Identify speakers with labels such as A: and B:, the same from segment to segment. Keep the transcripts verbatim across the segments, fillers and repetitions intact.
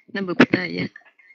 A: Nam Mô Bổn Thầy dạ.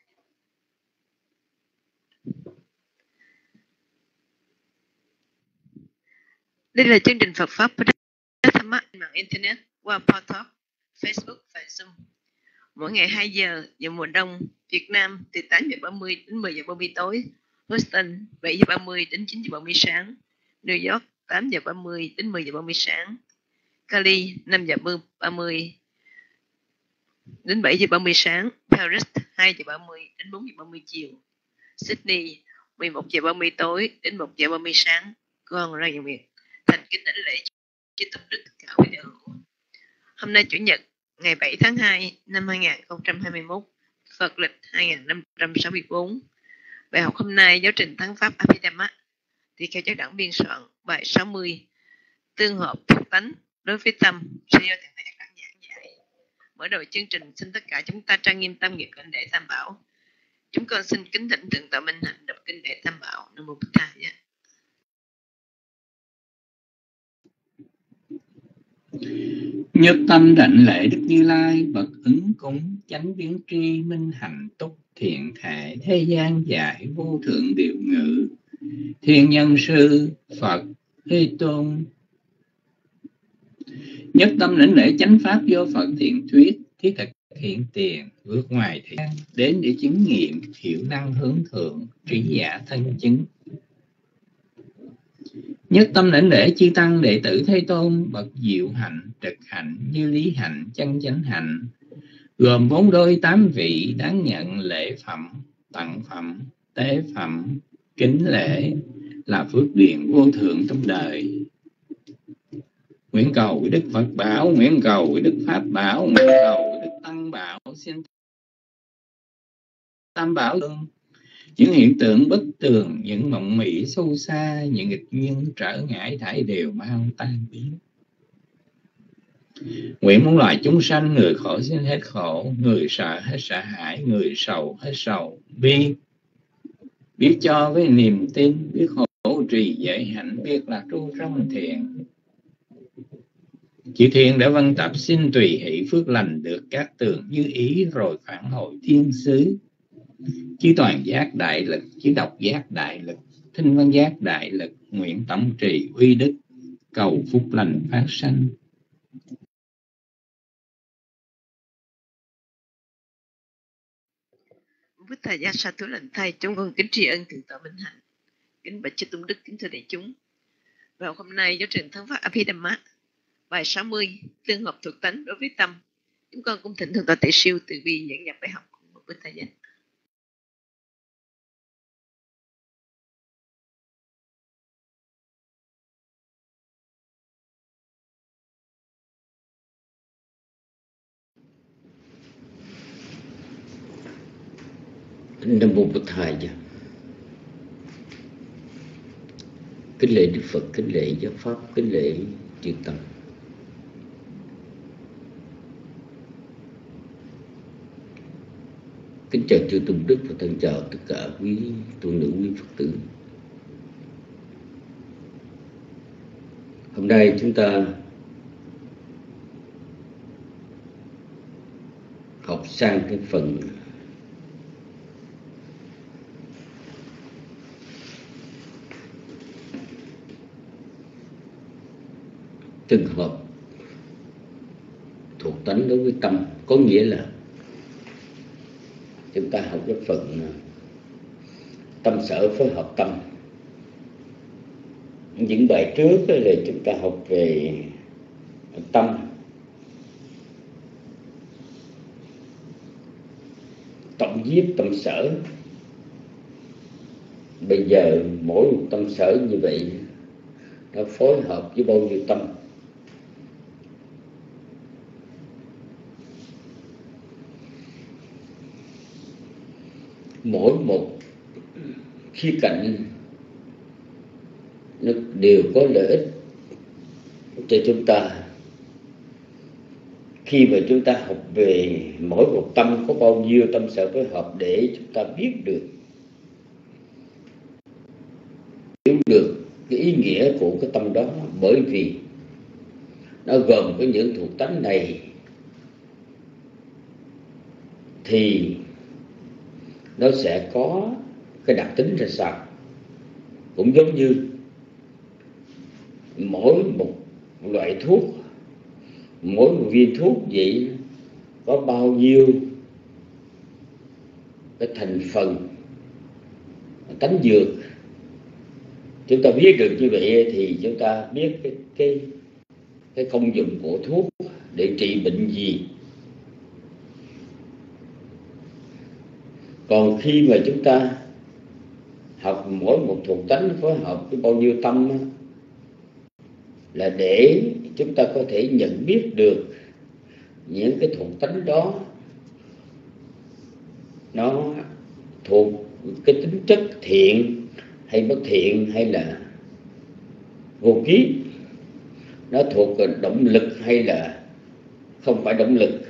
A: Đây là chương trình Phật Pháp Tham Mát mạng Internet qua Podcast, Facebook và Zoom. Mỗi ngày hai giờ giờ mùa đông Việt Nam từ tám giờ ba mươi đến mười giờ ba mươi tối, Houston bảy giờ ba mươi đến chín giờ ba mươi sáng, New York tám giờ ba mươi đến mười giờ ba mươi sáng, Cali năm giờ ba mươi đến bảy giờ ba mươi sáng, Paris hai giờ ba mươi đến bốn giờ ba mươi chiều, Sydney mười một giờ ba mươi tối đến một giờ ba mươi sáng. Con ra nhiều việc thành kính đảnh lễ chư tôn đức cả quý đạo hữu. Hôm nay chủ nhật ngày bảy tháng hai năm hai nghìn không trăm hai mươi mốt, Phật lịch hai nghìn năm trăm sáu mươi tư. Bài học hôm nay giáo trình Thắng Pháp Abhidhamma thì theo giáo đảng biên soạn bài sáu mươi, tương hợp thuộc tánh đối với tâm, sẽ do thầy thầy giảng dạy. Mở đầu chương trình, xin tất cả chúng ta trang nghiêm tâm nghiệp kinh Đại Tam Bảo. Chúng con xin kính thỉnh thượng tọa Minh Hạnh đọc kinh Đại Tam Bảo. Nam Mô Bổn Thầy.
B: Nhất tâm đảnh lễ Đức Như Lai, bậc ứng cúng chánh biến tri minh hạnh túc thiện thể thế gian giải vô thượng điều ngự thiên nhân sư Phật Thế Tôn. Nhất tâm đảnh lễ chánh pháp do Phật thiện thuyết, thiết thực hiện tiền vượt ngoài thế gian đến để chứng nghiệm hiểu năng hướng thượng trí giả thân chứng. Nhất tâm đảnh lễ chư tăng đệ tử Thế Tôn, bậc diệu hạnh trực hạnh như lý hạnh chân chánh hạnh, gồm bốn đôi tám vị đáng nhận lễ phẩm, tặng phẩm, tế phẩm, kính lễ, là phước điền vô thượng trong đời. Nguyện cầu Đức Phật bảo, nguyện cầu Đức Pháp bảo, nguyện cầu Đức Tăng bảo, xin Tam bảo luôn. Những hiện tượng bất tường, những mộng mị sâu xa, những nghịch duyên trở ngại thải đều mau tan biến. Nguyện muốn loài chúng sanh, người khổ xin hết khổ, người sợ hết sợ hãi, người sầu hết sầu, biết biết cho với niềm tin, biết hộ trì giới hạnh, biết là tru trong thiện. Chư thiên đã văn tập xin tùy hỷ phước lành được các tường như ý, rồi phản hồi thiên xứ. Chư toàn giác đại lực, chư độc giác đại lực, thinh văn giác đại lực, nguyện tổng trì uy đức, cầu phúc lành phát sanh.
A: Với thầy gia sa thú lệnh thầy, chúng con kính tri ân thượng tọa Minh Hạnh, kính bạch chư tôn đức, kính thưa đại chúng. Vào hôm nay giáo trình Thắng Pháp Abhidhamma bài sáu mươi, tương hợp thuộc tánh đối với tâm, chúng con cũng thỉnh thượng tọa Tệ Siêu từ bi dẫn nhập bài học của thầy gia.
C: Nam Mô Bổn Thầy. Kính lễ Đức Phật, kính lễ giáo pháp, kính lễ chư tăng. Kính chào chư tôn đức và thân chào tất cả quý tôn nữ, quý Phật tử. Hôm nay chúng ta học sang cái phần tương hợp thuộc tánh đối với tâm, có nghĩa là chúng ta học cái phần tâm sở phối hợp tâm. Những bài trước là chúng ta học về tâm, tổng nhiếp tâm sở. Bây giờ mỗi một tâm sở như vậy nó phối hợp với bao nhiêu tâm. Mỗi một khía cạnh nó đều có lợi ích cho chúng ta. Khi mà chúng ta học về mỗi một tâm có bao nhiêu tâm sở phối hợp, để chúng ta biết được hiểu được cái ý nghĩa của cái tâm đó. Bởi vì nó gồm có những thuộc tánh này thì nó sẽ có cái đặc tính ra sao. Cũng giống như mỗi một loại thuốc, mỗi một viên thuốc vậy có bao nhiêu cái thành phần tánh dược. Chúng ta biết được như vậy thì chúng ta biết cái cái cái công dụng của thuốc để trị bệnh gì. Còn khi mà chúng ta học mỗi một thuộc tánh phối hợp với bao nhiêu tâm là để chúng ta có thể nhận biết được những cái thuộc tánh đó nó thuộc cái tính chất thiện hay bất thiện, hay là vô ký, nó thuộc động lực hay là không phải động lực.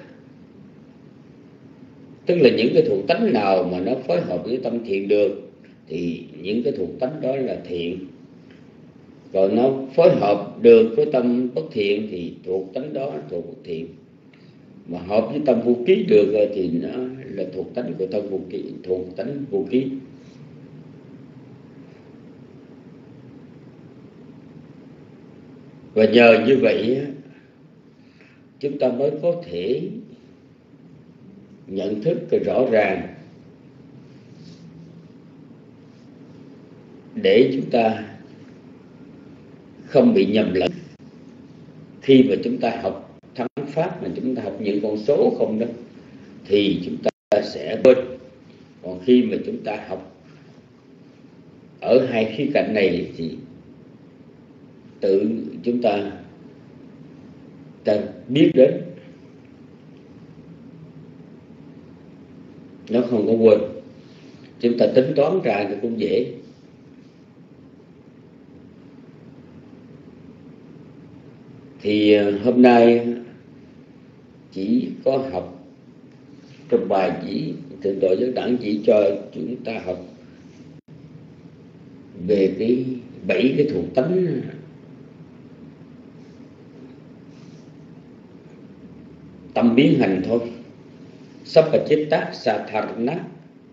C: Tức là những cái thuộc tánh nào mà nó phối hợp với tâm thiện được thì những cái thuộc tánh đó là thiện. Còn nó phối hợp được với tâm bất thiện thì thuộc tánh đó thuộc bất thiện. Mà hợp với tâm vô ký được thì nó là thuộc tánh của tâm vô ký, thuộc tánh vô ký. Và nhờ như vậy chúng ta mới có thể nhận thức rõ ràng để chúng ta không bị nhầm lẫn. Khi mà chúng ta học thắng pháp mà chúng ta học những con số không đó thì chúng ta sẽ quên. Còn khi mà chúng ta học ở hai khía cạnh này thì tự chúng ta, ta biết đến, nó không có quên. Chúng ta tính toán ra thì cũng dễ. Thì hôm nay chỉ có học trong bài, chỉ Thượng tọa Giác Đẳng chỉ cho chúng ta học về cái bảy cái thuộc tánh tâm biến hành thôi. Sappajita Satharana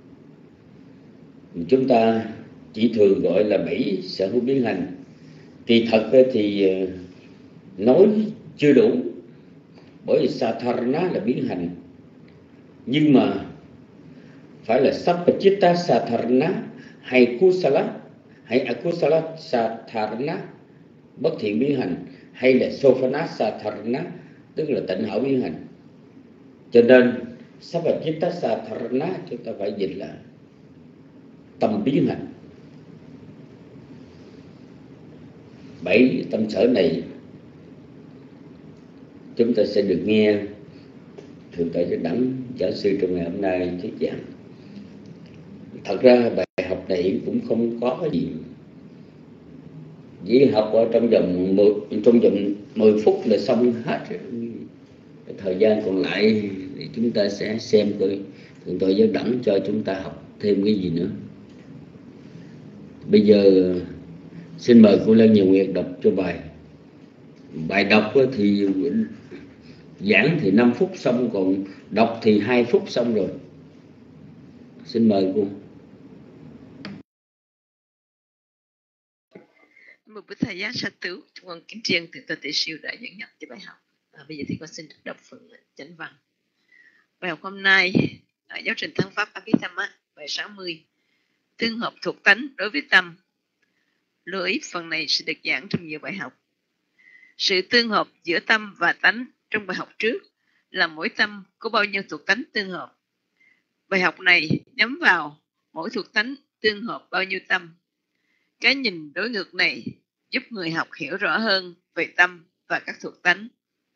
C: chúng ta chỉ thường gọi là bảy sở hữu biến hành. Kỳ thật thì nói chưa đủ, bởi vì Satharana là biến hành, nhưng mà phải là Sappajita Satharana hay Kusala hay Akusala Satharana bất thiện biến hành, hay là Sofana Satharana tức là tịnh hảo biến hành. Cho nên Sappajita Satharana chúng ta phải dịch là tâm biến hành. Bảy tâm sở này chúng ta sẽ được nghe Thượng tọa Giác Đẳng giáo sư trong ngày hôm nay thuyết giảng. Thật ra bài học này cũng không có gì, chỉ học ở trong vòng mười, trong vòng mười phút là xong hết. Thời gian còn lại thì chúng ta sẽ xem coi Thượng tọa Giác Đẳng cho chúng ta học thêm cái gì nữa. Bây giờ xin mời cô Lân Nhiều Nguyệt đọc cho bài. Bài đọc thì giảng thì năm phút xong, còn đọc thì hai phút xong rồi. Xin mời cô.
A: Một bức thầy giác sa tứ con kính triêng Thượng tọa Tỷ Siêu đã dẫn dắt cho bài học. À, bây giờ thì con xin đọc phần chánh văn. Bài học hôm nay ở giáo trình Thắng Pháp Abhidhamma bài sáu mươi, tương hợp thuộc tánh đối với tâm. Lưu ý phần này sẽ được giảng trong nhiều bài học. Sự tương hợp giữa tâm và tánh trong bài học trước là mỗi tâm có bao nhiêu thuộc tánh tương hợp. Bài học này nhắm vào mỗi thuộc tánh tương hợp bao nhiêu tâm. Cái nhìn đối ngược này giúp người học hiểu rõ hơn về tâm và các thuộc tánh.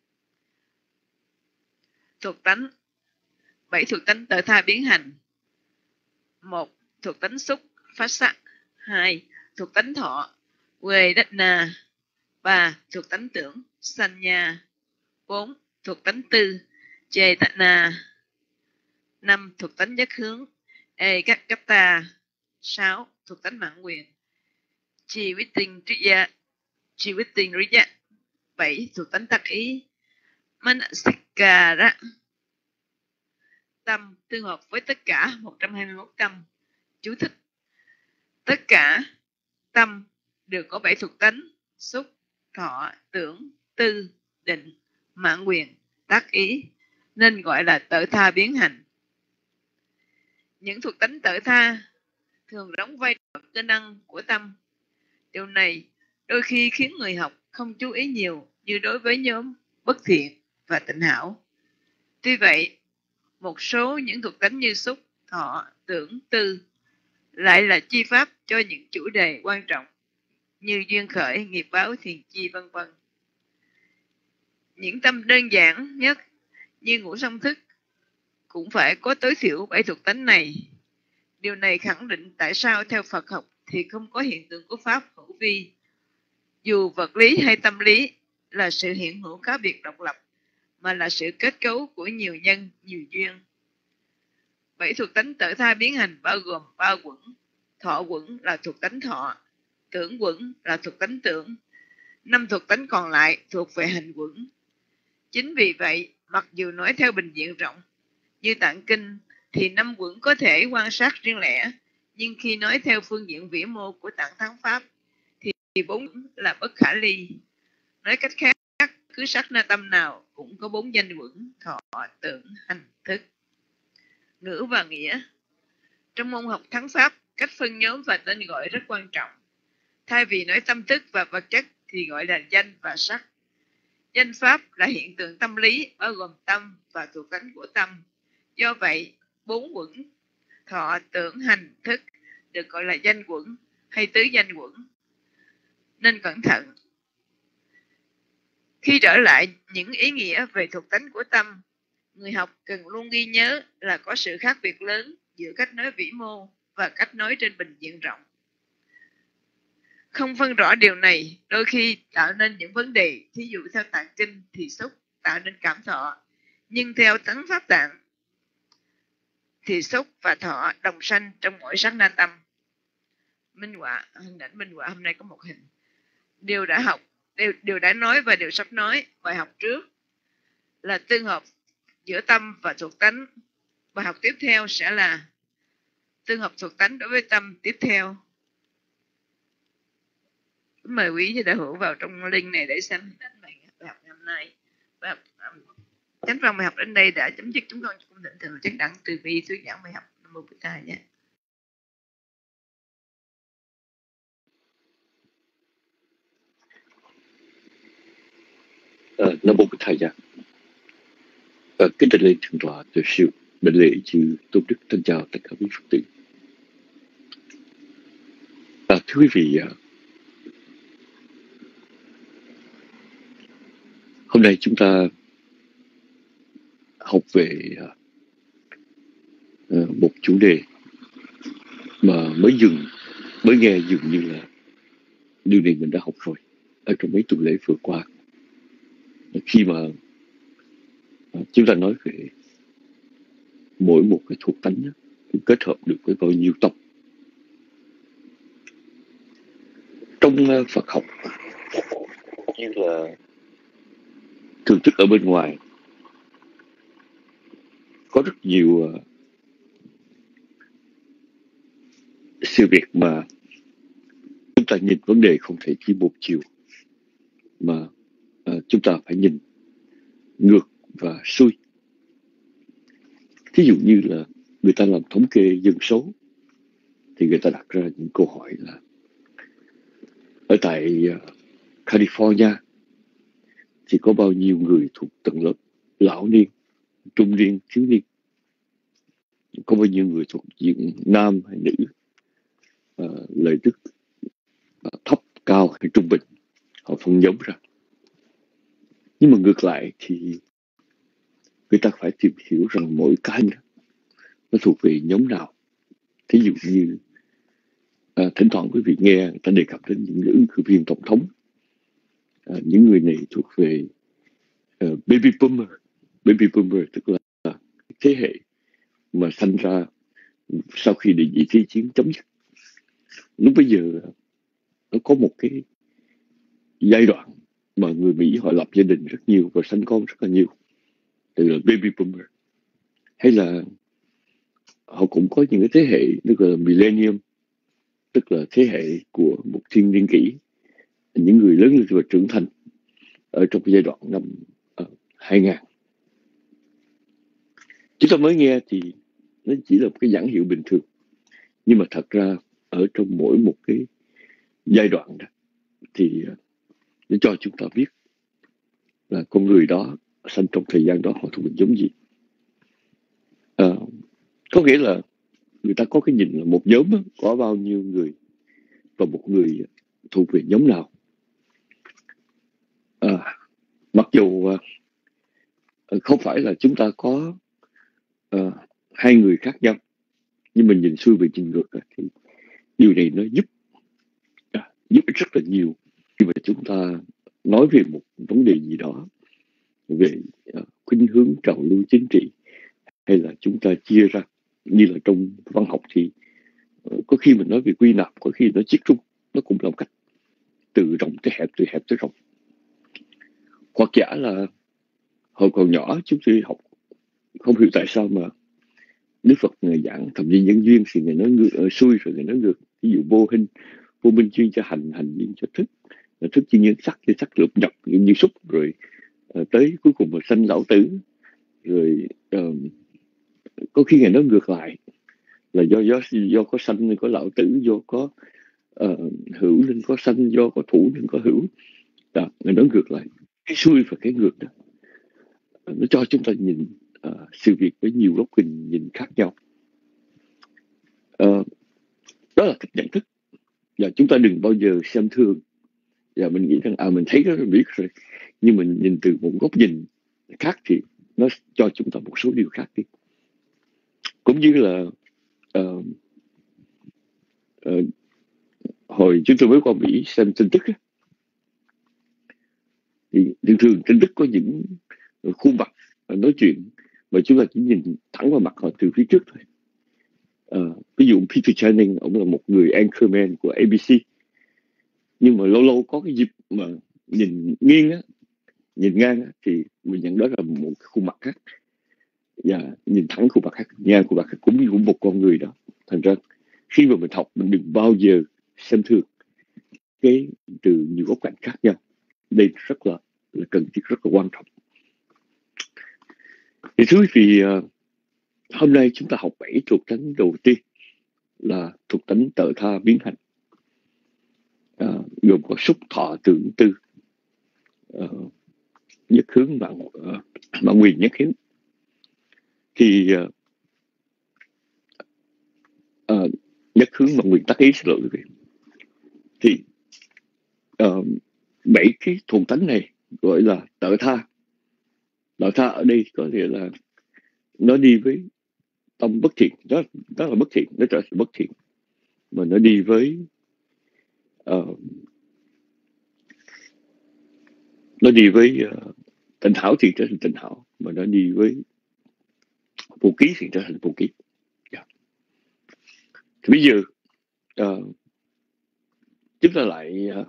A: Thuộc tánh. Bảy thuộc tánh tự tha biến hành. Một. Thuộc tánh xúc, phát sắc. Hai. Thuộc tánh thọ, quê đất na. Ba. Thuộc tánh tưởng, sanh nha. Bốn. Thuộc tánh tư, chê tạ na. Năm. Thuộc tánh giác hướng, ê các cấp ta. Sáu. Thuộc tánh mãn quyền, chi quyết tinh trí gia, chi quyết tinh trí gia. Bảy. Thuộc tánh tác ý, manasikara. tâm tương hợp với tất cả một trăm hai mươi mốt tâm. Chú thích: tất cả tâm đều có bảy thuộc tánh: xúc, thọ, tưởng, tư, định, mãn quyền, tác ý, nên gọi là tự tha biến hành. Những thuộc tánh tự tha thường đóng vai trò cơ năng của tâm. Điều này đôi khi khiến người học không chú ý nhiều như đối với nhóm bất thiện và tịnh hảo. Tuy vậy, một số những thuộc tánh như xúc, thọ, tưởng, tư lại là chi pháp cho những chủ đề quan trọng như duyên khởi, nghiệp báo, thiền chi, vân vân. Những tâm đơn giản nhất như ngũ song thức cũng phải có tối thiểu bảy thuộc tánh này. Điều này khẳng định tại sao theo Phật học thì không có hiện tượng của pháp hữu vi, dù vật lý hay tâm lý là sự hiện hữu khác biệt độc lập, mà là sự kết cấu của nhiều nhân, nhiều duyên. Bảy thuộc tánh tự tha biến hành bao gồm ba quẩn. Thọ quẩn là thuộc tánh thọ, tưởng quẩn là thuộc tánh tưởng, năm thuộc tánh còn lại thuộc về hành quẩn. Chính vì vậy, mặc dù nói theo bình diện rộng như Tạng Kinh thì năm quẩn có thể quan sát riêng lẻ, nhưng khi nói theo phương diện vĩ mô của Tạng Thắng Pháp thì bốn là bất khả ly. Nói cách khác, cứ sát na tâm nào cũng có bốn danh quẩn: thọ, tưởng, hành, thức. Ngữ và nghĩa. Trong môn học Thắng Pháp, cách phân nhóm và tên gọi rất quan trọng. Thay vì nói tâm thức và vật chất thì gọi là danh và sắc. Danh pháp là hiện tượng tâm lý bao gồm tâm và thuộc tánh của tâm. Do vậy, bốn quẩn thọ, tưởng, hành, thức được gọi là danh quẩn hay tứ danh quẩn. Nên cẩn thận. Khi trở lại những ý nghĩa về thuộc tánh của tâm, người học cần luôn ghi nhớ là có sự khác biệt lớn giữa cách nói vĩ mô và cách nói trên bình diện rộng. Không phân rõ điều này đôi khi tạo nên những vấn đề. Thí dụ theo Tạng Kinh thì xúc tạo nên cảm thọ, nhưng theo Tấn Pháp Tạng thì xúc và thọ đồng sanh trong mỗi sát na tâm. Minh họa, hình ảnh minh họa hôm nay có một hình. Điều đã học, điều, điều đã nói và điều sắp nói bài học trước là tương hợp giữa tâm và thuộc tánh. Bài học tiếp theo sẽ là tương hợp thuộc tánh đối với tâm tiếp theo. Mời quý vị đại hữu vào trong link này để xem hình ảnh bài học ngày hôm nay. Bài học, chánh văn bài học đến đây đã chấm dứt. Chúng con cũng định thường chắc đẳng từ bi thuyết giảng bài học Nam Mô Bụt Thầy nhé.
D: Ờ, Nam Mô Bụt Thầy ạ. Ờ, kính đại lễ thượng tọa Tuệ Siêu, đại lễ chư tôn đức, thân chào tất cả quý Phật tử. À, thưa quý vị, à, hôm nay chúng ta học về à, à, một chủ đề mà mới dừng, mới nghe dường như là điều này mình đã học rồi ở trong mấy tuần lễ vừa qua. Khi mà à, chúng ta nói về mỗi một cái thuộc tánh thì kết hợp được với bao nhiêu tộc. Trong uh, Phật học như là thường thức ở bên ngoài có rất nhiều uh, sự việc mà chúng ta nhìn vấn đề không thể chỉ một chiều, mà uh, chúng ta phải nhìn ngược và xuôi. Thí dụ như là người ta làm thống kê dân số thì người ta đặt ra những câu hỏi là ở tại uh, California thì có bao nhiêu người thuộc tầng lớp lão niên, trung niên, thiếu niên, có bao nhiêu người thuộc diện nam hay nữ, uh, lợi tức uh, thấp, cao hay trung bình, họ phân nhóm ra. Nhưng mà ngược lại thì người ta phải tìm hiểu rằng mỗi cái nó thuộc về nhóm nào. Thí dụ như à, thỉnh thoảng quý vị nghe người ta đề cập đến những ứng cử viên tổng thống, à, những người này thuộc về uh, baby boomer. Baby boomer tức là thế hệ mà sinh ra sau khi địa vị thế chiến chấm dứt. Lúc bây giờ nó có một cái giai đoạn mà người Mỹ họ lập gia đình rất nhiều và sinh con rất là nhiều, tức là baby boomer. hay là họ cũng có những cái thế hệ nó gọi là millennium, tức là thế hệ của một thiên niên kỷ, những người lớn lên và trưởng thành ở trong cái giai đoạn năm uh, hai nghìn. Chúng ta mới nghe thì nó chỉ là một cái nhãn hiệu bình thường, nhưng mà thật ra ở trong mỗi một cái giai đoạn đó thì uh, nó cho chúng ta biết là con người đó sinh trong thời gian đó họ thuộc về giống gì. Uh, có nghĩa là người ta có cái nhìn là một nhóm có bao nhiêu người và một người thuộc về nhóm nào. À, mặc dù uh, không phải là chúng ta có uh, hai người khác nhau, nhưng mình nhìn xuôi về nhìn ngược thì điều này nó giúp uh, giúp ích rất là nhiều khi mà chúng ta nói về một vấn đề gì đó, về uh, khuynh hướng trào lưu chính trị, hay là chúng ta chia ra như là trong văn học thì uh, có khi mình nói về quy nạp, có khi nó chiết rung, nó cũng là một cách từ rộng tới hẹp, từ hẹp tới rộng. Hoặc giả là hồi còn nhỏ chúng tôi học không hiểu tại sao mà Đức Phật người giảng thậm chí nhân duyên thì người nói ngược, ở xuôi rồi người nói ngược. Ví dụ vô hình, vô minh chuyên cho hành, hành duyên cho thức, thức chuyên nhân sắc, như sắc lục nhập như xúc, rồi uh, tới cuối cùng là sanh lão tử. Rồi uh, có khi người nói ngược lại là do do do có sanh nên có lão tử, do có uh, hữu nên có sanh, do có thủ nên có hữu. Đó, người nói ngược lại. Cái xuôi và cái ngược đó nó cho chúng ta nhìn uh, sự việc với nhiều góc nhìn nhìn khác nhau. Uh, đó là cách nhận thức, và chúng ta đừng bao giờ xem thường và mình nghĩ rằng à mình thấy đó, mình biết rồi, nhưng mình nhìn từ một góc nhìn khác thì nó cho chúng ta một số điều khác đi. Cũng như là uh, uh, hồi chúng tôi mới qua Mỹ xem tin tức ấy, thì thường thường tin tức có những khuôn mặt nói chuyện mà chúng ta chỉ nhìn thẳng vào mặt họ từ phía trước thôi. Uh, ví dụ Peter Channing, ông là một người anchorman của A B C, nhưng mà lâu lâu có cái dịp mà nhìn nghiêng á, nhìn ngang á, thì mình nhận đó là một khuôn mặt khác, và nhìn thẳng khuôn mặt khác, ngang khuôn mặt khác, cũng như của một con người đó. Thành ra khi mà mình học, mình đừng bao giờ xem thường cái từ nhiều góc cạnh khác nhau. Đây rất là, là cần thiết, rất là quan trọng. Thì thưa quý vị, uh, hôm nay chúng ta học bảy thuộc tánh đầu tiên là thuộc tánh tự tha biến hành, uh, gồm có xúc thọ tưởng tư, uh, nhất hướng mạng uh, mạng quyền nhất hiếu. Thì uh, uh, nhất hướng mạng quyền tác ý, xin lỗi quý vị. Thì uh, bảy cái thuộc tánh này gọi là tự tha. Tự tha ở đây có nghĩa là nó đi với tâm bất thiện, đó, đó là bất thiện, nó trở thành bất thiện, mà nó đi với uh, nó đi với uh, tịnh hảo thì trở thành tịnh hảo, mà nó đi với vô ký thì trở thành vô ký. Yeah. Thì bây giờ uh, chúng ta lại uh,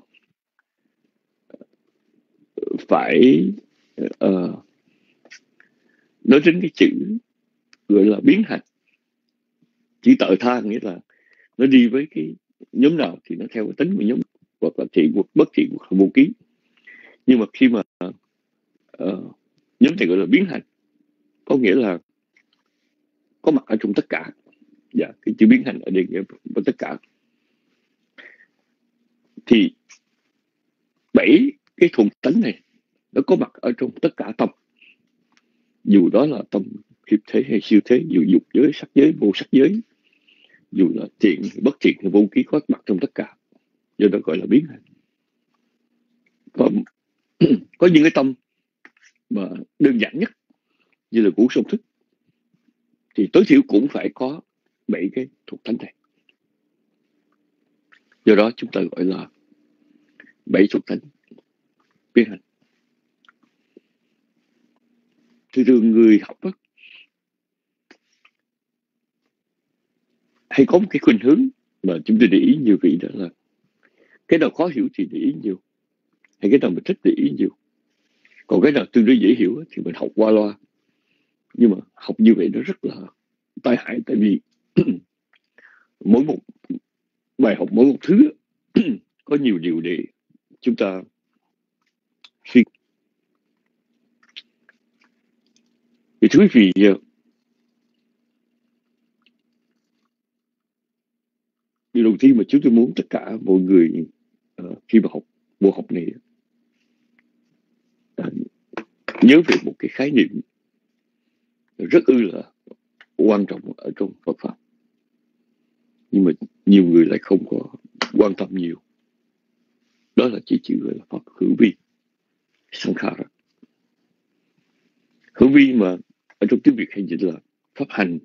D: phải uh, nói đến cái chữ gọi là biến hành. Chữ tự tha nghĩa là nó đi với cái nhóm nào thì nó theo cái tính của nhóm, hoặc là thiện hoặc bất thiện hoặc là vô ký. Nhưng mà khi mà uh, nhóm này gọi là biến hành, có nghĩa là có mặt ở trong tất cả. Dạ, cái chữ biến hành ở đây nghĩa với tất cả. Thì bảy cái thuộc tánh này nó có mặt ở trong tất cả tâm, dù đó là tâm hiệp thế hay siêu thế, dù dục giới, sắc giới, vô sắc giới, dù là thiện, bất thiện hay vô ký, có mặt trong tất cả, do đó gọi là biến hành. Có, có những cái tâm mà đơn giản nhất như là ngũ song thức thì tối thiểu cũng phải có bảy cái thuộc tánh này, do đó chúng ta gọi là bảy thuộc tánh biến hành. Thường thường người học đó, hay có một cái khuynh hướng mà chúng tôi để ý nhiều vị, đó là cái nào khó hiểu thì để ý nhiều, hay cái nào mình thích để ý nhiều, còn cái nào tương đối dễ hiểu thì mình học qua loa. Nhưng mà học như vậy nó rất là tai hại, tại vì mỗi một bài học, mỗi một thứ có nhiều điều để chúng ta suy. Thì thưa quý vị, điều đầu tiên mà chúng tôi muốn tất cả mọi người uh, khi mà học bộ học này uh, nhớ về một cái khái niệm rất ư là quan trọng ở trong Phật pháp, nhưng mà nhiều người lại không có quan tâm nhiều. Đó là chỉ chữ gọi là pháp hữu vi, sankhara. Hữu vi mà ở trong tiếng Việt hay dịch là pháp hành,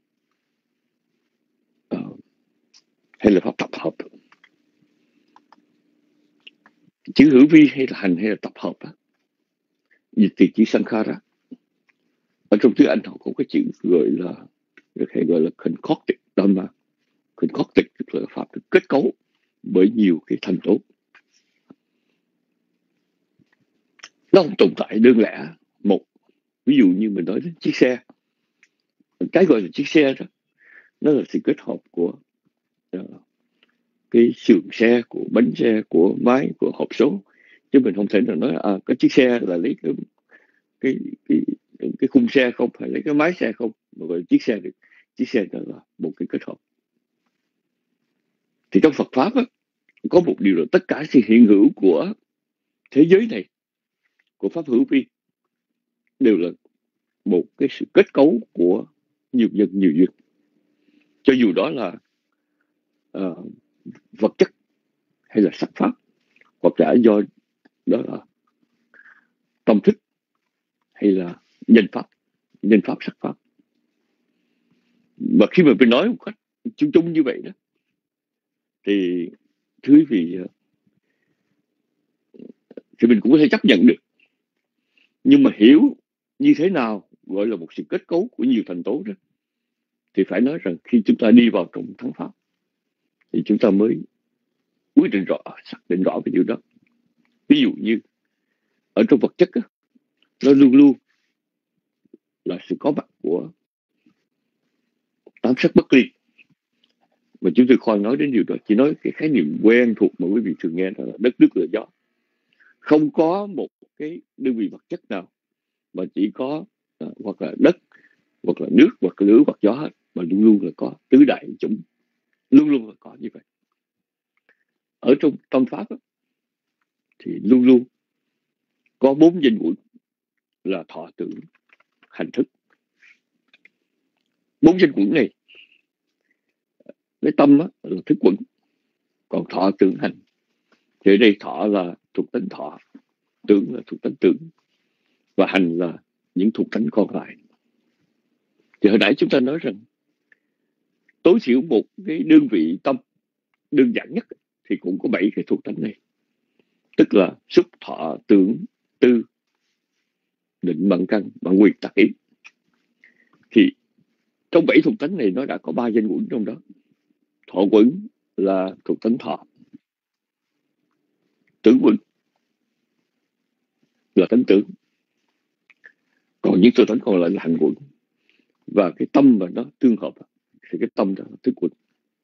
D: uh, hay là pháp tập hợp. Chữ hữu vi hay là hành hay là tập hợp á, dịch từ chữ sankhara. Ở trong tiếng Anh họ có cái chữ gọi là hay gọi là concocted dhamma. Concocted tức là pháp được kết cấu bởi nhiều cái thành tố. Nó không tồn tại đơn lẻ một. Ví dụ như mình nói đến chiếc xe, cái gọi là chiếc xe đó, nó là sự kết hợp của uh, cái sườn xe, của bánh xe, của máy, của hộp số. Chứ mình không thể nào nói à, cái chiếc xe là lấy cái cái cái cái khung xe không, phải lấy cái máy xe không, mà gọi là chiếc xe được. Chiếc xe đó là một cái kết hợp. Thì trong Phật pháp á, có một điều là tất cả sự hiện hữu của thế giới này, của pháp hữu vi, đều là một cái sự kết cấu của nhiều nhân nhiều duyên. Cho dù đó là uh, vật chất hay là sắc pháp, hoặc là do đó là tâm thức hay là nhân pháp, nhân pháp sắc pháp. Và khi mà mình nói một cách chung chung như vậy đó, thì thưa quý vị, thì mình cũng có thể chấp nhận được. Nhưng mà hiểu như thế nào gọi là một sự kết cấu của nhiều thành tố đó, thì phải nói rằng khi chúng ta đi vào trong thắng pháp thì chúng ta mới quyết định rõ, xác định rõ cái điều đó. Ví dụ như ở trong vật chất đó, nó luôn luôn là sự có mặt của tám sắc bất ly. Mà chúng tôi khoan nói đến điều đó, chỉ nói cái khái niệm quen thuộc mà quý vị thường nghe, đó là đất nước lửa gió. Không có một cái đơn vị vật chất nào mà chỉ có uh, hoặc là đất, hoặc là nước, hoặc là lửa, hoặc gió hết, mà luôn luôn là có tứ đại chủng, luôn luôn là có như vậy. Ở trong tâm pháp đó, thì luôn luôn có bốn danh quẩn là thọ tưởng hành thức. Bốn danh quẩn này, cái tâm đó là thức quẩn, còn thọ tưởng hành thì ở đây thọ là thuộc tánh thọ, tưởng là thuộc tánh tưởng, và hành là những thuộc tánh còn lại. Thì hồi nãy chúng ta nói rằng tối thiểu một cái đơn vị tâm đơn giản nhất thì cũng có bảy cái thuộc tánh này, tức là xúc, thọ, tưởng, tư, định, bằng căn, bằng quyền, tắc ý. Thì trong bảy thuộc tánh này nó đã có ba danh quẩn trong đó. Thọ quẩn là thuộc tánh thọ, tưởng quẩn là tánh tưởng, còn những thuộc tánh còn lại là hành quẩn. Và cái tâm mà nó tương hợp thì cái tâm đó là thức quẩn.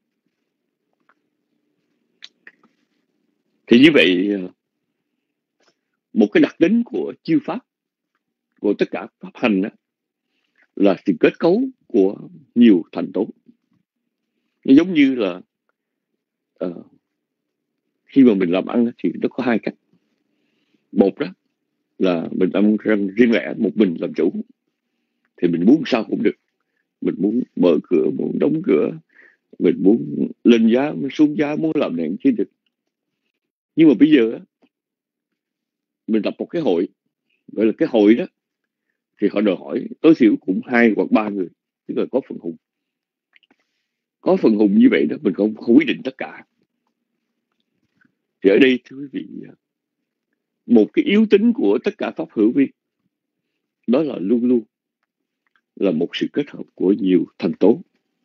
D: Thì như vậy, một cái đặc tính của chiêu pháp, của tất cả pháp hành đó, là sự kết cấu của nhiều thành tố. Nó giống như là uh, khi mà mình làm ăn thì nó có hai cách. Một đó là mình ăn riêng lẻ, một mình làm chủ, thì mình muốn sao cũng được. Mình muốn mở cửa, muốn đóng cửa, mình muốn lên giá, muốn xuống giá, muốn làm này chứ được. Nhưng mà bây giờ mình lập một cái hội, gọi là cái hội đó, thì họ đòi hỏi tối thiểu cũng hai hoặc ba người, tức là có phần hùng. Có phần hùng như vậy đó, mình không, không quyết định tất cả. Thì ở đây thưa quý vị, một cái yếu tính của tất cả pháp hữu vi đó là luôn luôn là một sự kết hợp của nhiều thành tố.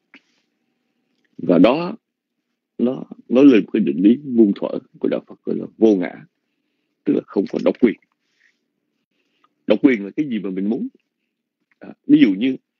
D: Và đó nó nói lên cái định lý muôn thuở của đạo Phật, gọi là vô ngã, tức là không có độc quyền. Độc quyền là cái gì mà mình muốn. À, ví dụ như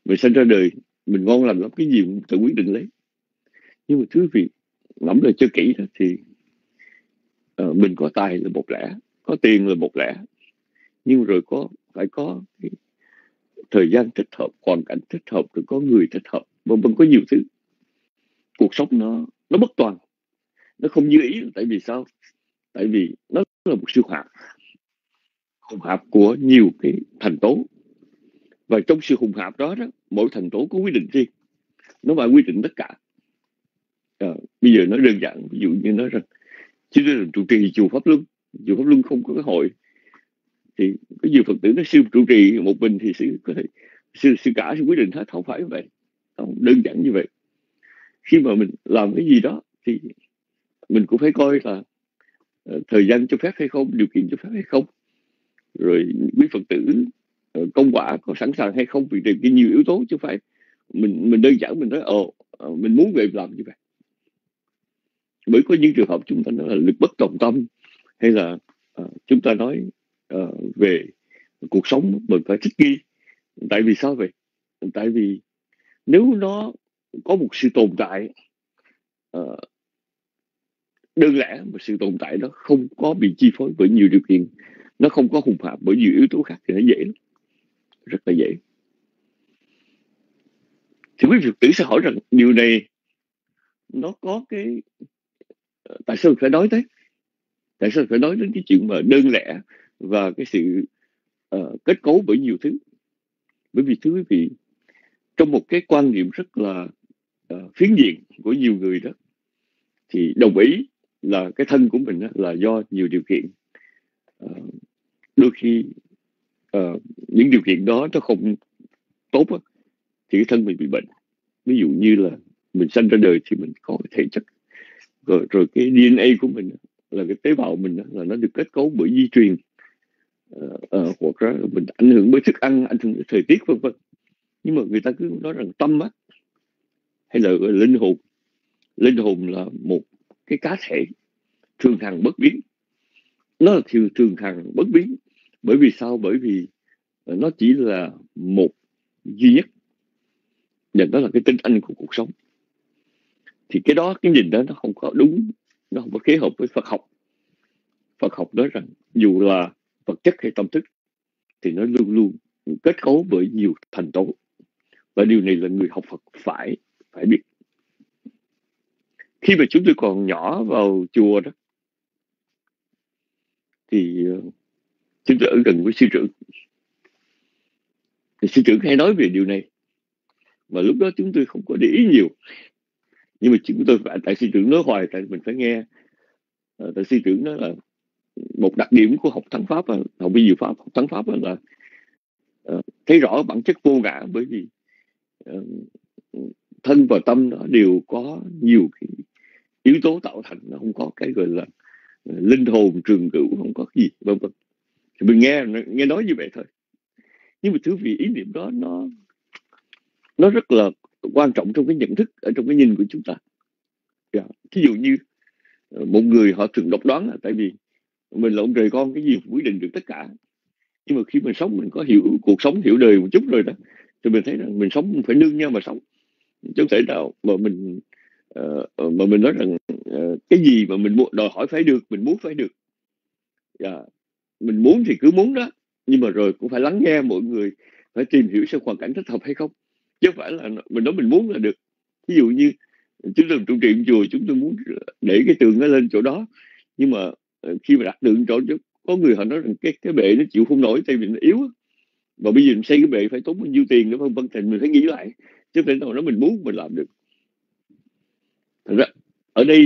D: Mình sinh ra đời mình ngon lành lắm, cái gì cũng tự quyết định lấy. Nhưng mà thứ vị ngẫm lại cho kỹ đó, thì uh, mình có tài là một lẽ, có tiền là một lẽ, nhưng rồi có phải có cái thời gian thích hợp, hoàn cảnh thích hợp, rồi có người thích hợp, và vẫn có nhiều thứ. Cuộc sống nó nó bất toàn, nó không như ý. Tại vì sao? Tại vì nó là một sự hỗn hỗn hợp của nhiều cái thành tố, và trong sự hỗn hợp đó, đó mỗi thành tố có quyết định riêng, nó phải quyết định tất cả. À, bây giờ nó đơn giản, ví dụ như nói rằng chứ là trụ trì chùa Pháp Luân, chùa Pháp Luân không có cái hội, thì có nhiều Phật tử nó siêu trụ trì một mình thì sư có thể sư, sư cả sư quyết định hết, không phải vậy, không đơn giản như vậy. Khi mà mình làm cái gì đó thì mình cũng phải coi là uh, thời gian cho phép hay không, điều kiện cho phép hay không, rồi quý Phật tử uh, công quả có sẵn sàng hay không, vì điều kiện nhiều yếu tố, chứ phải mình mình đơn giản mình nói ồ uh, mình muốn về làm như vậy. Bởi có những trường hợp chúng ta nói là lực bất tòng tâm, hay là uh, chúng ta nói uh, về cuộc sống mình phải thích nghi. Tại vì sao vậy? Tại vì nếu nó có một sự tồn tại uh, đơn lẻ, mà sự tồn tại đó không có bị chi phối bởi nhiều điều kiện, nó không có hùng hạp bởi nhiều yếu tố khác, thì nó dễ lắm, rất là dễ. Thì quý Phật tử sẽ hỏi rằng điều này nó có cái uh, tại sao phải nói thế? Tại sao phải nói đến cái chuyện mà đơn lẻ và cái sự uh, kết cấu bởi nhiều thứ? Bởi vì thưa quý vị, trong một cái quan niệm rất là uh, phiến diện của nhiều người đó, thì đồng ý là cái thân của mình đó là do nhiều điều kiện. Uh, đôi khi uh, những điều kiện đó nó không tốt đó, thì cái thân mình bị bệnh. Ví dụ như là mình sinh ra đời thì mình có cái thể chất, rồi, rồi cái đê en a của mình là cái tế bào mình là nó được kết cấu bởi di truyền, uh, uh, hoặc là mình ảnh hưởng bởi thức ăn, ảnh hưởng bởi thời tiết, vân vân. Nhưng mà người ta cứ nói rằng tâm á, hay là linh hồn, linh hồn là một cái cá thể thường hằng bất biến. Nó là thường thường hằng bất biến. Bởi vì sao? Bởi vì nó chỉ là một duy nhất, và đó là cái tinh anh của cuộc sống. Thì cái đó, cái nhìn đó nó không có đúng, nó không có khế hợp với Phật học. Phật học nói rằng dù là vật chất hay tâm thức thì nó luôn luôn kết cấu bởi nhiều thành tố, và điều này là người học Phật phải phải biết. Khi mà chúng tôi còn nhỏ vào chùa đó, thì chúng tôi ở gần với sư trưởng, thì sư trưởng hay nói về điều này, mà lúc đó chúng tôi không có để ý nhiều. Nhưng mà chúng tôi phải, tại sư trưởng nói hoài, tại mình phải nghe. Tại sư trưởng nói là một đặc điểm của học Thắng Pháp, học vi diệu Pháp, học Thắng Pháp là uh, thấy rõ bản chất vô ngã. Bởi vì uh, thân và tâm nó đều có nhiều cái yếu tố tạo thành, nó không có cái gọi là uh, linh hồn trường cửu, không có gì, vân vân. Thì mình nghe nghe nói như vậy thôi. Nhưng mà thứ vì ý niệm đó nó nó rất là quan trọng trong cái nhận thức, ở trong cái nhìn của chúng ta. Yeah. Thí dụ như một người họ thường độc đoán là tại vì mình là ông trời con, cái gì cũng quyết định được tất cả. Nhưng mà khi mình sống, mình có hiểu cuộc sống, hiểu đời một chút rồi đó, thì mình thấy rằng mình sống phải nương nhau mà sống, chứ không thể nào mà mình uh, mà mình nói rằng uh, cái gì mà mình đòi hỏi phải được, mình muốn phải được. Yeah. Mình muốn thì cứ muốn đó, nhưng mà rồi cũng phải lắng nghe mọi người, phải tìm hiểu xem hoàn cảnh thích hợp hay không, chứ không phải là mình nói mình muốn là được. Ví dụ như chúng tôi trụ trì chùa, chúng tôi muốn để cái tường nó lên chỗ đó, nhưng mà khi mà đặt tượng chỗ, có người họ nói rằng cái cái bệ nó chịu không nổi, tại vì nó yếu, và bây giờ mình xây cái bệ phải tốn bao nhiêu tiền nữa, vân vân. Thì mình phải nghĩ lại, chứ không thể nào nói mình muốn mình làm được. Thật ra ở đây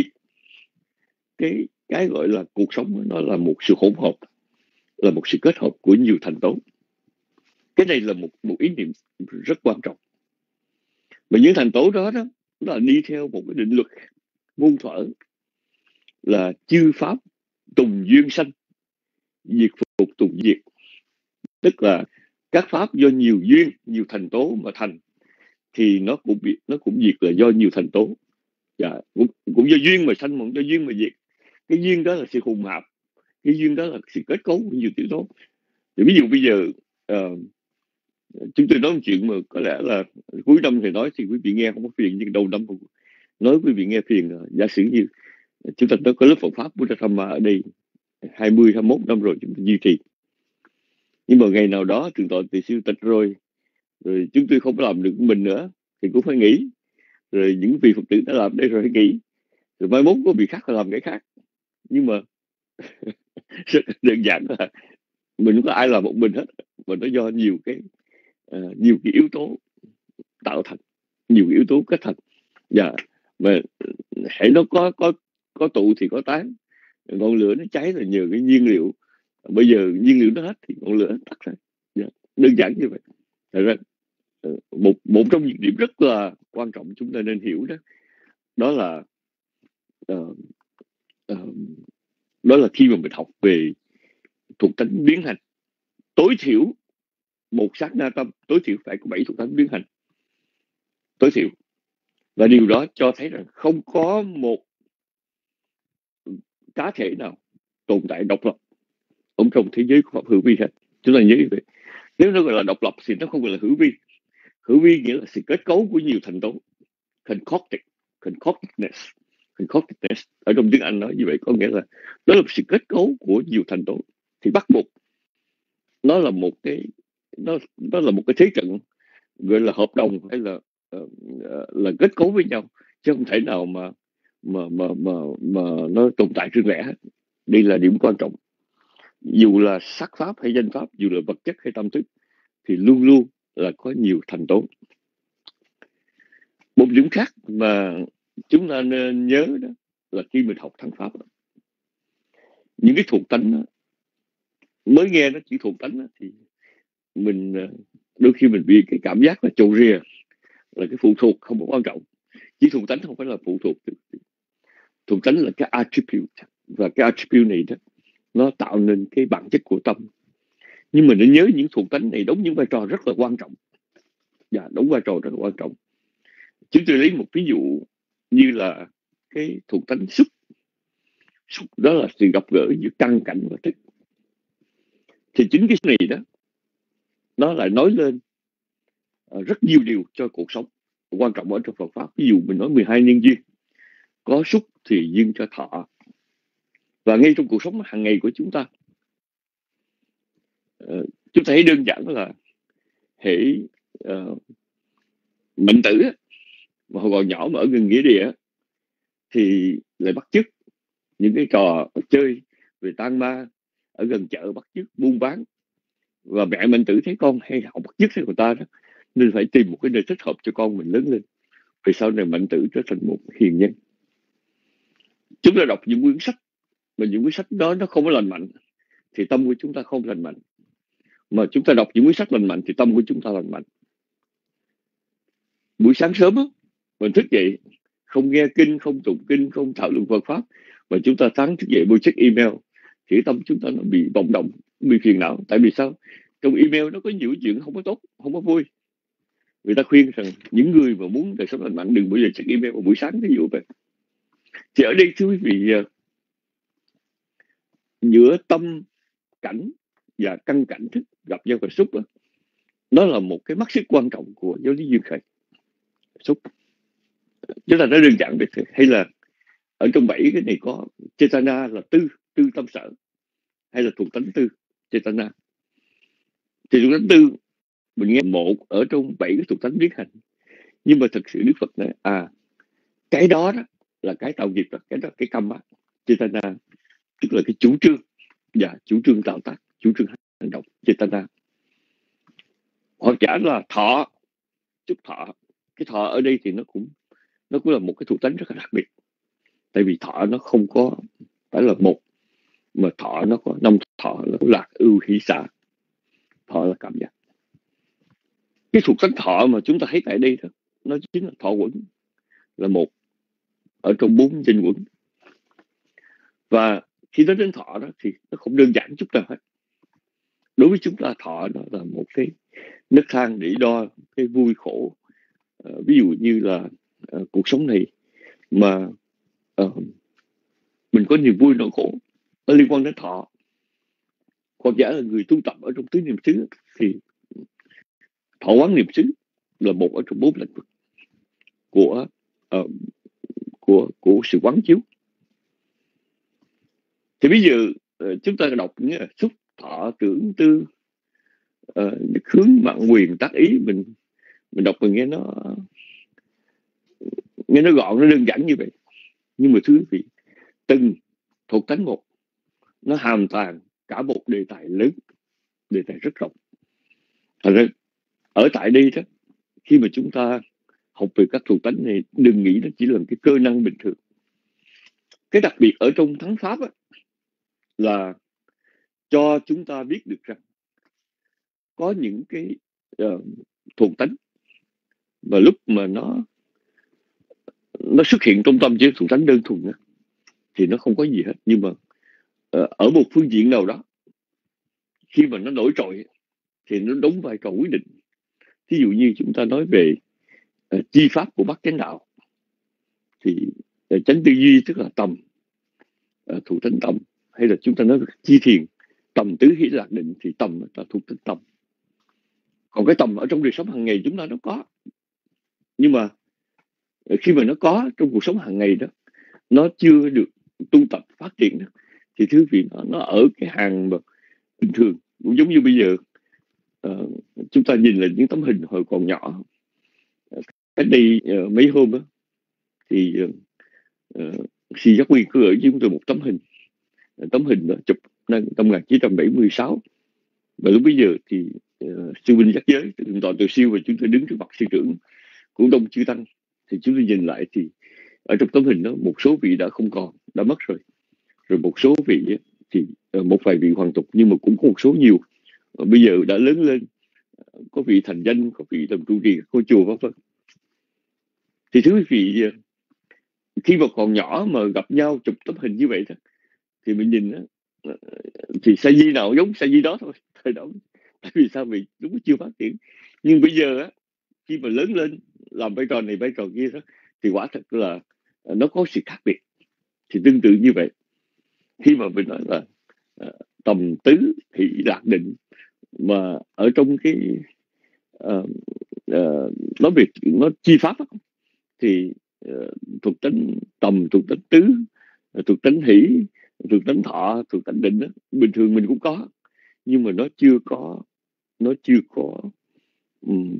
D: cái cái gọi là cuộc sống nó là một sự hỗn hợp, là một sự kết hợp của nhiều thành tố. Cái này là một một ý niệm rất quan trọng. Mà những thành tố đó đó nó là đi theo một cái định luật muôn thuở, là chư pháp tùng duyên sanh, diệt phục tùng diệt. Tức là các pháp do nhiều duyên, nhiều thành tố mà thành, thì nó cũng bị, nó cũng diệt là do nhiều thành tố. Dạ, cũng, cũng do duyên mà sanh, mà do duyên mà diệt. Cái duyên đó là sự hùng hạp, cái duyên đó là sự kết cấu của nhiều yếu tố. Thì ví dụ bây giờ uh, Chúng tôi nói một chuyện mà có lẽ là cuối năm thì nói thì quý vị nghe không có phiền, nhưng đầu năm nói quý vị nghe phiền. Giả sử như chúng ta có lớp Phật pháp Buddha Dhamma ở đây hai mươi, hai mươi mốt năm rồi chúng ta duy trì, nhưng mà ngày nào đó thượng tọa Tỳ Siêu tịch rồi, rồi chúng tôi không làm được mình nữa thì cũng phải nghỉ, rồi những vị Phật tử đã làm đây rồi phải nghỉ, rồi mai mốt có vị khác làm cái khác. Nhưng mà rất đơn giản là mình không có ai làm một mình hết, mà nó do nhiều cái uh, nhiều cái yếu tố tạo thành, nhiều cái yếu tố kết thành. Dạ, mà hãy nó có có có tụ thì có tán, ngọn lửa nó cháy là nhờ cái nhiên liệu. Bây giờ nhiên liệu nó hết thì ngọn lửa nó tắt ra. Dạ, đơn giản như vậy. Thật ra một một trong những điểm rất là quan trọng chúng ta nên hiểu đó, đó là uh, uh, đó là khi mà mình học về thuộc tánh biến hành, tối thiểu một sát na tâm tối thiểu phải có bảy thuộc tánh biến hành tối thiểu. Và điều đó cho thấy rằng không có một cá thể nào tồn tại độc lập ở trong thế giới của Pháp hữu vi hết. Chúng ta nhớ như vậy. Nếu nó gọi là độc lập thì nó không gọi là hữu vi. Hữu vi nghĩa là sự kết cấu của nhiều thành tố, concocted, concoctedness, concoctedness. Ở trong tiếng Anh nói như vậy có nghĩa là đó là sự kết cấu của nhiều thành tố. Thì bắt buộc nó là một cái nó nó là một cái thế trận gọi là hợp đồng hay là uh, là kết cấu với nhau, chứ không thể nào mà mà mà mà mà nó tồn tại riêng lẻ. Đây là điểm quan trọng. Dù là sắc pháp hay danh pháp, dù là vật chất hay tâm thức, thì luôn luôn là có nhiều thành tố. Một điểm khác mà chúng ta nên nhớ đó là khi mình học thắng pháp đó, những cái thuộc tánh đó, mới nghe nó chỉ thuộc tánh đó, thì mình đôi khi mình bị cái cảm giác là trộn rìa, là cái phụ thuộc không có quan trọng. Chỉ thuộc tánh không phải là phụ thuộc. Thuộc tánh là cái attribute, và cái attribute này đó nó tạo nên cái bản chất của tâm. Nhưng mà nên nhớ những thuộc tánh này đóng những vai trò rất là quan trọng. Dạ, đóng vai trò rất là quan trọng. Chúng tôi lấy một ví dụ như là cái thuộc tánh xúc. Xúc đó là sự gặp gỡ giữa căn cảnh và thức. Thì chính cái này đó nó lại nói lên rất nhiều điều cho cuộc sống quan trọng ở trong Phật pháp. Ví dụ mình nói mười hai nhân duyên, có xúc thì duyên cho thọ. Và ngay trong cuộc sống hàng ngày của chúng ta, uh, chúng ta thấy đơn giản là hệ uh, Mạnh Tử mà hồi còn nhỏ mà ở gần nghĩa địa thì lại bắt chước những cái trò chơi về tang ma ở gần chợ, bắt chước buôn bán. Và mẹ Mạnh Tử thấy con hay học bắt chước theo người ta đó, nên phải tìm một cái nơi thích hợp cho con mình lớn lên. Vì sau này Mạnh Tử trở thành một hiền nhân. Chúng ta đọc những quyển sách mà những quyển sách đó nó không có lành mạnh thì tâm của chúng ta không lành mạnh. Mà chúng ta đọc những quyển sách lành mạnh thì tâm của chúng ta lành mạnh. Buổi sáng sớm á, mình thức dậy không nghe kinh, không tụng kinh, không thảo luận Phật pháp, mà chúng ta sáng thức dậy bôi check email thì tâm chúng ta nó bị vọng động, bị phiền não. Tại vì sao? Trong email nó có nhiều chuyện không có tốt, không có vui. Người ta khuyên rằng những người mà muốn đời sống lành mạnh đừng bao giờ check email vào buổi sáng, ví dụ vậy. Thì ở đây thưa quý vị, giữa tâm cảnh và căn cảnh thức gặp nhau và xúc đó, nó là một cái mắt xích quan trọng của giáo lý duyên khởi. Xúc chúng ta nói đơn giản vậy, hay là ở trong bảy cái này có Chetana là tư, tư tâm sở, hay là thuộc tánh tư Chetana. Thì thuộc tánh tư mình nghe một ở trong bảy cái thuộc tánh biến hành, nhưng mà thực sự Đức Phật nói à cái đó đó là cái tạo nghiệp, là cái đó cái kamma Chetana, tức là cái chủ trương và chủ trương tạo tác, chủ trương hành động Chetana. Hoặc giả là thọ, chút thọ. Cái thọ ở đây thì nó cũng nó cũng là một cái thuộc tánh rất là đặc biệt. Tại vì thọ nó không có phải là một, mà thọ nó có năm thọ, là lạc ưu hỷ xả. Thọ là cảm giác. Cái thuộc tánh thọ mà chúng ta thấy tại đây đó, nó chính là thọ quẩn, là một ở trong bốn danh quẩn. Và khi nói đến thọ đó thì nó không đơn giản chút nào hết. Đối với chúng ta, thọ nó là một cái nấc thang để đo cái vui khổ. Uh, ví dụ như là uh, cuộc sống này mà uh, mình có niềm vui nỗi khổ nó liên quan đến thọ. Hoặc giả là người tu tập ở trong tứ niệm xứ thì thọ quán niệm xứ là một ở trong bốn lĩnh vực của uh, của của sự quán chiếu. Thì bây giờ uh, chúng ta đọc những uh, xúc thọ tưởng tư uh, hướng mạng quyền tác ý, mình mình đọc mình nghe nó nghe nó gọn, nó đơn giản như vậy, nhưng mà thưa quý vị, từng thuộc tánh một nó hàm toàn cả một đề tài lớn, đề tài rất rộng. Thật ra ở tại đây đó, khi mà chúng ta học về các thuộc tánh này, đừng nghĩ nó chỉ là cái cơ năng bình thường. Cái đặc biệt ở trong thắng pháp á, là cho chúng ta biết được rằng có những cái uh, thuộc tánh và lúc mà nó nó xuất hiện trong tâm chứ thuộc tánh đơn thuần á, thì nó không có gì hết. Nhưng mà uh, ở một phương diện nào đó, khi mà nó nổi trội thì nó đóng vai trò quyết định. Ví dụ như chúng ta nói về uh, chi pháp của Bát Chánh Đạo, thì uh, chánh tư duy tức là tầm, uh, thuộc tánh tầm, hay là chúng ta nói về chi thiền, tầm tứ hỷ lạc định, thì tầm là thuộc tánh tầm. Còn cái tầm ở trong đời sống hàng ngày chúng ta nó có, nhưng mà uh, khi mà nó có trong cuộc sống hàng ngày đó, nó chưa được tu tập phát triển đó, thì thứ vị nó, nó ở cái hàng mà bình thường. Cũng giống như bây giờ uh, chúng ta nhìn lại những tấm hình hồi còn nhỏ, cách đây uh, mấy hôm đó, thì uh, Si Giác Nguyên cứ ở với chúng tôi một tấm hình, tấm hình đó chụp năm một nghìn chín trăm bảy mươi sáu, và lúc bây giờ thì uh, sư huynh giác giới thượng tọa Từ Siêu và chúng tôi đứng trước mặt sư trưởng của Đông Chư Tăng, thì chúng tôi nhìn lại thì ở trong tấm hình đó một số vị đã không còn, đã mất rồi, rồi một số vị thì uh, một vài vị hoàn tục, nhưng mà cũng có một số nhiều uh, bây giờ đã lớn lên, uh, có vị thành danh, có vị làm trụ trì ngôi chùa vân vân. Thì thưa quý vị, uh, khi mà còn nhỏ mà gặp nhau chụp tấm hình như vậy đó, thì mình nhìn đó, thì sa di nào giống sa di đó thôi, thời đó. Tại vì sao? Vì đúng chưa phát triển. Nhưng bây giờ á, khi mà lớn lên làm vai trò này vai trò kia đó, thì quả thật là nó có sự khác biệt. Thì tương tự như vậy, khi mà mình nói là uh, tầm tứ hỷ lạc định, mà ở trong cái uh, uh, nói về nó chi pháp đó, thì uh, thuộc tính tầm, thuộc tính tứ, thuộc tính hỷ, thuộc tính thọ, thuộc tính định đó, bình thường mình cũng có, nhưng mà nó chưa có nó chưa có um,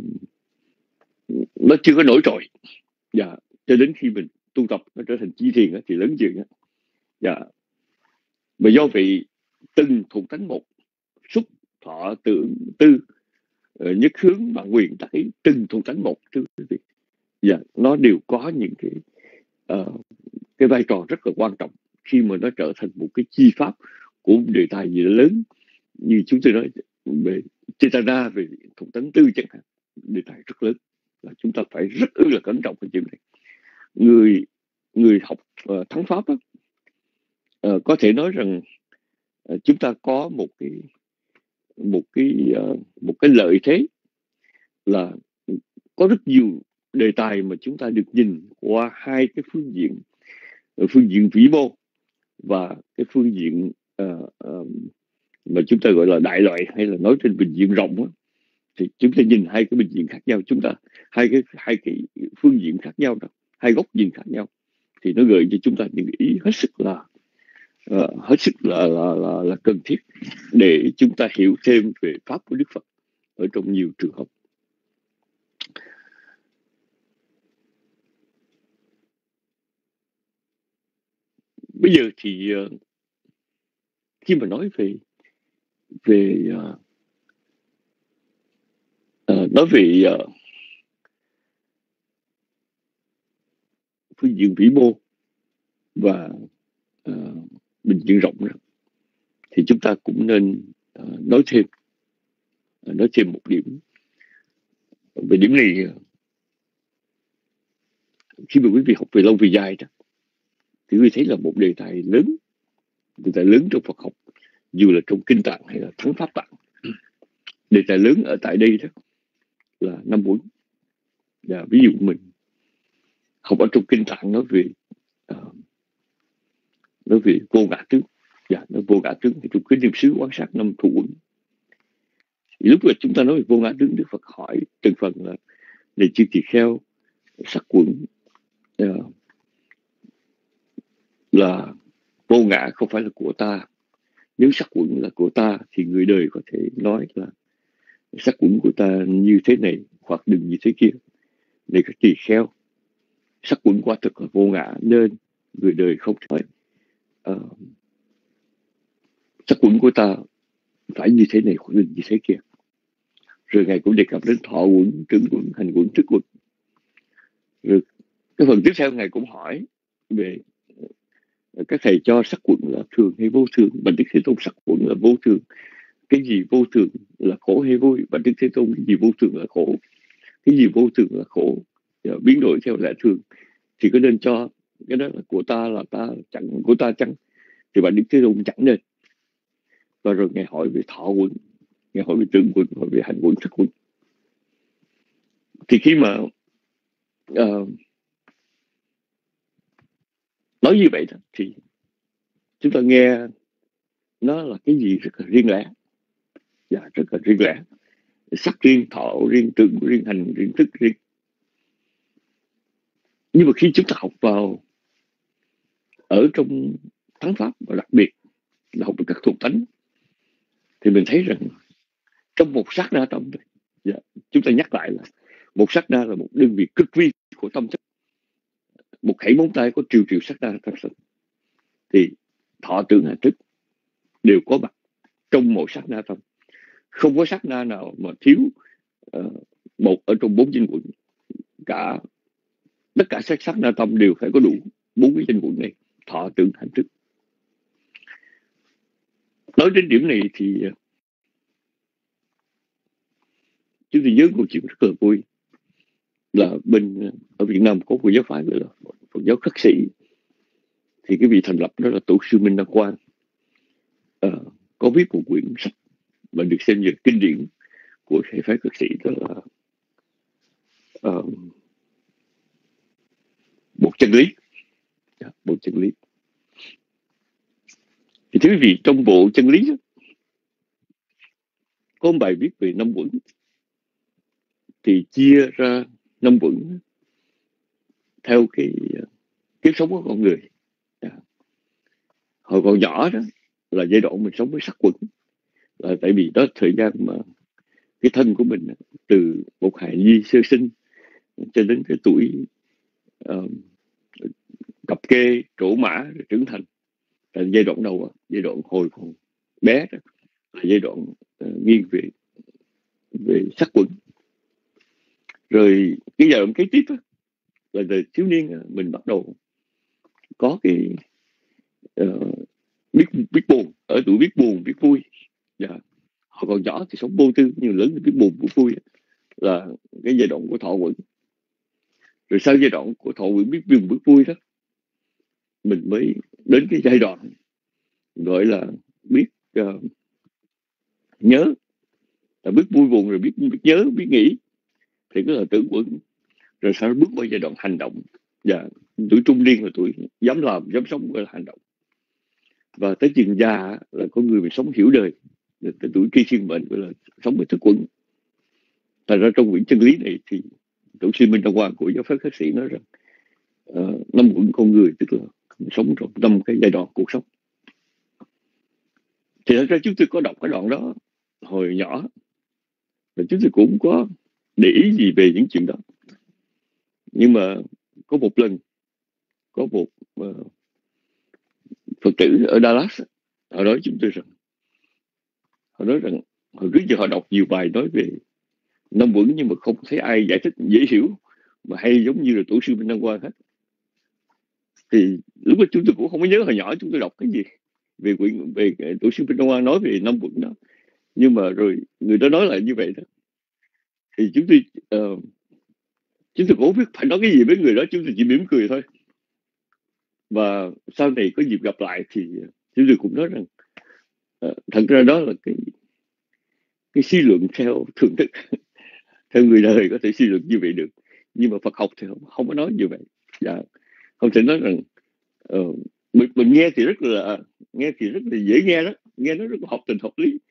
D: nó chưa có nổi trội. Dạ, cho đến khi mình tu tập nó trở thành chi thiền đó, thì lớn chuyện đó. Dạ, mà do vậy từng thuộc tánh một, xúc thọ tưởng tư, uh, nhất hướng mạng quyền tác ý, từng thuộc tánh một, thưa quý vị, dạ, nó đều có những cái uh, cái vai trò rất là quan trọng khi mà nó trở thành một cái chi pháp của đề tài gì đó lớn, như chúng tôi nói về Chetana, về thuộc tánh tư chẳng hạn, đề tài rất lớn, là chúng ta phải rất ư là cẩn trọng cái chuyện này. Người người học uh, thắng pháp đó, uh, có thể nói rằng uh, chúng ta có một cái một cái uh, một cái lợi thế là có rất nhiều đề tài mà chúng ta được nhìn qua hai cái phương diện, phương diện vĩ mô và cái phương diện uh, uh, mà chúng ta gọi là đại loại, hay là nói trên bình diện rộng đó, thì chúng ta nhìn hai cái bình diện khác nhau, chúng ta hai cái hai cái phương diện khác nhau đó, hai góc nhìn khác nhau, thì nó gợi cho chúng ta những ý hết sức là uh, hết sức là là, là là cần thiết để chúng ta hiểu thêm về pháp của Đức Phật ở trong nhiều trường hợp. Bây giờ thì uh, khi mà nói về về uh, uh, nói về uh, phương diện vĩ mô và uh, bình diện rộng đó, thì chúng ta cũng nên uh, nói thêm uh, nói thêm một điểm. Về điểm này, uh, khi mà quý vị học về lâu về dài đó, thì quý vị thấy là một đề tài lớn, đề tài lớn trong Phật học, dù là trong kinh tạng hay là thắng pháp tạng. Đề tài lớn ở tại đây đó là năm bốn. Và ví dụ mình học ở trong kinh tạng nói về uh, nói về vô ngã tướng, dạ, nói vô ngã tướng thì trong kinh niệm xứ quán sát năm thủ uẩn. Lúc mà chúng ta nói về vô ngã đứng, Đức Phật hỏi từng phần là này chư tỳ kheo, sắc quẩn uh, là vô ngã không phải là của ta. Nếu sắc quẩn là của ta thì người đời có thể nói là sắc quẩn của ta như thế này hoặc đừng như thế kia. Này các tỳ kheo, sắc quẩn quả thực là vô ngã, nên người đời không thể nói uh, sắc quẩn của ta phải như thế này hoặc đừng như thế kia. Rồi Ngài cũng đề cập đến thọ quẩn, tưởng quẩn, hành quẩn, thức quẩn. Rồi cái phần tiếp theo Ngài cũng hỏi về các thầy cho sắc quẩn là thường hay vô thường. Bạch Đức Thế Tôn sắc quẩn là vô thường. Cái gì vô thường là khổ hay vui? Bạch Đức Thế Tôn cái gì vô thường là khổ, cái gì vô thường là khổ, biến đổi theo lẽ thường. Thì có nên cho cái đó là của ta, là ta chẳng của ta chăng? Thì Bạch Đức Thế Tôn chẳng nên. Và rồi Ngài hỏi về thọ quẩn, Ngài hỏi về tưởng quẩn, hỏi về hành quẩn, thức quẩn. Thì khi mà uh, nói như vậy đó, thì chúng ta nghe nó là cái gì rất là riêng lẻ, dạ, rất là riêng lẻ. Sắc riêng, thọ riêng, tưởng riêng, hành riêng, thức riêng. Nhưng mà khi chúng ta học vào ở trong thắng pháp, và đặc biệt là học về các thuộc tánh, thì mình thấy rằng trong một sát na tâm, dạ, chúng ta nhắc lại là một sát na là một đơn vị cực vi của tâm thức. Một khẩy móng tay có triệu triệu sát na tâm thức. Thì thọ tưởng hành thức đều có mặt trong một sát na tâm. Không có sát na nào mà thiếu uh, một ở trong bốn danh quận. Cả tất cả các sát na tâm đều phải có đủ bốn cái danh quận này: thọ tưởng hành thức. Nói đến điểm này thì chúng tôi nhớ câu chuyện rất là vui. Là bên ở Việt Nam có một giáo phái gọi là Phật giáo Khất Sĩ. Thì cái vị thành lập đó là tổ sư Minh Đăng Quang, uh, có viết một quyển sách mà được xem như kinh điển của hệ phái Khất Sĩ, đó là uh, một chân lý. Một chân lý. Thì thưa quý vị, trong bộ chân lý đó, có một bài viết về năm quẩn. Thì chia ra năm quẩn theo cái kiếp sống của con người. Hồi còn nhỏ đó là giai đoạn mình sống với sắc quẩn, là tại vì đó thời gian mà cái thân của mình từ một hài nhi sơ sinh cho đến cái tuổi uh, cập kê, trổ mã, rồi trưởng thành. Là giai đoạn đầu, giai đoạn hồi còn bé đó, là giai đoạn uh, nghiêng về về sắc quẩn. Rồi cái giai đoạn kế tiếp đó, là đời thiếu niên mình bắt đầu có cái uh, biết biết buồn, ở tuổi biết buồn biết vui. Yeah. Họ còn nhỏ thì sống vô tư, nhưng lớn thì biết buồn biết vui, là cái giai đoạn của thọ quẩn. Rồi sau giai đoạn của thọ quẩn biết buồn biết vui đó, mình mới đến cái giai đoạn gọi là biết uh, nhớ, là biết vui buồn, rồi biết, biết nhớ, biết nghĩ, thì cái là tưởng quẩn. Rồi sau đó bước qua giai đoạn hành động. Và tuổi trung niên là tuổi dám làm, dám sống, gọi là hành động. Và tới chừng già là có người mình sống hiểu đời, tới tuổi tri thiên mệnh gọi là sống với thức quẩn. Thành ra trong quyển chân lý này thì tổ sư Minh Đăng Quang của giáo phái Khất Sĩ nói rằng uh, năm quẩn con người, tức là sống trong năm cái giai đoạn cuộc sống. Thì thật ra chúng tôi có đọc cái đoạn đó hồi nhỏ, và chúng tôi cũng có để ý gì về những chuyện đó. Nhưng mà có một lần, có một uh, Phật tử ở Dallas, họ nói chúng tôi rằng, họ nói rằng hồi trước giờ họ đọc nhiều bài nói về năm quẩn, nhưng mà không thấy ai giải thích dễ hiểu mà hay giống như là tổ sư Minh Đăng Quang hết. Thì lúc đó chúng tôi cũng không có nhớ hồi nhỏ chúng tôi đọc cái gì về quyển về tổ sư Minh Đăng Quang nói về năm quẩn đó. Nhưng mà rồi người đó nói lại như vậy đó, thì chúng tôi uh, chúng tôi cũng không biết phải nói cái gì với người đó, chúng tôi chỉ mỉm cười thôi. Và sau này có dịp gặp lại thì chúng tôi cũng nói rằng uh, thật ra đó là cái cái suy luận theo thưởng thức. Theo người đời có thể suy luận như vậy được, nhưng mà Phật học thì không, không có nói như vậy. Dạ. Không thể nói rằng uh, mình, mình nghe thì rất là nghe thì rất là dễ nghe đó, nghe nó rất là hợp tình hợp lý.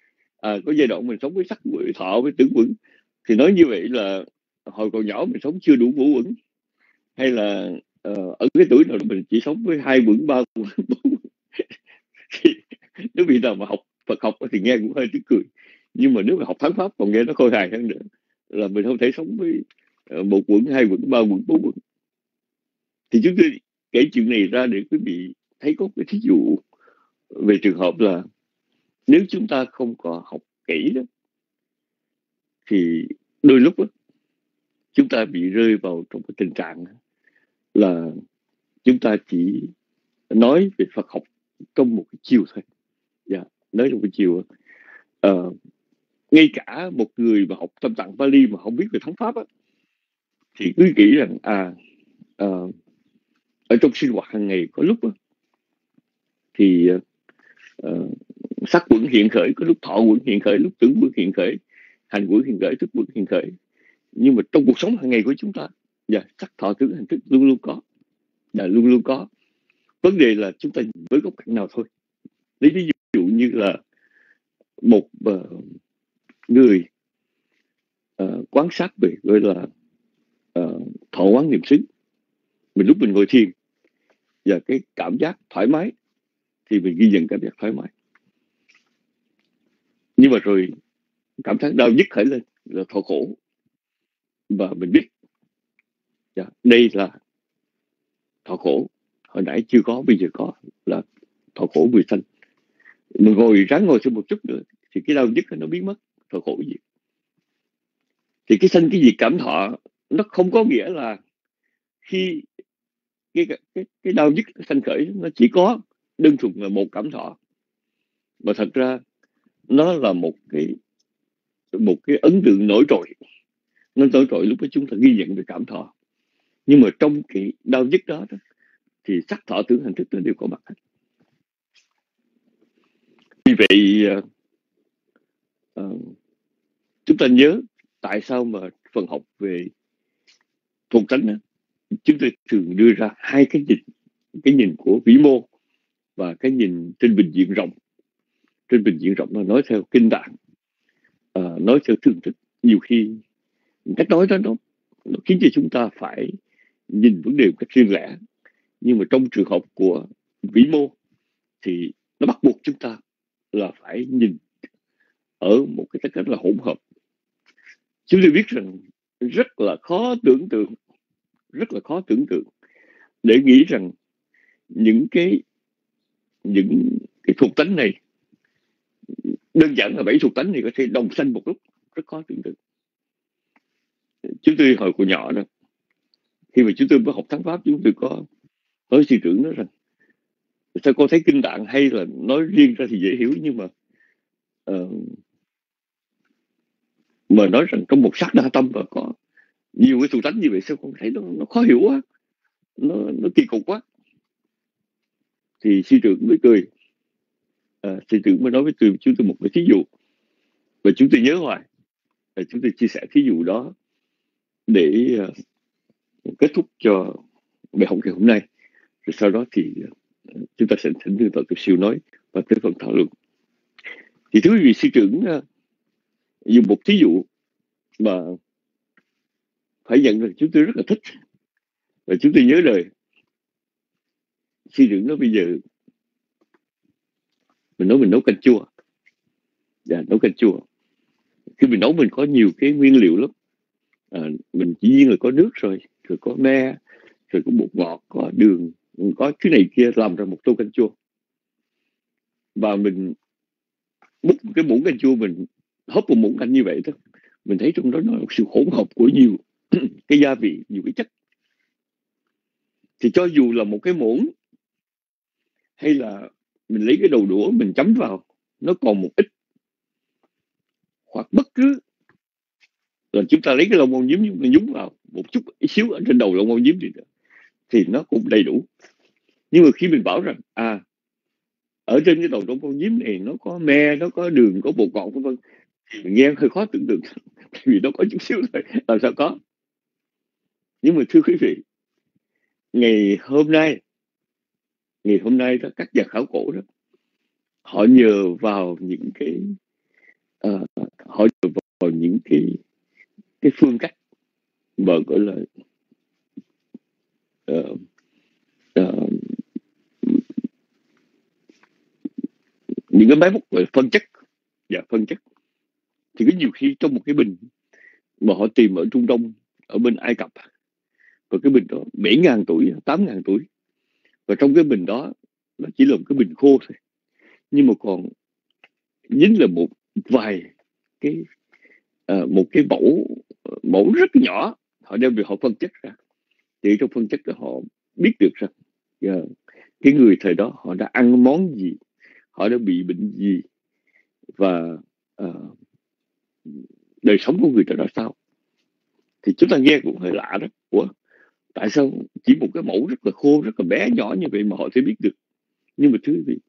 D: À, có giai đoạn mình sống với sắc với thọ với tưởng quẩn, thì nói như vậy là hồi còn nhỏ mình sống chưa đủ ngũ quẩn, hay là uh, ở cái tuổi nào đó mình chỉ sống với hai quẩn ba quẩn bốn quẩn. Thì nếu bây giờ mà học Phật học thì nghe cũng hơi tiếng cười, nhưng mà nếu mà học thắng pháp còn nghe nó khôi hài hơn nữa, là mình không thể sống với uh, một quẩn, hai quẩn, ba quẩn, bốn quẩn. Thì chúng tôi kể chuyện này ra để quý vị thấy có cái thí dụ về trường hợp là nếu chúng ta không có học kỹ đó, thì đôi lúc đó, chúng ta bị rơi vào trong cái tình trạng là chúng ta chỉ nói về Phật học trong một cái chiều thôi. Yeah, nói trong cái chiều. Uh, ngay cả một người mà học Tam Tạng Pali mà không biết về thắng pháp á, thì cứ nghĩ rằng à uh, ở trong sinh hoạt hàng ngày có lúc đó, thì uh, sắc quẩn hiện khởi, có lúc thọ quẩn hiện khởi, lúc tưởng quẩn hiện khởi, hành quẩn hiện khởi, thức quẩn hiện khởi. Nhưng mà trong cuộc sống hàng ngày của chúng ta, yeah, sắc thọ tưởng hành thức luôn luôn có, là luôn luôn có. Vấn đề là chúng ta nhìn với góc cạnh nào thôi. Lấy ví dụ như là một uh, người uh, quan sát về gọi là uh, thọ quán niệm xứ. Mình lúc mình ngồi thiền và cái cảm giác thoải mái thì mình ghi nhận cảm giác thoải mái. Nhưng mà rồi cảm giác đau nhức khởi lên là thọ khổ, và mình biết yeah, đây là thọ khổ, hồi nãy chưa có, bây giờ có, là thọ khổ vừa sanh. Mình ngồi ráng ngồi thêm một chút nữa thì cái đau nhức nó biến mất, thọ khổ gì. Thì cái sanh cái gì cảm thọ nó không có nghĩa là khi cái cái cái đau nhức sanh khởi nó chỉ có đơn thuần là một cảm thọ, mà thật ra nó là một cái một cái ấn tượng nổi trội. Nó nổi trội lúc đó chúng ta ghi nhận về cảm thọ, nhưng mà trong cái đau nhức đó, đó thì sắc thọ tưởng hành thức nó đều có mặt hết. Vì vậy uh, uh, chúng ta nhớ tại sao mà phần học về thuộc tánh đó, chúng tôi thường đưa ra hai cái nhìn, cái nhìn của vĩ mô và cái nhìn trên bình diện rộng. Trên bình diện rộng là nói theo kinh tạng, uh, nói theo thường thức. Nhiều khi cách nói đó nó, nó khiến cho chúng ta phải nhìn vấn đề một cách riêng lẻ, nhưng mà trong trường hợp của vĩ mô thì nó bắt buộc chúng ta là phải nhìn ở một cái tất cả là hỗn hợp. Chúng tôi biết rằng rất là khó tưởng tượng, rất là khó tưởng tượng để nghĩ rằng những cái những cái thuộc tánh này, đơn giản là bảy thuộc tánh này có thể đồng sanh một lúc, rất khó tưởng tượng. Chúng tôi hồi còn nhỏ đó, khi mà chúng tôi mới học thắng pháp, chúng tôi có nói sư trưởng nói rằng sao con thấy kinh tạng hay là nói riêng ra thì dễ hiểu, nhưng mà uh, mà nói rằng trong một sát na tâm và có nhiều cái thuộc tánh như vậy, sao con thấy nó, nó khó hiểu quá, nó, nó kỳ cục quá. Thì sư trưởng mới cười, à, sư trưởng mới nói với tôi, chúng tôi một cái thí dụ, và chúng tôi nhớ hoài. Và chúng tôi chia sẻ thí dụ đó để uh, kết thúc cho bài học ngày hôm nay. Rồi sau đó thì uh, chúng ta sẽ thỉnh thương Tổ siêu nói và tới phần thảo luận. Thì thưa quý vị, sư trưởng uh, dùng một thí dụ mà phải nhận rằng chúng tôi rất là thích và chúng tôi nhớ đời. Sư trưởng nói bây giờ mình nói mình nấu canh chua, dạ, nấu canh chua. Khi mình nấu mình có nhiều cái nguyên liệu lắm, à, mình chỉ nhiên là có nước rồi, rồi có me, rồi có bột ngọt, có đường, có cái này kia làm ra một tô canh chua. Và mình múc cái muỗng canh chua, mình hấp một muỗng canh như vậy thôi, mình thấy trong đó nó là một sự hỗn hợp của nhiều cái gia vị, nhiều cái chất. Thì cho dù là một cái muỗng hay là mình lấy cái đầu đũa mình chấm vào, nó còn một ít, hoặc bất cứ là chúng ta lấy cái lông môn nhím mình nhúng vào một chút xíu ở trên đầu lông môn nhím thì, thì nó cũng đầy đủ. Nhưng mà khi mình bảo rằng à, ở trên cái đầu lông môn nhím này nó có me, nó có đường, có bột ngọt vân vân, mình nghe hơi khó tưởng tượng vì nó có chút xíu thôi, làm sao có. Nhưng mà thưa quý vị, ngày hôm nay ngày hôm nay đó, các nhà khảo cổ đó, họ nhờ vào những cái uh, họ dựa vào những cái cái phương cách mà gọi là uh, uh, những cái máy móc gọi là phân chất và phân chất. Thì có nhiều khi trong một cái bình mà họ tìm ở Trung Đông, ở bên Ai Cập, và cái bình đó bảy ngàn tuổi, tám ngàn tuổi, và trong cái bình đó nó chỉ là một cái bình khô thôi, nhưng mà còn dính là một vài cái uh, một cái mẫu mẫu rất nhỏ, họ đem về họ phân chất ra. Thì trong phân chất đó họ biết được rằng uh, cái người thời đó họ đã ăn món gì, họ đã bị bệnh gì, và uh, đời sống của người đó ra sao. Thì chúng ta nghe cũng hơi lạ đó. Ủa, tại sao chỉ một cái mẫu rất là khô, rất là bé nhỏ như vậy mà họ sẽ biết được? Nhưng mà thứ gì,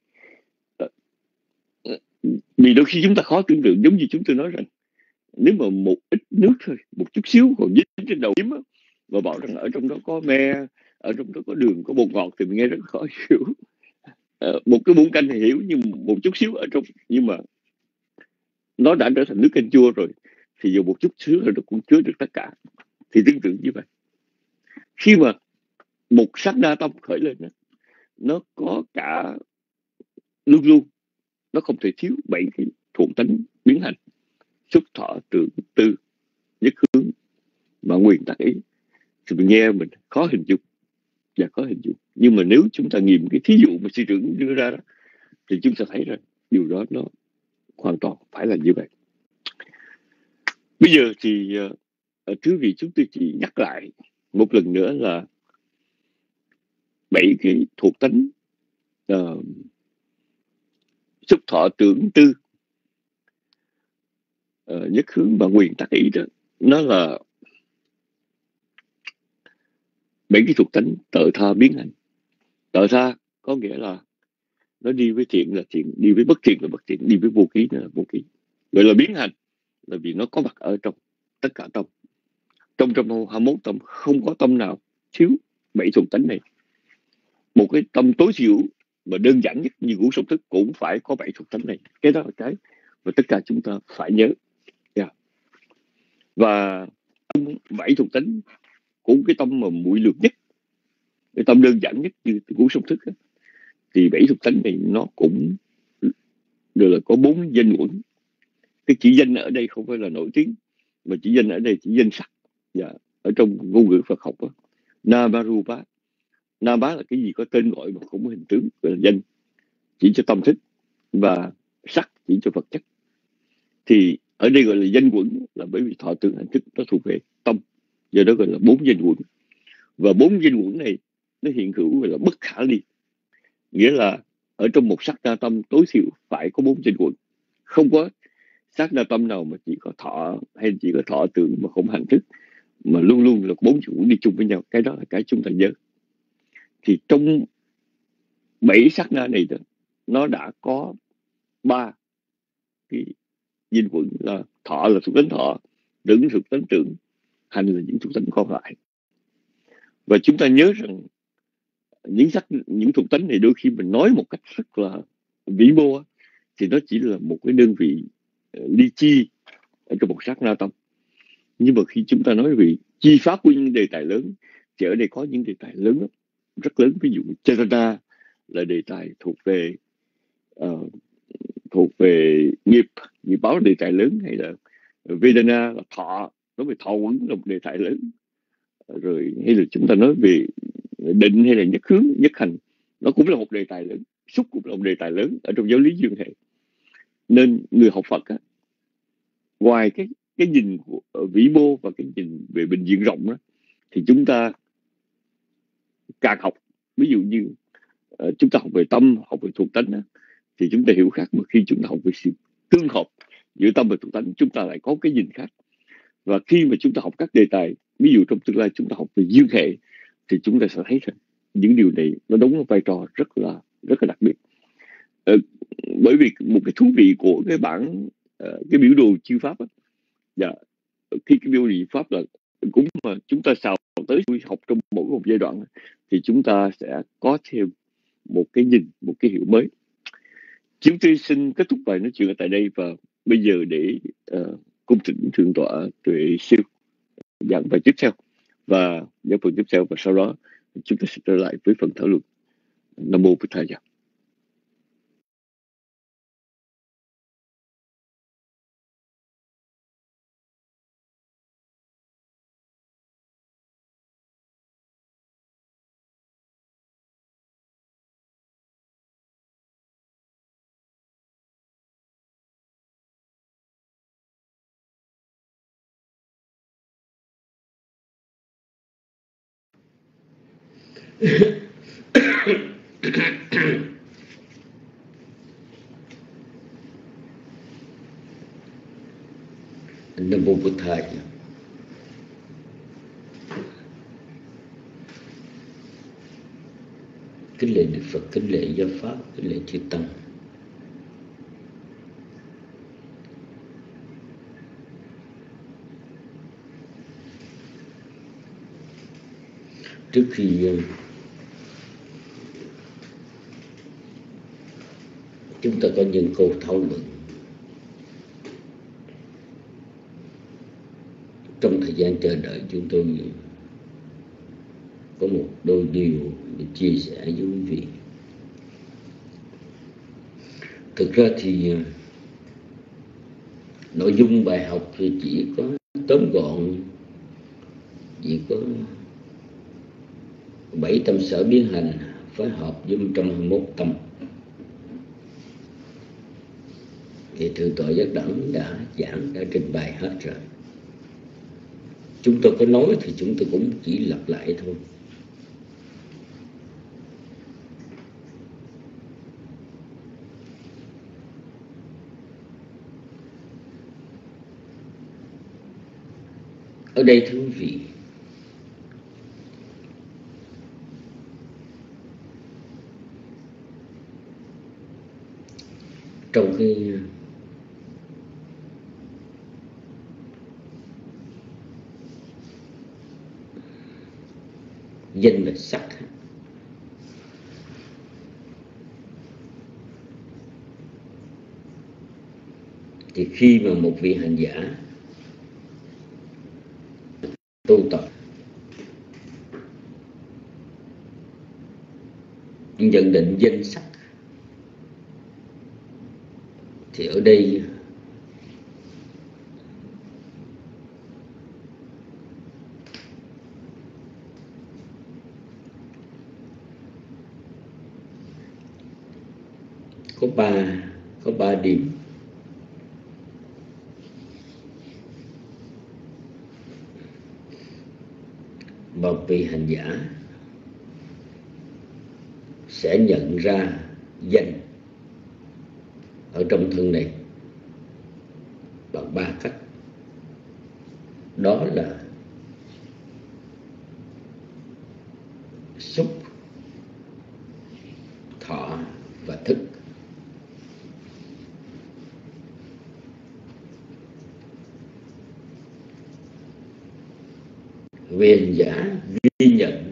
D: vì đôi khi chúng ta khó tưởng tượng, giống như chúng tôi nói rằng nếu mà một ít nước thôi, một chút xíu còn dính trên đầu kiếm á, và bảo rằng ở trong đó có me, ở trong đó có đường, có bột ngọt, thì mình nghe rất khó hiểu. À, một cái muỗng canh thì hiểu, nhưng một chút xíu ở trong, nhưng mà nó đã trở thành nước canh chua rồi, thì dù một chút xíu là nó cũng chứa được tất cả. Thì tương tự như vậy, khi mà một sát na tâm khởi lên, nó có cả, luôn luôn nó không thể thiếu bảy cái thuộc tánh biến hành: xúc, thọ, tưởng, tư, nhất hướng và nguyên tắc ý. Thì mình nghe mình khó hình dung và khó hình dung, nhưng mà nếu chúng ta nghiệm cái thí dụ mà sư trưởng đưa ra đó, thì chúng ta thấy rằng điều đó nó hoàn toàn phải là như vậy. Bây giờ thì uh, thứ vị chúng tôi chỉ nhắc lại một lần nữa là bảy cái thuộc tánh uh, xúc, thọ, tưởng, tư, uh, nhất hướng và nguyên tắc ý đó. Nó là bảy cái thuộc tánh tự tha biến hành. Tự tha có nghĩa là nó đi với thiện là thiện, đi với bất thiện là bất thiện, đi với vô ký là vô ký. Gọi là biến hành là vì nó có mặt ở trong tất cả tâm. Trong trong hai mươi mốt tâm không có tâm nào thiếu bảy thuộc tánh này. Một cái tâm tối thiểu và đơn giản nhất như ngũ sống thức cũng phải có bảy thuộc tánh này. Cái đó là cái mà tất cả chúng ta phải nhớ. Yeah. Và bảy thuộc tánh cũng cái tâm mà muội lược nhất, cái tâm đơn giản nhất như ngũ sống thức ấy, thì bảy thuộc tánh này nó cũng được là có bốn danh uẩn. Cái chỉ danh ở đây không phải là nổi tiếng, mà chỉ danh ở đây chỉ danh sắc. Dạ. Ở trong ngôn ngữ Phật học đó, Namarupa. Nama là cái gì có tên gọi mà không có hình tướng, gọi là danh, chỉ cho tâm thức, và sắc chỉ cho vật chất. Thì ở đây gọi là danh uẩn là bởi vì thọ tưởng hành thức nó thuộc về tâm, do đó gọi là bốn danh uẩn. Và bốn danh uẩn này nó hiện hữu gọi là bất khả ly, nghĩa là ở trong một sắc na tâm tối thiểu phải có bốn danh uẩn. Không có sắc na tâm nào mà chỉ có thọ hay chỉ có thọ tưởng mà không hành thức, mà luôn luôn là bốn danh uẩn đi chung với nhau. Cái đó là cái chúng ta nhớ. Thì trong bảy sắc na này đó, nó đã có ba cái danh uẩn là thọ là thuộc tánh thọ, tưởng là thuộc tánh tưởng, hành là những thuộc tánh còn lại. Và chúng ta nhớ rằng những sắc, những thuộc tánh này đôi khi mình nói một cách rất là vĩ mô thì nó chỉ là một cái đơn vị ly chi ở trong một sắc na tâm. Nhưng mà khi chúng ta nói về chi pháp của những đề tài lớn, thì ở đây có những đề tài lớn, rất lớn. Ví dụ Charana là đề tài thuộc về uh, thuộc về nghiệp, nghiệp báo là đề tài lớn, hay là Vedana là thọ, nói về thọ uẩn là một đề tài lớn. Rồi hay là chúng ta nói về định hay là nhất hướng, nhất hành, nó cũng là một đề tài lớn. Xúc cũng là một đề tài lớn ở trong giáo lý duyên hệ. Nên người học Phật á, ngoài cái cái nhìn của vĩ mô và cái nhìn về bình diện rộng đó, thì chúng ta càng học, ví dụ như uh, chúng ta học về tâm, học về thuộc tánh đó, thì chúng ta hiểu khác. Mà khi chúng ta học về sự tương hợp giữa tâm và thuộc tánh, chúng ta lại có cái nhìn khác. Và khi mà chúng ta học các đề tài, ví dụ trong tương lai chúng ta học về duyên hệ, thì chúng ta sẽ thấy rằng những điều này nó đóng một vai trò rất là rất là đặc biệt. Uh, bởi vì một cái thú vị của cái bản uh, cái biểu đồ chư pháp á, dạ, khi cái biểu đồ chư pháp là cũng mà chúng ta xào tới học trong mỗi một giai đoạn, thì chúng ta sẽ có thêm một cái nhìn, một cái hiểu mới. Chúng tôi xin kết thúc bài nói chuyện ở tại đây, và bây giờ để uh, cung thỉnh thượng tọa Tuệ Siêu giảng bài tiếp theo và giảng phần tiếp theo, và sau đó chúng ta sẽ trở lại với phần thảo luận. Nam mô Bụt Thầy.
C: Nam mô Bụt Thầy. Kính lễ Đức Phật, kính lễ Giáo Pháp, kính lễ Chư Tăng. Trước khi chúng ta có những câu thảo luận, trong thời gian chờ đợi chúng tôi có một đôi điều để chia sẻ với quý vị. Thực ra thì nội dung bài học thì chỉ có tóm gọn, chỉ có bảy tâm sở biến hành phối hợp với một trăm hai mươi mốt tâm. Thì Thượng tọa Giác Đẳng đã giảng, đã trình bày hết rồi. Chúng tôi có nói thì chúng tôi cũng chỉ lặp lại thôi. Ở đây thưa quý vị, trong cái danh và sắc, thì khi mà một vị hành giả tu tập nhận định danh sắc, thì ở đây có ba có ba điểm. Mà vị hành giả sẽ nhận ra danh ở trong thân này bằng ba cách. Đó là xúc, thọ và thức. Vị hành giả ghi nhận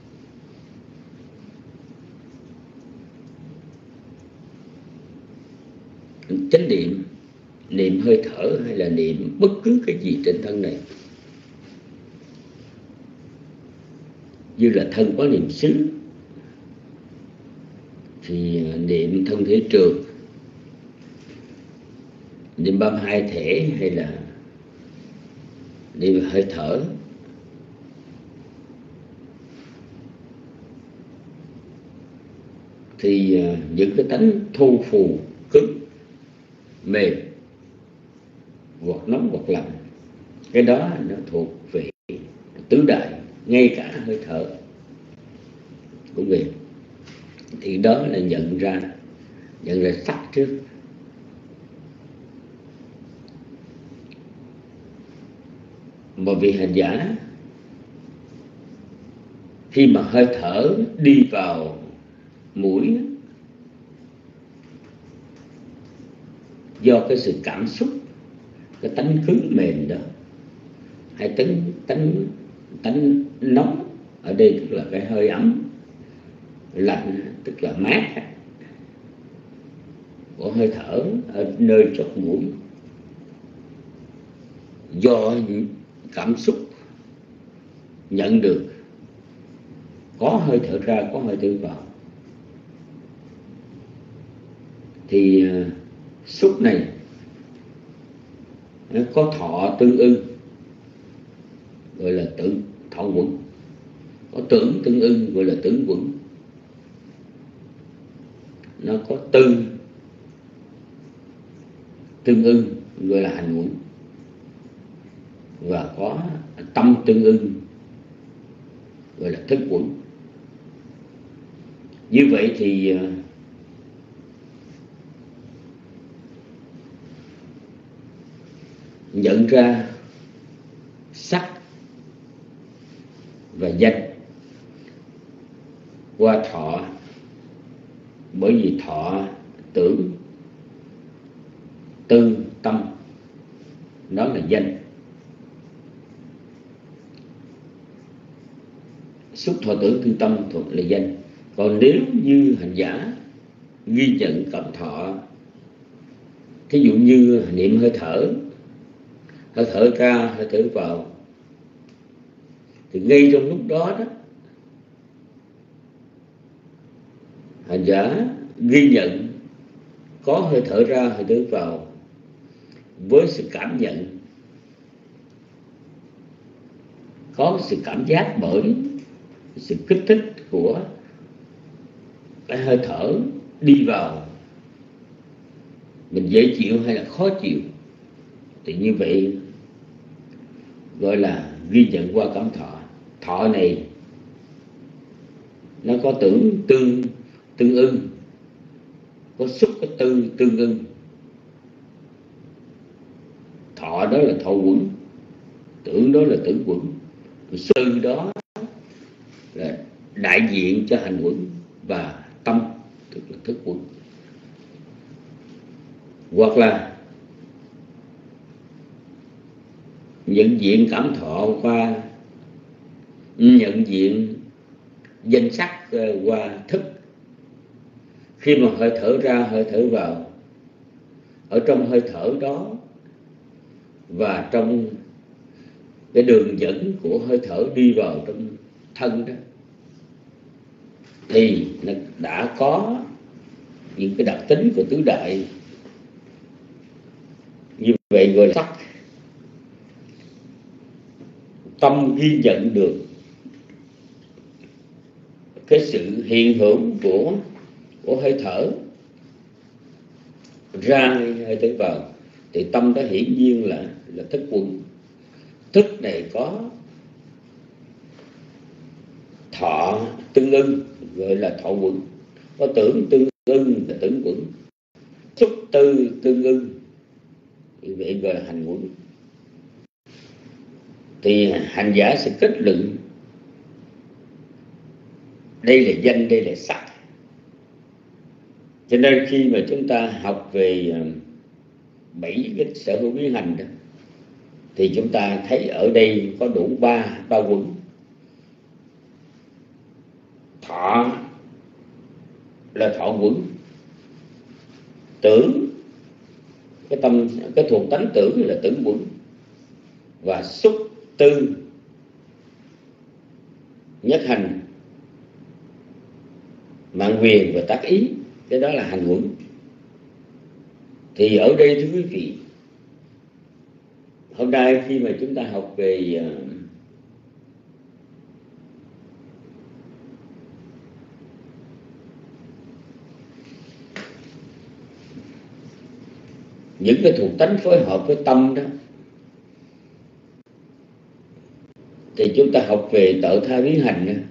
C: chánh niệm, niệm hơi thở hay là niệm bất cứ cái gì trên thân này, như là thân có niệm xứ thì niệm thân thể trường, niệm ba mươi hai thể hay là niệm hơi thở. Thì những cái tánh thô phù, cứng, mềm, hoặc nóng hoặc lạnh, cái đó nó thuộc về tứ đại, ngay cả hơi thở cũng vậy. Thì đó là nhận ra nhận ra sắc trước. Mà vị hành giả khi mà hơi thở đi vào mũi, do cái sự cảm xúc, cái tánh cứng mềm đó, hay tánh tánh tánh nóng, ở đây tức là cái hơi ấm, lạnh tức là mát của hơi thở ở nơi chót mũi, do cảm xúc nhận được có hơi thở ra, có hơi thở vào, thì xúc này nó có thọ tương ưng, gọi là tưởng thọ quẩn. Có tưởng tương ưng, gọi là tưởng quẩn. Nó có tư tương ưng, gọi là hành quẩn. Và có tâm tương ưng, gọi là thức quẩn. Như vậy thì nhận ra sắc và danh qua thọ, bởi vì thọ, tưởng, tư, tâm, đó là danh. Xúc thọ tưởng tư tâm thuộc là danh. Còn nếu như hành giả ghi nhận cảm thọ, thí dụ như niệm hơi thở, hơi thở ra, hơi thở vào, thì ngay trong lúc đó đó, hành giả ghi nhận có hơi thở ra, hơi thở vào với sự cảm nhận, có sự cảm giác bởi sự kích thích của cái hơi thở đi vào, mình dễ chịu hay là khó chịu, thì như vậy gọi là ghi nhận qua cảm thọ. Thọ này nó có tưởng tương tương ưng, có xúc có tư tương ưng. Thọ đó là thọ quẩn, tưởng đó là tưởng quẩn, sư đó là đại diện cho hành quẩn, và tâm tức là thức quẩn. Hoặc là nhận diện cảm thọ qua nhận diện danh sắc qua thức. Khi mà hơi thở ra, hơi thở vào, ở trong hơi thở đó và trong cái đường dẫn của hơi thở đi vào trong thân đó, thì nó đã có những cái đặc tính của tứ đại. Như vậy gọi là sắc. Tâm ghi nhận được cái sự hiện hữu của của hơi thở ra, hơi thở vào, thì tâm đó hiển nhiên là là thức quẩn. Thức này có thọ tương ưng, gọi là thọ quẩn. Có tưởng tương ưng là tưởng quẩn. Xúc tư tương ưng, vậy gọi là hành quẩn. Thì hành giả sẽ kết luận đây là danh, đây là sắc. Cho nên khi mà chúng ta học về bảy cái sở hữu biến hành đó, thì chúng ta thấy ở đây có đủ ba ba quẩn. Thọ là thọ quẩn, tưởng cái tâm, cái thuộc tánh tưởng là tưởng quẩn, và xúc tư nhất hành, mạng quyền và tác ý, cái đó là hành quẩn. Thì ở đây thưa quý vị, hôm nay khi mà chúng ta học về uh, những cái thuộc tánh phối hợp với tâm đó, thì chúng ta học về tự tha biến hành đó,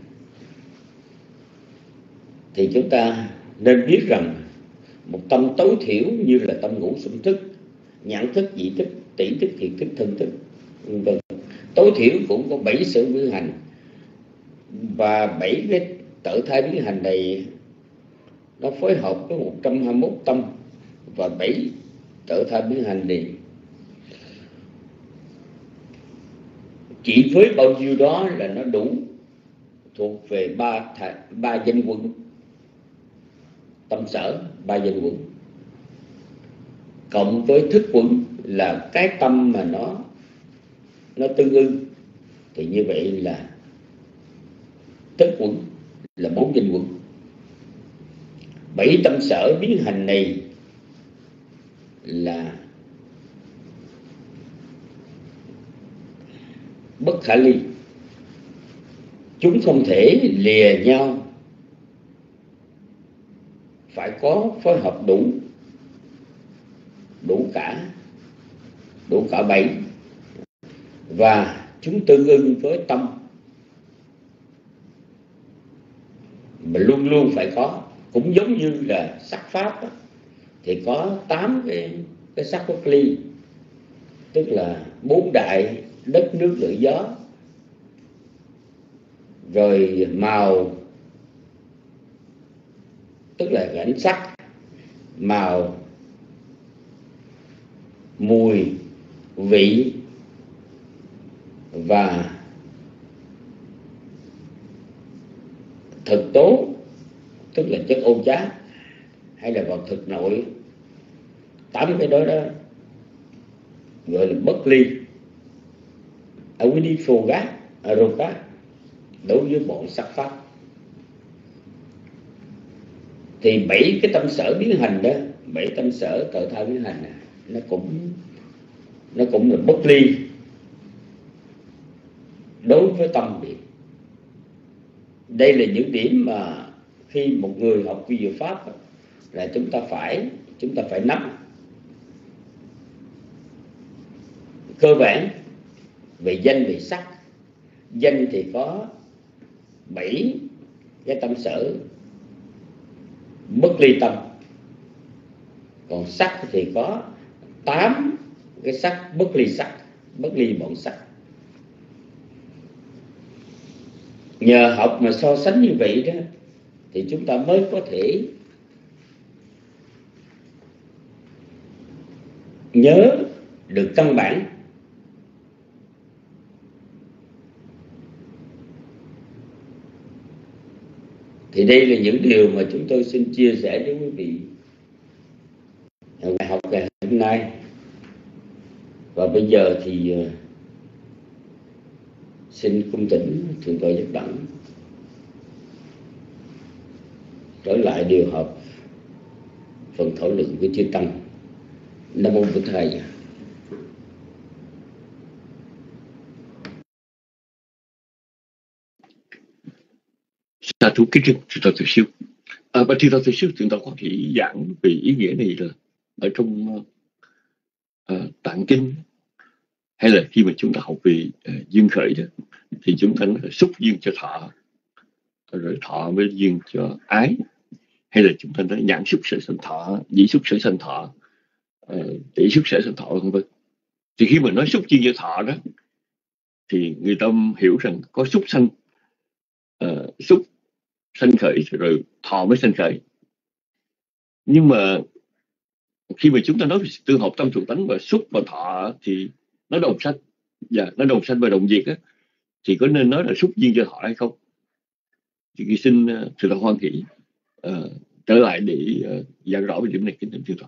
C: thì chúng ta nên biết rằng một tâm tối thiểu như là tâm ngũ xung thức, nhãn thức, nhĩ thức, tỷ thức, thiệt thức, thân thức, vân, tối thiểu cũng có bảy sở biến hành. Và bảy cái tự tha biến hành này nó phối hợp với một trăm hai mươi mốt tâm, và bảy tự tha biến hành này chỉ với bao nhiêu đó là nó đủ thuộc về ba ba danh quẩn. Tâm sở ba danh quẩn cộng với thức quẩn là cái tâm mà nó nó tương ưng, thì như vậy là tất quẩn, là bốn danh quẩn. Bảy tâm sở biến hành này là bất khả ly, chúng không thể lìa nhau, phải có phối hợp đủ, đủ cả, đủ cả bảy, và chúng tương ưng với tâm mà luôn luôn phải có. Cũng giống như là sắc pháp đó, thì có tám cái, cái sắc bất ly, tức là bốn đại đất nước lửa gió, rồi màu tức là cảnh sắc, màu, mùi, vị và thực tố, tức là chất ô chá hay là vật thực nội. Tám cái đó đó gọi là bất ly, Avidifoga, Aroka đối với bọn sắc pháp. Thì bảy cái tâm sở biến hành đó, bảy tâm sở tự thân biến hành này, nó cũng nó cũng là bất ly đối với tâm biệt. Đây là những điểm mà khi một người học vi diệu pháp là chúng ta phải chúng ta phải nắm cơ bản về danh về sắc. Danh thì có bảy cái tâm sở bất ly tâm, còn sắc thì có tám cái sắc bất ly sắc, bất ly bọn sắc. Nhờ học mà so sánh như vậy đó thì chúng ta mới có thể nhớ được căn bản. Thì đây là những điều mà chúng tôi xin chia sẻ với quý vị bài học ngày hôm nay. Và bây giờ thì xin cung thỉnh Thượng tọa Giác Đẳng trở lại điều hợp phần thảo luận của chư tăng. Nam mô Bổn Thầy.
D: Sa thú kính thưa Thượng tọa Từ Siêu. À, và Thượng tọa Từ Siêu, Thượng tọa có thể giảng về ý nghĩa này là ở trong uh, tạng kinh, hay là khi mà chúng ta học về uh, duyên khởi đó, thì chúng ta nói là xúc duyên cho thọ, rồi thọ với duyên cho ái, hay là chúng ta nói nhãn xúc sở sanh thọ, nhĩ xúc sở sanh thọ, uh, tỷ xúc sở sanh thọ, vân vân. Thì khi mà nói xúc duyên cho thọ đó, thì người ta hiểu rằng có xúc sanh, uh, xúc sanh khởi rồi thọ mới sanh khởi. Nhưng mà khi mà chúng ta nói về tương hợp tâm thuộc tánh và xúc và thọ thì nó đồng sanh, dạ, nó đồng sanh và đồng diệt á, thì có nên nói là xúc duyên cho thọ hay không? Thì xin uh, Thượng tọa hoan hỷ uh, trở lại để uh, giảng rõ về điểm này, kính thưa Thượng tọa.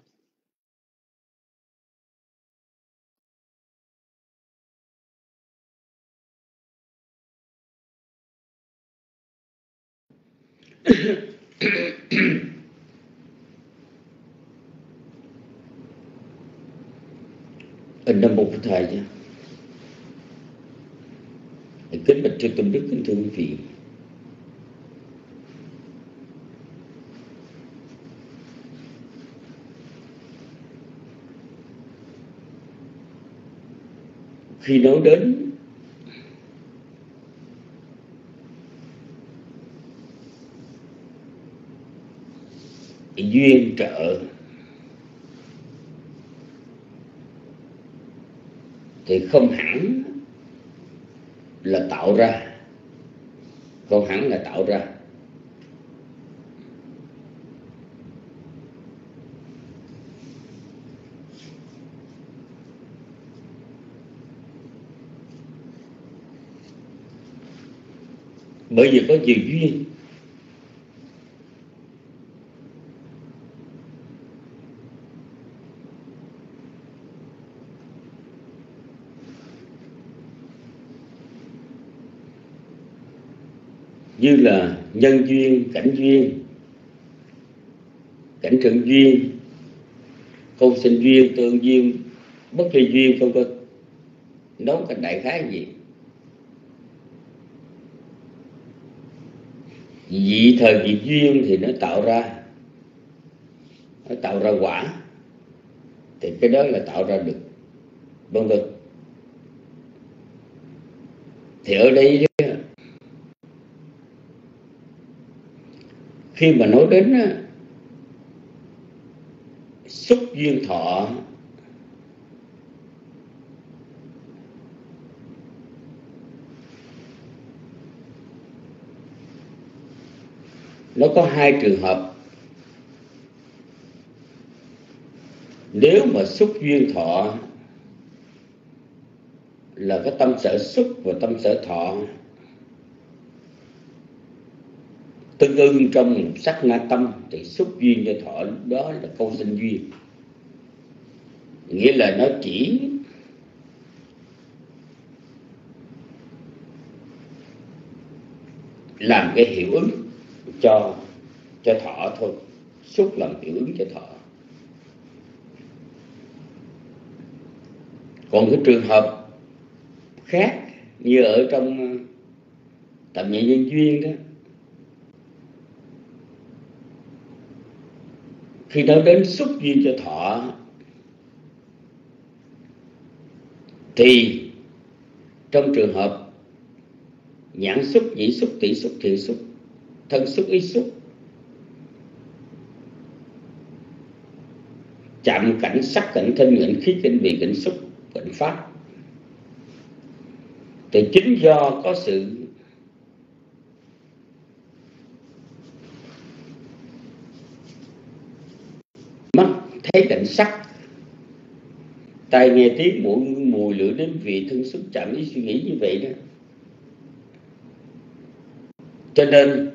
C: Nam mô Bổn Thầy. Kính bạch chư tôn đức, kính thưa quý vị. Khi nói đến duyên trợ thì không hẳn là tạo ra, không hẳn là tạo ra. Bởi vì có nhiều duyên. như là nhân duyên, cảnh duyên, cảnh trận duyên, câu sinh duyên, tương duyên, bất kỳ duyên, không có nói cách đại khái gì. Vị thời vị duyên thì nó tạo ra nó tạo ra quả, thì cái đó là tạo ra được, vân vân. Thì ở đây khi mà nói đến xúc duyên thọ, nó có hai trường hợp. Nếu mà xúc duyên thọ là cái tâm sở xúc và tâm sở thọ tương ưng trong một sắc na tâm, thì xúc duyên cho thọ đó là câu sinh duyên. Nghĩa là nó chỉ làm cái hiệu ứng cho cho thọ thôi, xúc làm hiệu ứng cho thọ. Còn cái trường hợp khác như ở trong tập nhị nhân duyên đó, khi nói đến xúc duyên cho thọ thì trong trường hợp nhãn xúc, nhĩ xúc, tỷ xúc, thiện xúc, thân xúc, ý xúc, chạm cảnh, sắc cảnh, thân cảnh, khí cảnh, vị cảnh, xúc cảnh, pháp, thì chính do có sự mắt thấy cảnh sắc, tai nghe tiếng, mũi mùi, lưỡi nếm vị, thân xúc chạm ý suy nghĩ như vậy đó. Cho nên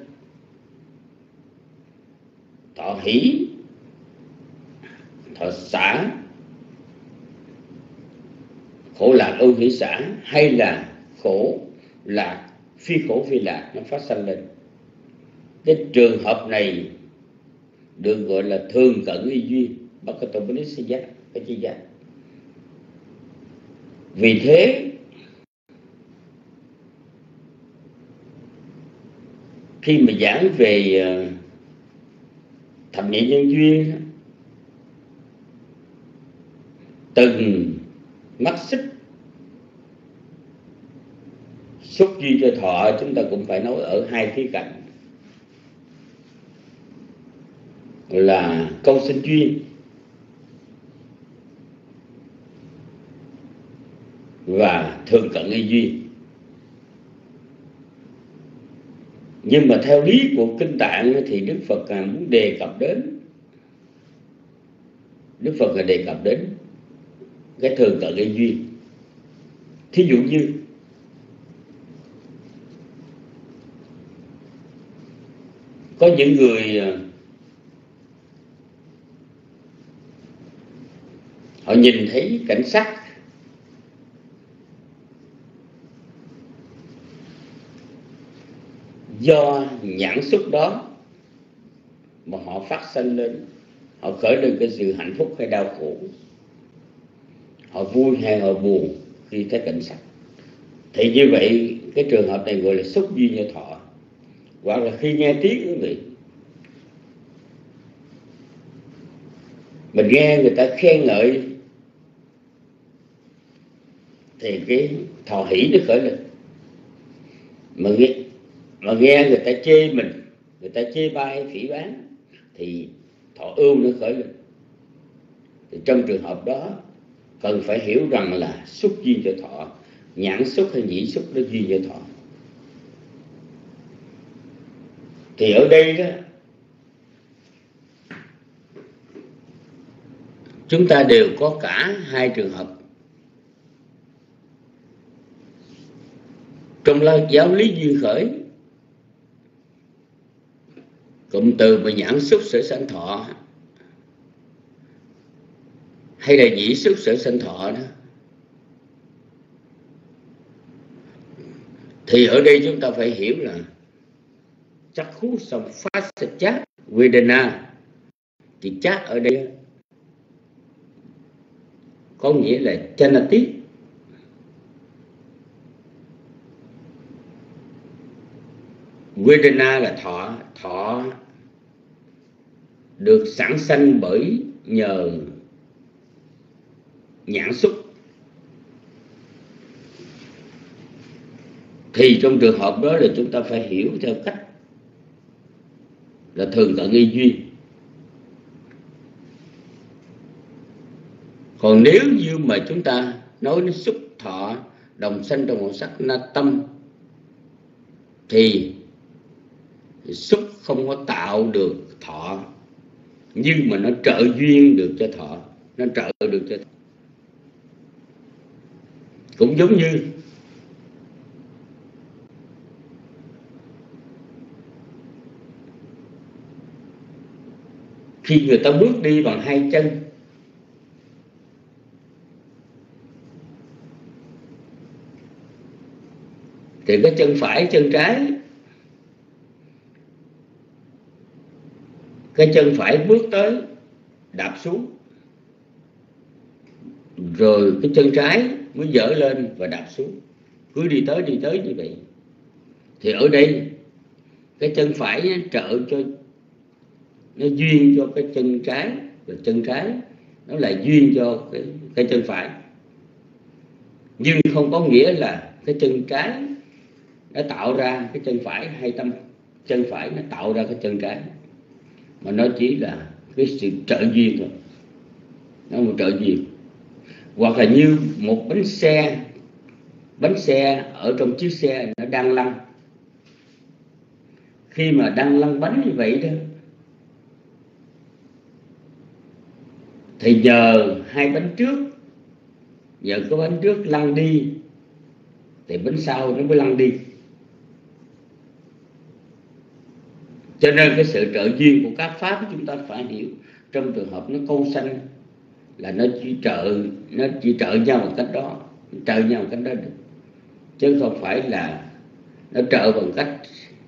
C: thọ hỷ, thọ xả, khổ lạc ưu hỷ xả, hay là khổ lạc phi khổ phi lạc nó phát sanh lên. Cái trường hợp này được gọi là thường cận y duyên, bất cứ tổng lý sĩ giác, cái chi giác. Vì thế khi mà giảng về thập nhị nhân duyên, từng mắt xích xúc duyên cho thọ, chúng ta cũng phải nói ở hai khía cạnh là câu sinh duyên và thường cận y duyên. Nhưng mà theo lý của kinh Tạng thì Đức Phật muốn đề cập đến Đức Phật là đề cập đến cái thường cận y duyên. Thí dụ như có những người họ nhìn thấy cảnh sắc, do nhãn xúc đó mà họ phát sinh lên, họ khởi lên cái sự hạnh phúc hay đau khổ, họ vui hay họ buồn khi thấy cảnh sắc. Thì như vậy cái trường hợp này gọi là xúc duyên cho thọ. Hoặc là khi nghe tiếng quý vị, mình nghe người ta khen ngợi thì cái thọ hỷ nó khởi lên. Mà nghe, mà nghe người ta chê mình, người ta chê bai phỉ báng thì thọ ưu nó khởi lên. Thì trong trường hợp đó cần phải hiểu rằng là xúc duyên cho thọ, nhãn xúc hay nhĩ xúc nó duyên cho thọ. Thì ở đây đó chúng ta đều có cả hai trường hợp. Trong giáo lý duyên khởi, cụm từ mà nhãn xúc sở sanh thọ hay là nhĩ xúc sở sanh thọ đó, thì ở đây chúng ta phải hiểu là chắc khú xong phát sẽ chắc Vedana. Thì chắc ở đây có nghĩa là Chanati. Vedana là thọ, thọ được sản sanh bởi nhờ nhãn xúc. Thì trong trường hợp đó là chúng ta phải hiểu theo cách là thường cận y duyên. Còn nếu như mà chúng ta nói đến xúc thọ đồng sanh trong màu sắc na tâm, thì xúc không có tạo được thọ, nhưng mà nó trợ duyên được cho thọ, nó trợ được cho thọ. Cũng giống như khi người ta bước đi bằng hai chân, thì cái chân phải chân trái, cái chân phải bước tới đạp xuống, rồi cái chân trái mới dở lên và đạp xuống, cứ đi tới đi tới như vậy. Thì ở đây cái chân phải trợ cho, nó duyên cho cái chân trái, và chân trái nó lại duyên cho cái, cái chân phải. Nhưng không có nghĩa là cái chân trái nó tạo ra cái chân phải, hay tâm chân phải nó tạo ra cái chân trái, mà nó chỉ là cái sự trợ duyên thôi, nó một trợ duyên. Hoặc là như một bánh xe, bánh xe ở trong chiếc xe nó đang lăn. Khi mà đang lăn bánh như vậy đó, thì nhờ hai bánh trước, nhờ cái bánh trước lăn đi, thì bánh sau nó mới lăn đi. Cho nên cái sự trợ duyên của các pháp chúng ta phải hiểu. Trong trường hợp nó câu sanh là nó chỉ trợ, nó chỉ trợ nhau một cách đó, trợ nhau một cách đó được, chứ không phải là nó trợ bằng cách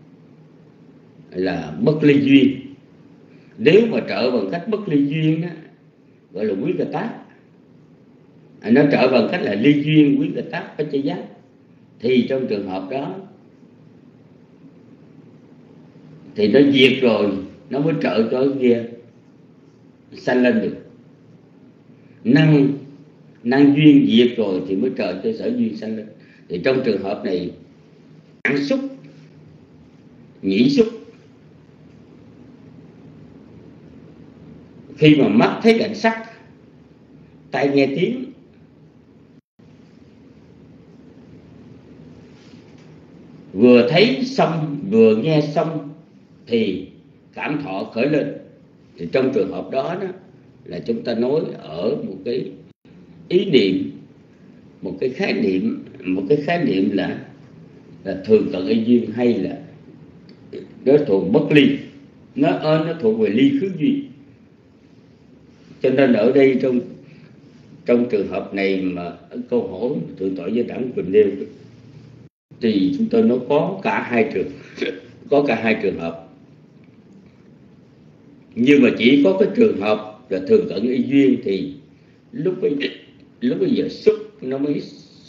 C: là bất ly duyên. Nếu mà trợ bằng cách bất ly duyên đó, gọi là quý cà tác. Nó trợ bằng cách là ly duyên, quý cà tác, bách chai giác, thì trong trường hợp đó thì nó diệt rồi, nó mới trợ cho cái kia sanh lên được. Năng năng duyên diệt rồi thì mới trợ cho sở duyên sanh lên. Thì trong trường hợp này, nhãn xúc, nhĩ xúc, khi mà mắt thấy cảnh sắc, tai nghe tiếng, vừa thấy xong vừa nghe xong thì cảm thọ khởi lên. Thì trong trường hợp đó, đó là chúng ta nói ở một cái ý niệm, một cái khái niệm, một cái khái niệm là là thường cận y duyên, hay là nó thuộc bất ly, nó nó thuộc về ly khứ duyên. Cho nên ở đây trong trong trường hợp này mà câu hỏi Thượng tọa Giới Đản Quỳnh nêu, thì chúng tôi nói có cả hai trường, có cả hai trường hợp. Nhưng mà chỉ có cái trường hợp là thường cận y duyên thì lúc bây lúc bây giờ xúc nó mới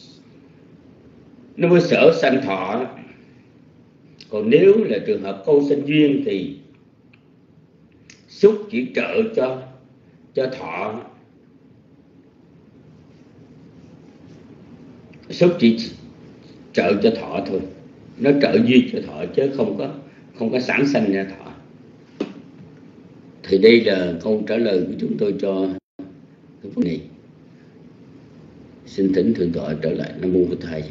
C: nó mới sở sanh thọ. Còn nếu là trường hợp câu sanh duyên thì xúc chỉ trợ cho cho thọ, xúc chỉ trợ cho thọ thôi, nó trợ duyên cho thọ chứ không có không có sản sanh ra thọ. Thì đây là câu trả lời của chúng tôi cho cái vấn đề này. Xin thỉnh Thượng tọa trở lại. Nam mô Bổn Thầy.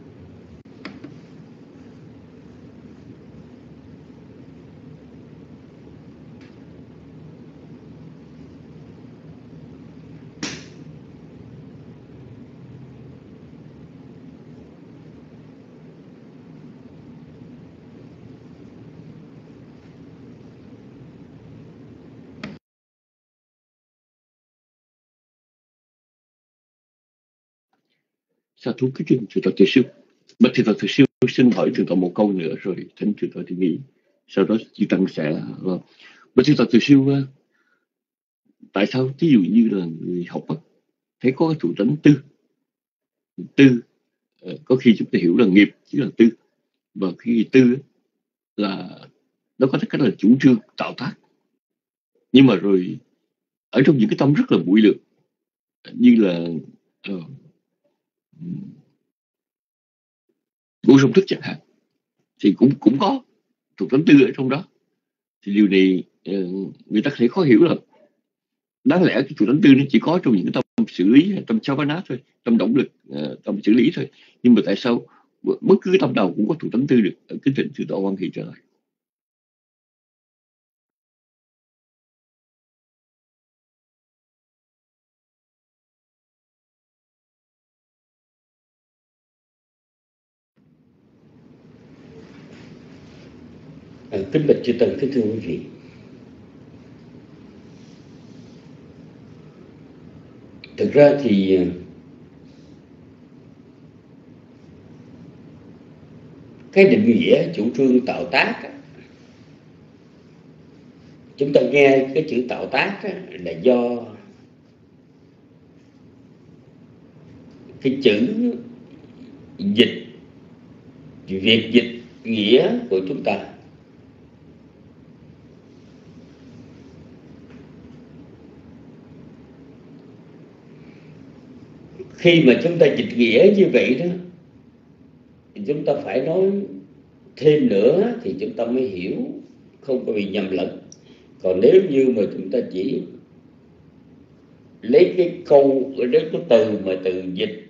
D: Sa thú kính trình Thượng tọa Từ Siêu. Bạch Thượng tọa Từ Siêu xin hỏi Thượng tọa một câu nữa rồi thỉnh Thượng tọa đi nghỉ. Sau đó chư tăng sẽ là mà chư tăng từ siêu tại sao ví dụ như là người học á, thấy có cái trụ tánh tư tư có khi chúng ta hiểu là nghiệp chứ là tư, và khi tư là nó có tất cả là chủ trương tạo tác, nhưng mà rồi ở trong những cái tâm rất là bụi lượng như là uh, vô song thức chẳng hạn, thì cũng cũng có thuộc tánh tư ở trong đó. Thì điều này uh, người ta có thể khó hiểu là đáng lẽ cái thuộc tánh tư nó chỉ có trong những cái tâm xử lý, tâm chavana thôi, tâm động lực, uh, tâm xử lý thôi, nhưng mà tại sao bất cứ cái tâm nào cũng có thuộc tánh tư được? Kính thỉnh Sư Tổ Quan Kỳ trở lại.
C: À, kính bạch chư tăng, kính thưa quý vị, thực ra thì cái định nghĩa chủ trương tạo tác, chúng ta nghe cái chữ tạo tác là do cái chữ dịch, việc dịch nghĩa của chúng ta. Khi mà chúng ta dịch nghĩa như vậy đó, thì chúng ta phải nói thêm nữa thì chúng ta mới hiểu, không có bị nhầm lẫn. Còn nếu như mà chúng ta chỉ lấy cái câu, lấy cái từ mà từ dịch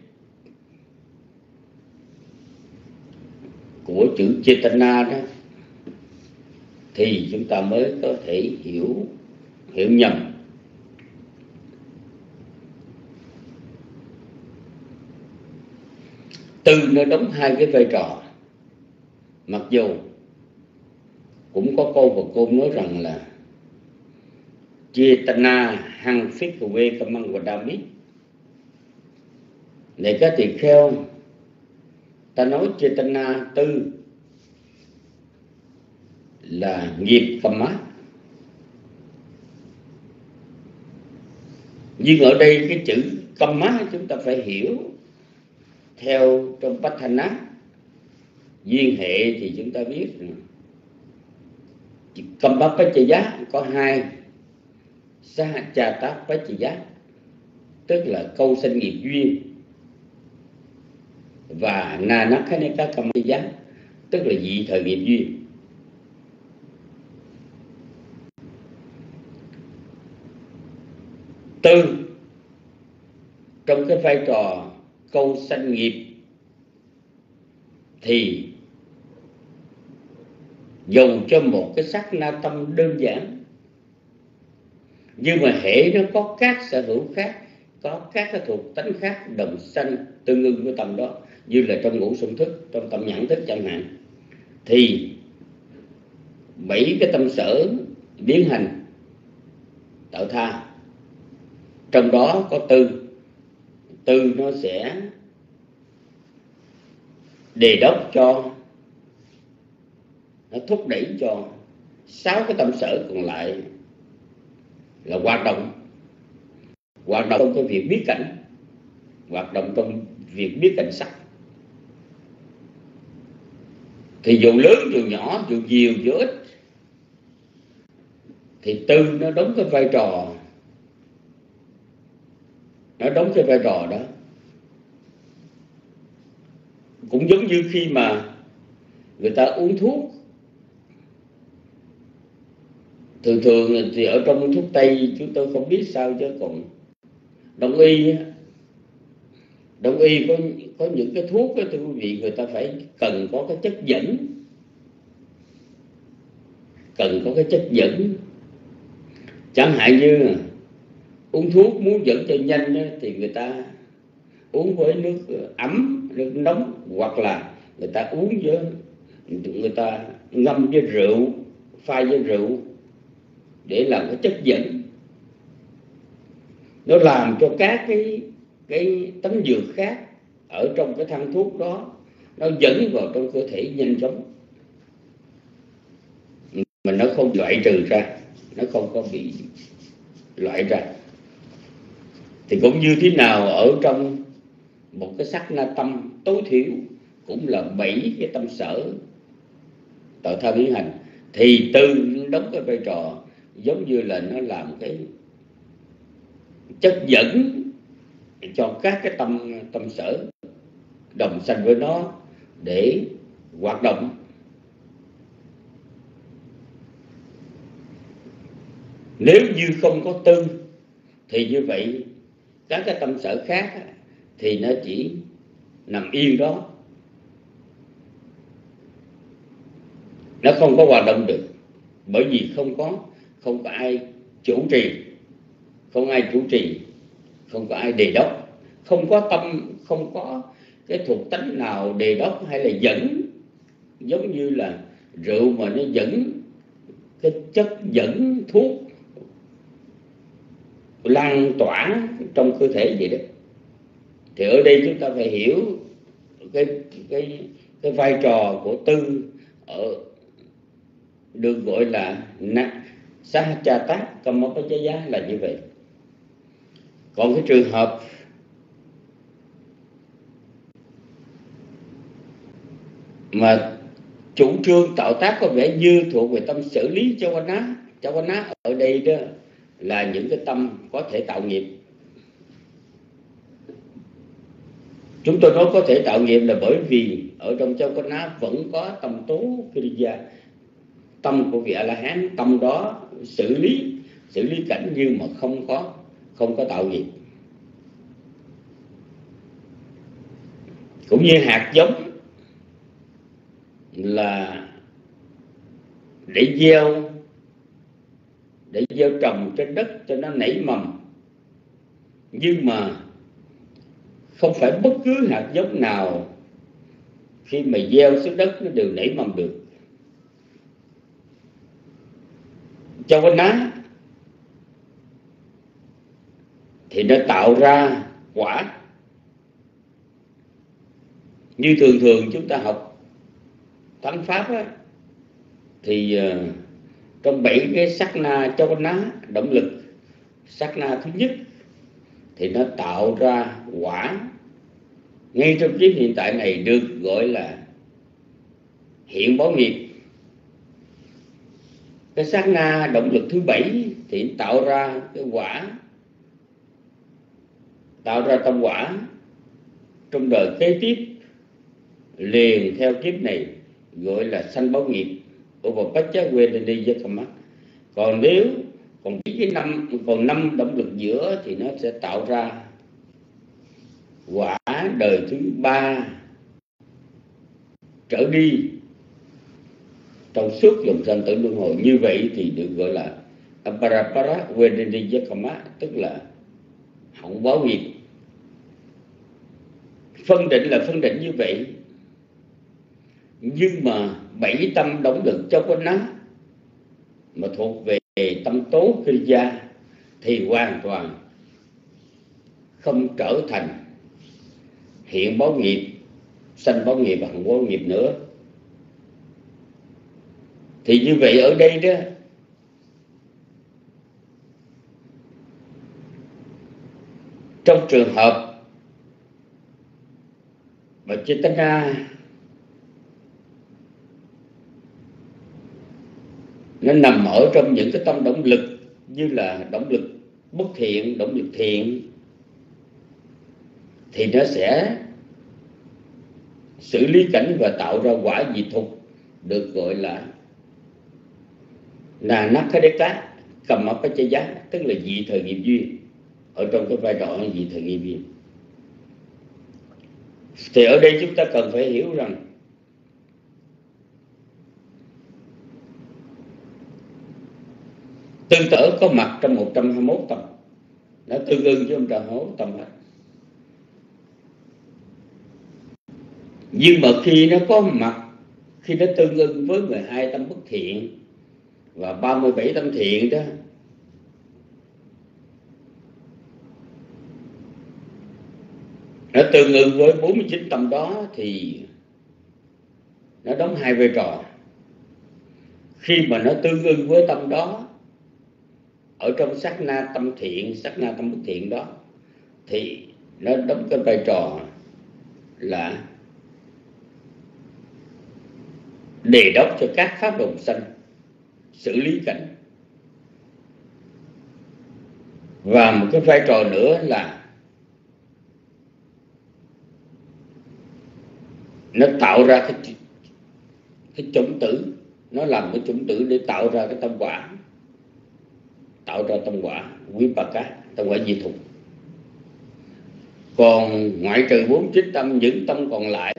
C: của chữ Chetana đó, thì chúng ta mới có thể hiểu hiểu nhầm. Từ nó đóng hai cái vai trò, mặc dù cũng có câu và cô nói rằng là Chetana hằng phích về kamang và đam mít. Này các tỳ kheo, ta nói Chetana tư là nghiệp kamma, nhưng ở đây cái chữ kamma chúng ta phải hiểu theo trong Patthana duyên hệ, thì chúng ta biết kamma pachaya có hai, sahachata pachaya tức là câu sanh nghiệp duyên, và nanakhaneka kamma tức là dị thời nghiệp duyên. Tư trong cái vai trò câu sanh nghiệp thì dầu cho một cái sắc na tâm đơn giản, nhưng mà hễ nó có các sở hữu khác, có các cái thuộc tánh khác đồng sanh tương ưng với tâm đó, như là trong ngũ sung thức, trong tâm nhãn thức chẳng hạn, thì bảy cái tâm sở biến hành tạo tha, trong đó có tư. Tư nó sẽ đề đốc cho, nó thúc đẩy cho sáu cái tâm sở còn lại là hoạt động, hoạt động trong cái việc biết cảnh, hoạt động trong việc biết cảnh sắc. Thì dù lớn dù nhỏ, dù nhiều dù ít, thì tư nó đóng cái vai trò, nó đóng cái vai trò đó. Cũng giống như khi mà người ta uống thuốc, thường thường thì ở trong thuốc Tây chúng tôi không biết sao, chứ còn Đông y, Đông y có có những cái thuốc đó, thưa quý vị, người ta phải cần có cái chất dẫn, cần có cái chất dẫn. Chẳng hạn như uống thuốc muốn dẫn cho nhanh đó, thì người ta uống với nước ấm, nước nóng, hoặc là người ta uống với, người ta ngâm với rượu, pha với rượu để làm cái chất dẫn. Nó làm cho các cái cái tấm dược khác ở trong cái thang thuốc đó nó dẫn vào trong cơ thể nhanh chóng. mà nó không loại trừ ra, nó không có bị loại ra. Thì cũng như thế nào ở trong một cái sắc na tâm tối thiểu cũng là bảy cái tâm sở tạo tha biến hành, thì từ đóng cái vai trò giống như là nó làm cái chất dẫn cho các cái tâm tâm sở đồng sanh với nó để hoạt động. Nếu như không có tư thì như vậy các cái tâm sở khác thì nó chỉ nằm yên đó, nó không có hoạt động được, bởi vì không có không có ai chủ trì, không ai chủ trì, không có ai đề đốc, không có tâm, không có cái thuộc tánh nào đề đốc hay là dẫn, giống như là rượu mà nó dẫn cái chất dẫn thuốc lan tỏa trong cơ thể vậy đó. Thì ở đây chúng ta phải hiểu cái cái cái vai trò của tư ở được gọi là Sahajata Kamapajaya là như vậy. Còn cái trường hợp mà chủ trương tạo tác có vẻ như thuộc về tâm xử lý Chawana, Chawana ở đây đó là những cái tâm có thể tạo nghiệp. Chúng tôi nói có thể tạo nghiệp là bởi vì ở trong Chawana vẫn có tâm tố Kriya, tâm của vị A-la-hán, tâm đó xử lý xử lý cảnh nhưng mà không có không có tạo nghiệp. Cũng như hạt giống là để gieo để gieo trồng trên đất cho nó nảy mầm, nhưng mà không phải bất cứ hạt giống nào khi mà gieo xuống đất nó đều nảy mầm được. Chawana thì nó tạo ra quả. Như thường thường chúng ta học thắng pháp á, thì uh, trong bảy cái sắc na Chawana động lực, sắc na thứ nhất thì nó tạo ra quả ngay trong kiếp hiện tại này, được gọi là hiện báo nghiệp. Cái sát na động lực thứ bảy thì tạo ra cái quả, tạo ra tâm quả trong đời kế tiếp liền theo kiếp này, gọi là sanh báo nghiệp. Còn nếu còn cái năm còn năm động lực giữa thì nó sẽ tạo ra quả đời thứ ba trở đi trong suốt dòng sanh tử luân hồi. Như vậy thì được gọi là Aparapara Vedadiyakama, tức là hỏng báo nghiệp. Phân định là phân định như vậy, nhưng mà bảy tâm động lực Chawana mà thuộc về tâm tố Kriya thì hoàn toàn không trở thành hiện báo nghiệp, sanh báo nghiệp và hỏng báo nghiệp nữa. Thì như vậy ở đây đó, trong trường hợp mà Chetana nó nằm ở trong những cái tâm động lực như là động lực bất thiện, động lực thiện, thì nó sẽ xử lý cảnh và tạo ra quả diệt thục, được gọi là Nanakadeka Kamapajaya, tức là dị thời nghiệp duyên, ở trong cái vai trò dị thời nghiệp duyên. Thì ở đây chúng ta cần phải hiểu rằng tương tự có mặt trong một trăm hai mươi mốt tâm, nó tương ưng với một trăm hai mươi mốt tâm hết. Nhưng mà khi nó có mặt, khi nó tương ưng với mười hai tâm bất thiện và ba mươi bảy tâm thiện đó, nó tương ưng với bốn mươi chín tâm đó, thì nó đóng hai vai trò. khi mà nó tương ưng với tâm đó, ở trong sát na tâm thiện, sát na tâm bất thiện đó, thì nó đóng cái vai trò là đề đốc cho các pháp đồng sanh xử lý cảnh. Và một cái vai trò nữa là nó tạo ra cái, cái chủng tử, nó làm cái chủng tử để tạo ra cái tâm quả, tạo ra tâm quả Vipaka, tâm quả di thục. Còn ngoại trừ bốn trích tâm, những tâm còn lại,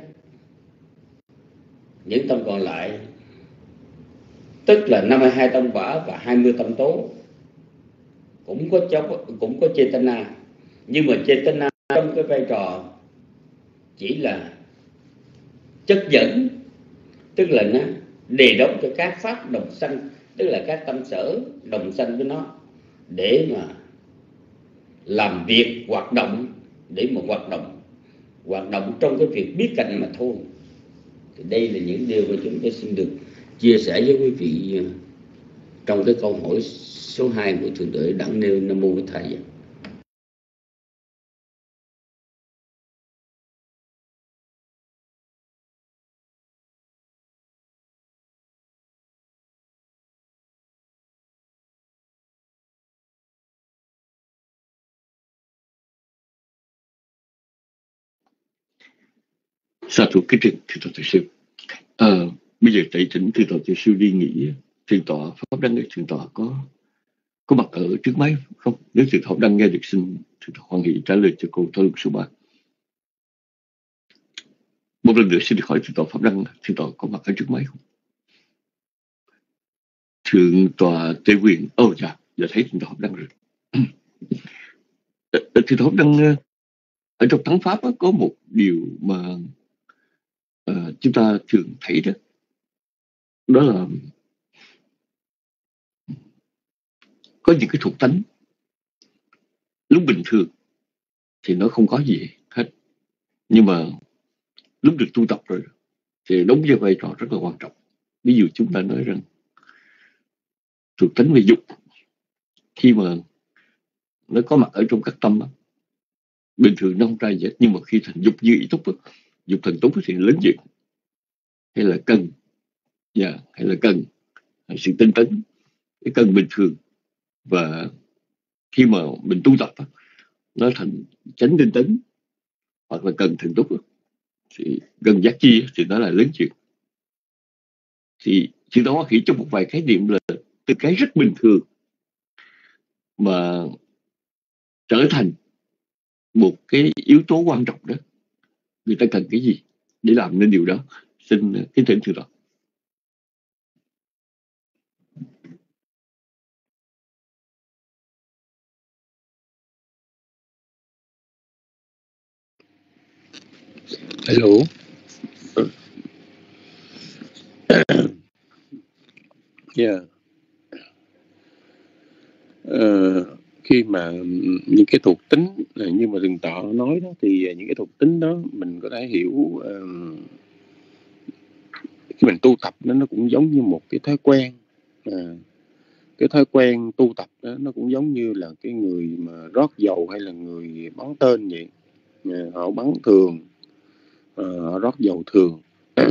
C: những tâm còn lại tức là năm mươi hai tâm quả và hai mươi tâm tố, cũng có chốc, cũng có Chetana, nhưng mà Chetana trong cái vai trò chỉ là chất dẫn, tức là nó đề đốc cho các pháp đồng sanh, tức là các tâm sở đồng sanh với nó, để mà làm việc, hoạt động, để mà hoạt động hoạt động trong cái việc biết cảnh mà thôi. Thì đây là những điều mà chúng tôi xin được chia sẻ với quý vị trong cái câu hỏi số hai của Thượng Tuệ Đặng nêu. Nam mô Bổn Thầy.
D: Sa thú cái trình thưa tọa Thầy Sư. À, bây giờ thầy thỉnh thưa tọa Thầy Sư đi nghỉ. Thượng tọa pháp đăng, thượng tọa có có mặt ở trước máy không? Nếu thượng tọa đang nghe được, xin thượng tọa hoan hỷ trả lời cho câu thảo luận số ba. Một lần nữa xin được hỏi thượng tọa pháp đăng, thượng tọa có mặt ở trước máy không? Thượng tọa Tề Quyền, ồ oh, dạ, dạ thấy thượng tọa pháp đăng rồi. Thượng tọa pháp đăng, ở trong thắng pháp đó, có một điều mà uh, chúng ta thường thấy đó, đó là có những cái thuộc tánh lúc bình thường thì nó không có gì hết, nhưng mà lúc được tu tập rồi thì đóng vai vai trò rất là quan trọng. Ví dụ chúng ta nói rằng thuộc tánh về dục, khi mà nó có mặt ở trong các tâm đó, bình thường nó không ra gì hết, nhưng mà khi thành dục như ý túc, dục thần túc thì lớn chuyện, hay là cần, yeah, hay là cần, hay sự tinh tấn, cái cần bình thường. Và khi mà mình tu tập nó thành chánh tinh tấn hoặc là cần thần túc, thì gần giác chi thì nó là lớn chuyện. Thì sự đó khi trong một vài khái niệm là từ cái rất bình thường mà trở thành một cái yếu tố quan trọng đó. Người ta cần cái gì để làm nên điều đó? Xin kính thỉnh thưa tọa.
E: Hello. Yeah. Uh, khi mà những cái thuộc tính như mà Thượng tọa nói đó, thì những cái thuộc tính đó mình có thể hiểu, uh, khi mình tu tập đó, nó cũng giống như một cái thói quen. Uh, cái thói quen tu tập đó, nó cũng giống như là cái người mà rót dầu hay là người bắn tên vậy. Uh, họ bắn thường, uh, họ rót dầu thường.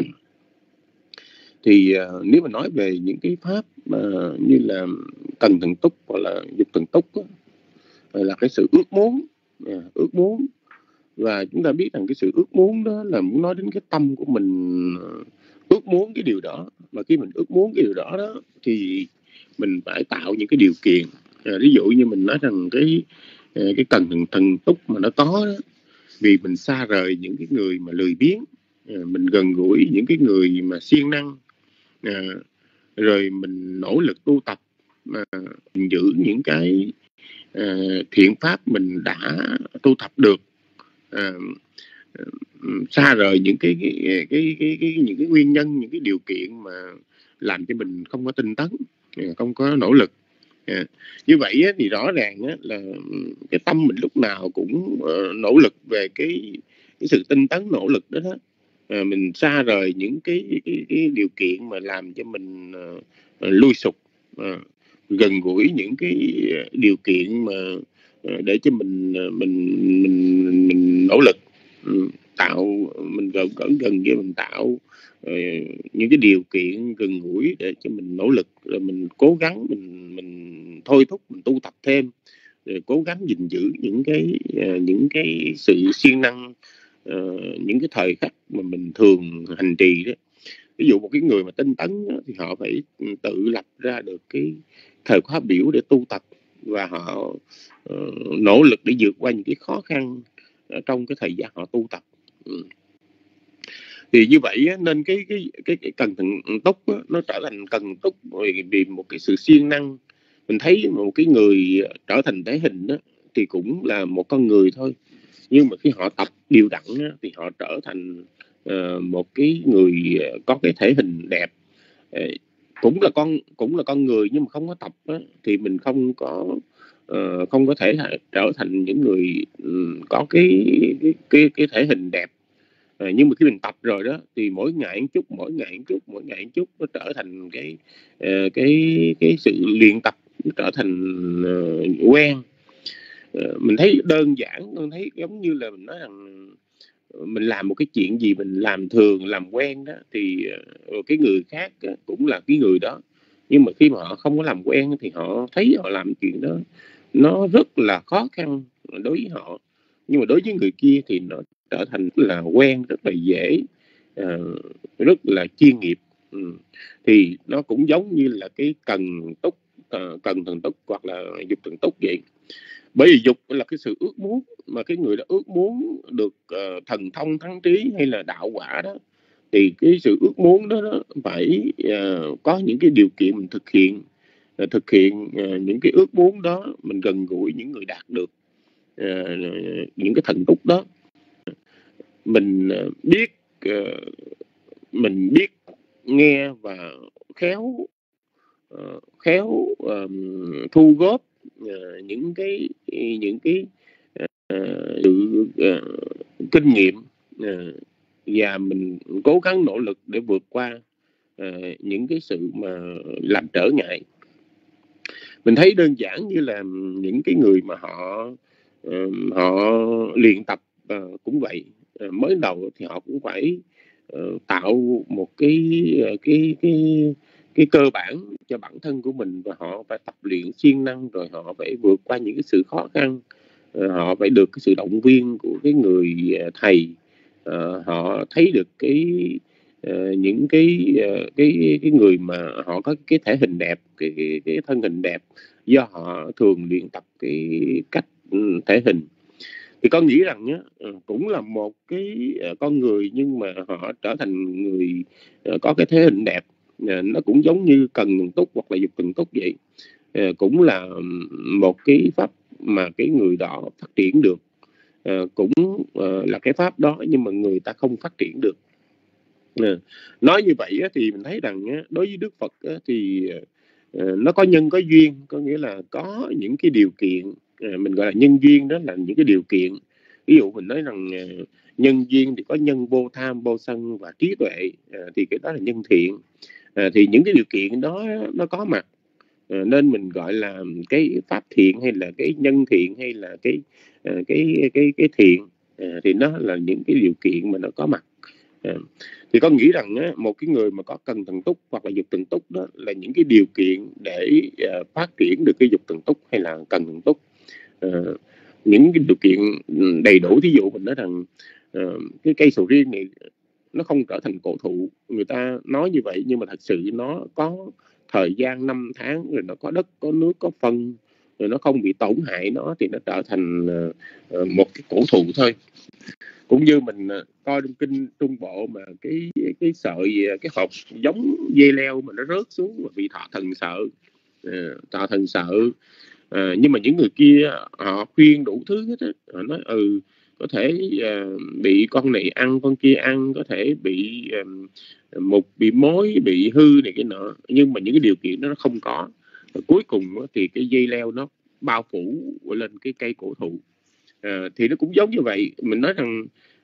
E: Thì uh, nếu mà nói về những cái pháp uh, như là cần thần túc hoặc là dục thần túc đó, là cái sự ước muốn, uh, ước muốn. Và chúng ta biết rằng cái sự ước muốn đó là muốn nói đến cái tâm của mình uh, ước muốn cái điều đó. Và khi mình ước muốn cái điều đó đó thì mình phải tạo những cái điều kiện. Uh, ví dụ như mình nói rằng cái uh, cái cần thần, thần túc mà nó có đó, vì mình xa rời những cái người mà lười biếng, uh, mình gần gũi những cái người mà siêng năng. À, rồi mình nỗ lực tu tập, mà mình giữ những cái à, thiện pháp mình đã tu tập được, à, xa rời những cái cái, cái cái cái những cái nguyên nhân, những cái điều kiện mà làm cho mình không có tinh tấn, không có nỗ lực. À, như vậy á, thì rõ ràng á, là cái tâm mình lúc nào cũng uh, nỗ lực về cái cái sự tinh tấn, nỗ lực đó đó. À, mình xa rời những cái, cái, cái điều kiện mà làm cho mình uh, lui sụp, à, gần gũi những cái điều kiện mà để cho mình mình mình mình, mình nỗ lực tạo mình gần gần gần với mình tạo uh, những cái điều kiện gần gũi để cho mình nỗ lực, rồi mình cố gắng mình mình thôi thúc mình tu tập thêm, rồi cố gắng gìn giữ những cái uh, những cái sự siêng năng, uh, những cái thời khắc mà mình thường hành trì đó. Ví dụ một cái người mà tinh tấn đó, thì họ phải tự lập ra được cái thời khóa biểu để tu tập, và họ uh, nỗ lực để vượt qua những cái khó khăn uh, trong cái thời gian họ tu tập. Ừ. Thì như vậy á, nên cái cái cái, cái cần thận túc á, nó trở thành cần túc vì một cái sự siêng năng. Mình thấy một cái người trở thành thể hình đó, thì cũng là một con người thôi, nhưng mà khi họ tập đều đặn á, thì họ trở thành uh, một cái người có cái thể hình đẹp. uh, cũng là con cũng là con người, nhưng mà không có tập á, thì mình không có uh, không có thể trở thành những người um, có cái cái cái cái thể hình đẹp. À, nhưng mà khi mình tập rồi đó, thì mỗi ngày một chút, mỗi ngày một chút, mỗi ngày một chút, nó trở thành cái uh, cái cái sự luyện tập, nó trở thành uh, quen. Uh, mình thấy đơn giản, mình thấy giống như là mình nói rằng mình làm một cái chuyện gì mình làm thường, làm quen đó, thì uh, cái người khác uh, cũng là cái người đó, nhưng mà khi mà họ không có làm quen thì họ thấy họ làm chuyện đó nó rất là khó khăn đối với họ, nhưng mà đối với người kia thì nó trở thành là quen, rất là dễ, uh, rất là chuyên nghiệp. Ừ. Thì nó cũng giống như là cái cần túc, uh, cần thần túc hoặc là dục thần túc vậy. Bởi vì dục là cái sự ước muốn, mà cái người đã ước muốn được uh, thần thông thắng trí hay là đạo quả đó, thì cái sự ước muốn đó, đó phải uh, có những cái điều kiện mình thực hiện, uh, thực hiện uh, những cái ước muốn đó, mình gần gũi những người đạt được uh, những cái thần túc đó. Mình uh, biết uh, mình biết nghe và khéo uh, khéo uh, thu góp uh, những cái những cái uh, sự uh, kinh nghiệm, uh, và mình cố gắng nỗ lực để vượt qua uh, những cái sự mà làm trở ngại. Mình thấy đơn giản như là những cái người mà họ uh, họ luyện tập uh, cũng vậy. Uh, mới đầu thì họ cũng phải uh, tạo một cái cái cái cái cơ bản cho bản thân của mình, và họ phải tập luyện siêng năng, rồi họ phải vượt qua những cái sự khó khăn, uh, họ phải được cái sự động viên của cái người thầy, uh, họ thấy được cái uh, những cái uh, cái cái người mà họ có cái thể hình đẹp, cái cái, cái thân hình đẹp, do họ thường luyện tập cái cách thể hình. Thì con nghĩ rằng nhá, cũng là một cái con người, nhưng mà họ trở thành người có cái thể hình đẹp, nó cũng giống như cần thần túc hoặc là dục thần túc vậy. Cũng là một cái pháp mà cái người đó phát triển được, cũng là cái pháp đó, nhưng mà người ta không phát triển được. Nói như vậy thì mình thấy rằng đối với Đức Phật thì nó có nhân có duyên, có nghĩa là có những cái điều kiện, mình gọi là nhân duyên, đó là những cái điều kiện. Ví dụ mình nói rằng nhân duyên thì có nhân vô tham, vô sân và trí tuệ, thì cái đó là nhân thiện. Thì những cái điều kiện đó nó có mặt, nên mình gọi là cái pháp thiện, hay là cái nhân thiện, hay là cái cái cái cái thiện, thì nó là những cái điều kiện mà nó có mặt. Thì con nghĩ rằng á, một cái người mà có cần thần túc hoặc là dục thần túc, đó là những cái điều kiện để uh, phát triển được cái dục thần túc hay là cần thần túc. Uh, những cái điều kiện đầy đủ. Thí dụ mình nói rằng uh, cái cây sầu riêng này nó không trở thành cổ thụ, người ta nói như vậy, nhưng mà thật sự nó có thời gian năm tháng, rồi nó có đất, có nước, có phân, rồi nó không bị tổn hại nó, thì nó trở thành uh, một cái cổ thụ thôi. Cũng như mình coi trong kinh Trung Bộ mà cái cái sợi, cái hộp giống dây leo mà nó rớt xuống mà bị thọ thần sợ, thọ thần sợ, à, nhưng mà những người kia họ khuyên đủ thứ hết á, họ nói ừ có thể uh, bị con này ăn, con kia ăn, có thể bị um, mục, bị mối, bị hư này cái nọ, nhưng mà những cái điều kiện đó nó không có. Và cuối cùng thì cái dây leo nó bao phủ lên cái cây cổ thụ. À, thì nó cũng giống như vậy. Mình nói rằng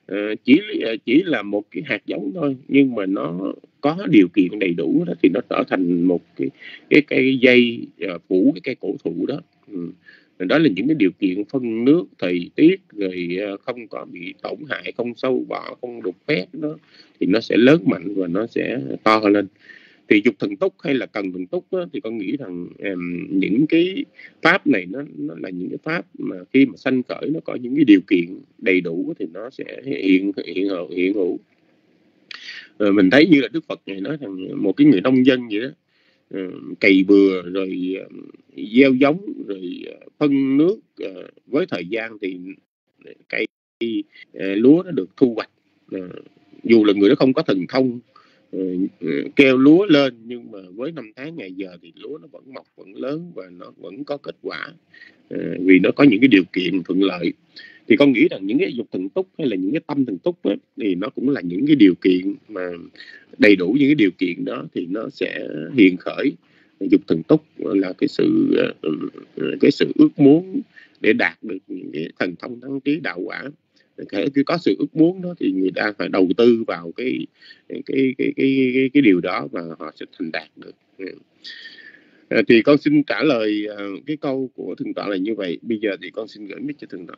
E: Ờ, chỉ chỉ là một cái hạt giống thôi, nhưng mà nó có điều kiện đầy đủ đó thì nó trở thành một cái cái cây dây uh, phủ cái cây cổ thụ đó. Ừ. Đó là những cái điều kiện phân nước, thời tiết, rồi uh, không có bị tổn hại, không sâu bọ, không đục khoét đó, thì nó sẽ lớn mạnh và nó sẽ to lên. Thì dục thần túc hay là cần thần túc đó, thì con nghĩ rằng um, những cái pháp này nó, nó là những cái pháp mà khi mà sanh khởi nó có những cái điều kiện đầy đủ thì nó sẽ hiện hiện hữu hiện hữu. Ờ, mình thấy như là Đức Phật này nói rằng một cái người nông dân vậy đó, uh, cày bừa rồi uh, gieo giống rồi uh, phân nước, uh, với thời gian thì cây uh, lúa nó được thu hoạch. Uh, dù là người đó không có thần thông kêu lúa lên, nhưng mà với năm tháng ngày giờ thì lúa nó vẫn mọc, vẫn lớn và nó vẫn có kết quả, vì nó có những cái điều kiện thuận lợi. Thì con nghĩ rằng những cái dục thần túc hay là những cái tâm thần túc ấy, thì nó cũng là những cái điều kiện mà đầy đủ những cái điều kiện đó thì nó sẽ hiện khởi. Dục thần túc là cái sự cái sự ước muốn để đạt được những cái thần thông thắng trí đạo quả. Khi có sự ước muốn đó thì người ta phải đầu tư vào cái cái cái cái cái, cái điều đó và họ sẽ thành đạt được. À, thì con xin trả lời uh, cái câu của thượng tọa là như vậy. Bây giờ thì con xin gửi mic cho thượng tọa.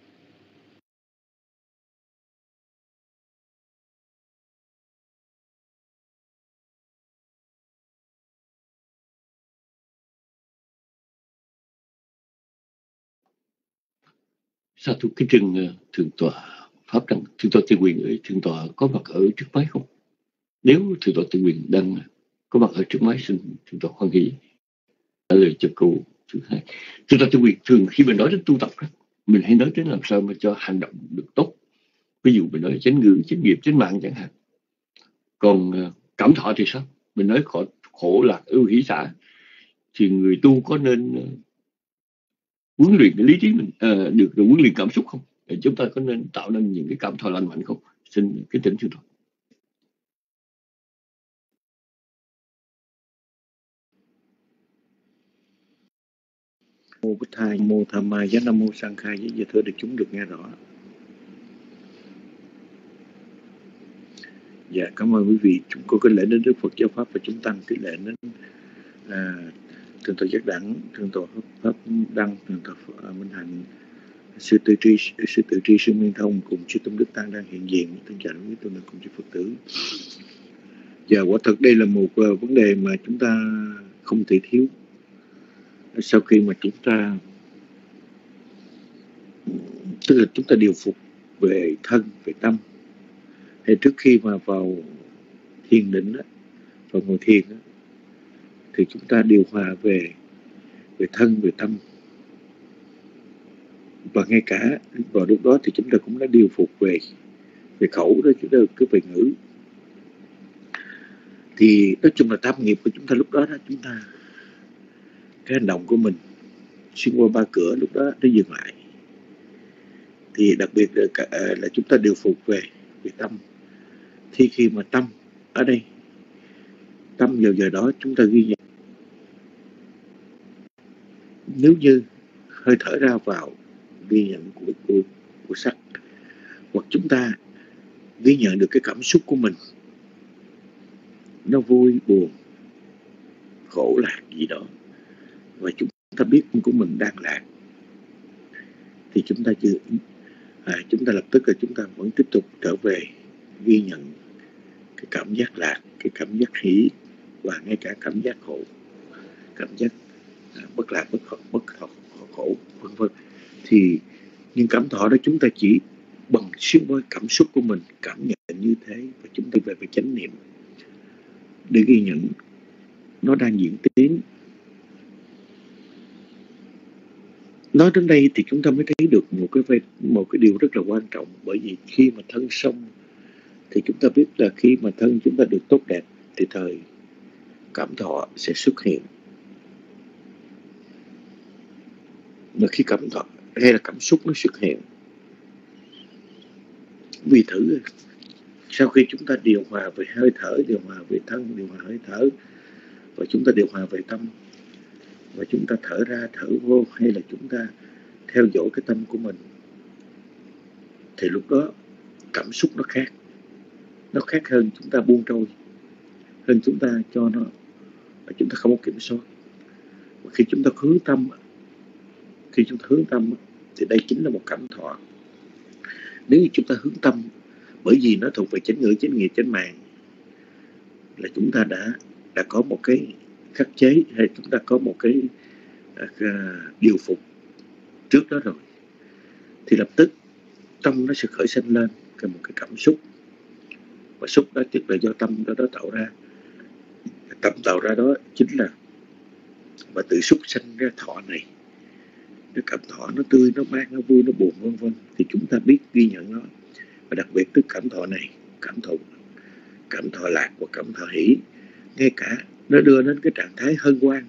D: Sa thú kính trân thượng tọa pháp đăng, thượng tọa Tư Quyền ơi, thượng tọa có mặt ở trước máy không? Nếu thượng tọa Tư Quyền đang có mặt ở trước máy, xin thượng tọa hoan hỷ trả lời cho câu thứ hai. Thượng tọa Tư Quyền, thường khi mình nói đến tu tập đó, mình hay nói đến làm sao mà cho hành động được tốt. Ví dụ mình nói chánh ngữ, chánh nghiệp, chánh mạng chẳng hạn. Còn cảm thọ thì sao? Mình nói khổ, khổ lạc ưu hỷ xả, thì người tu có nên huấn luyện cái lý trí mình uh, được huấn luyện cảm xúc không? Để chúng ta có nên tạo nên những cái cảm thọ lành mạnh không? Xin kính thỉnh thượng tọa.
F: Mô Bích Thai, Mô Tham Ma, Giá Nam Mô Sang Khai, với giờ thưa được chúng được nghe rõ. Dạ, cảm ơn quý vị. Chúng con kính lễ đến Đức Phật Giáo Pháp và chúng tăng, kính lễ đến à, thượng tọa Giác Đẳng, thượng tọa Pháp Đăng, thượng tọa Minh Hạnh, sư Tử Tri, sư Tử Tri, sư Nguyên Thông cùng sư Tâm Đức Tăng đang hiện diện. Thân chào quý tôn đức cùng chư Phật tử. Dạ, quả thật đây là một uh, vấn đề mà chúng ta không thể thiếu. Sau khi mà chúng ta tức là chúng ta điều phục về thân, về tâm, hay trước khi mà vào thiền định đó, vào ngồi thiền đó, thì chúng ta điều hòa về về thân, về tâm, và ngay cả vào lúc đó thì chúng ta cũng đã điều phục về về khẩu đó, chúng ta cứ về ngữ. Thì nói chung là tam nghiệp của chúng ta lúc đó đó, chúng ta cái hành động của mình xuyên qua ba cửa lúc đó nó dừng lại. Thì đặc biệt là, là chúng ta điều phục về về tâm. Thì khi mà tâm ở đây, tâm vào giờ đó chúng ta ghi nhận, nếu như hơi thở ra vào ghi nhận của, của, của sắc, hoặc chúng ta ghi nhận được cái cảm xúc của mình, nó vui, buồn, khổ, lạc gì đó, và chúng ta biết của mình đang lạc, thì chúng ta chưa à, chúng ta lập tức là chúng ta vẫn tiếp tục trở về ghi nhận cái cảm giác lạc, cái cảm giác hỷ, và ngay cả cảm giác khổ, cảm giác à, bất lạc, bất khổ, bất khổ, vân vân. Thì nhưng cảm thọ đó chúng ta chỉ bằng xuyên với cảm xúc của mình cảm nhận như thế, và chúng ta về về chánh niệm để ghi nhận nó đang diễn tiến. Nói đến đây thì chúng ta mới thấy được một cái một cái điều rất là quan trọng, bởi vì khi mà thân xong thì chúng ta biết là khi mà thân chúng ta được tốt đẹp thì thời cảm thọ sẽ xuất hiện. Và khi cảm thọ hay là cảm xúc nó xuất hiện, vì thử sau khi chúng ta điều hòa về hơi thở, điều hòa về thân, điều hòa hơi thở, và chúng ta điều hòa về tâm, và chúng ta thở ra thở vô, hay là chúng ta theo dõi cái tâm của mình, thì lúc đó cảm xúc nó khác, nó khác hơn chúng ta buông trôi, hơn chúng ta cho nó, chúng ta không có kiểm soát. Và khi chúng ta hướng tâm, khi chúng ta hướng tâm thì đây chính là một cảm thọ. Nếu như chúng ta hướng tâm, bởi vì nó thuộc về chánh ngữ, chánh nghiệp, chánh mạng, là chúng ta đã đã có một cái khắc chế, hay chúng ta có một cái uh, điều phục trước đó rồi, thì lập tức tâm nó sẽ khởi sinh lên cái một cái cảm xúc, và xúc đó tức là do tâm đó, đó tạo ra. Tâm tạo ra đó chính là, và tự xúc sanh ra thọ này, cái cảm thọ nó tươi, nó mát, nó vui, nó buồn, vân vân, thì chúng ta biết ghi nhận nó. Và đặc biệt tức cảm thọ này, cảm thọ cảm thọ lạc và cảm thọ hỷ, ngay cả nó đưa đến cái trạng thái hân hoan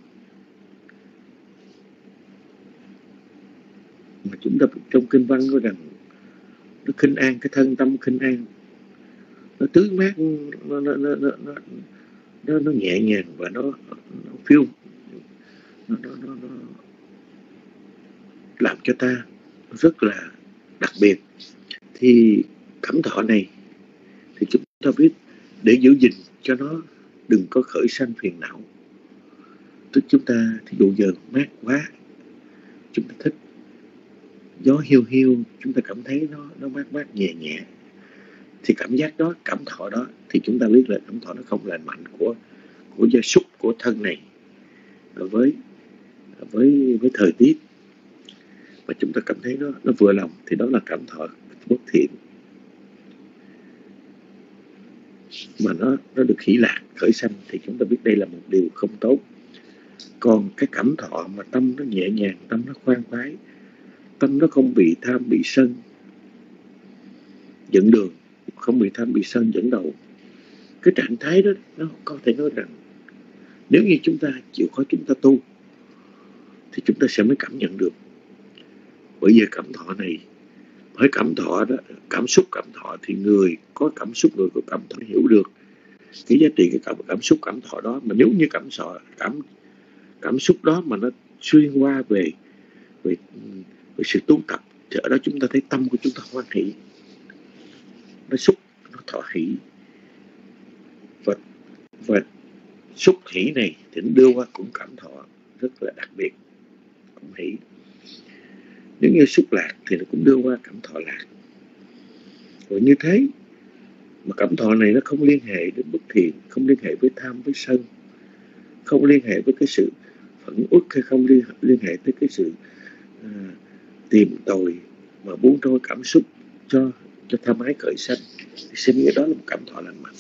F: mà chúng ta trong kinh văn nói rằng nó khinh an, cái thân tâm khinh an, nó tươi mát, nó nó nó nó nó, nó, nó nhẹ nhàng và nó, nó phiêu, nó, nó, nó, nó làm cho ta rất là đặc biệt. Thì cảm thọ này thì chúng ta biết để giữ gìn cho nó đừng có khởi sanh phiền não. Tức chúng ta thì dụ giờ mát quá, chúng ta thích gió hiu hiu, chúng ta cảm thấy nó nó mát mát nhẹ nhẹ, thì cảm giác đó, cảm thọ đó thì chúng ta biết là cảm thọ nó không lành mạnh của của gia súc, của thân này với với với thời tiết, và chúng ta cảm thấy nó nó vừa lòng, thì đó là cảm thọ bất thiện, mà nó nó được hỷ lạc khởi sanh, thì chúng ta biết đây là một điều không tốt. Còn cái cảm thọ mà tâm nó nhẹ nhàng, tâm nó khoan khoái, tâm nó không bị tham, bị sân dẫn đường, không bị tham, bị sân dẫn đầu, cái trạng thái đó nó có thể nói rằng nếu như chúng ta chịu khó chúng ta tu thì chúng ta sẽ mới cảm nhận được. Bởi vì cảm thọ này, bởi cảm thọ đó, cảm xúc cảm thọ, thì người có cảm xúc, người có cảm thọ hiểu được cái giá trị cái cảm, cảm xúc cảm thọ đó. Mà nếu như cảm thọ cảm cảm xúc đó mà nó xuyên qua về về, về sự tu tập, thì ở đó chúng ta thấy tâm của chúng ta hoan hỷ, nó xúc, nó thọ hỷ, và và xúc hỷ này thì nó đưa qua cũng cảm thọ rất là đặc biệt, cũng hỷ. Nếu như xúc lạc thì nó cũng đưa qua cảm thọ lạc. Rồi như thế mà cảm thọ này nó không liên hệ đến bất thiện, không liên hệ với tham, với sân, không liên hệ với cái sự phẫn uất, hay không liên, liên hệ tới cái sự à, tìm tòi mà buông trôi cảm xúc cho cho tham ái khởi sanh, thì xem như đó là một cảm thọ lành mạnh.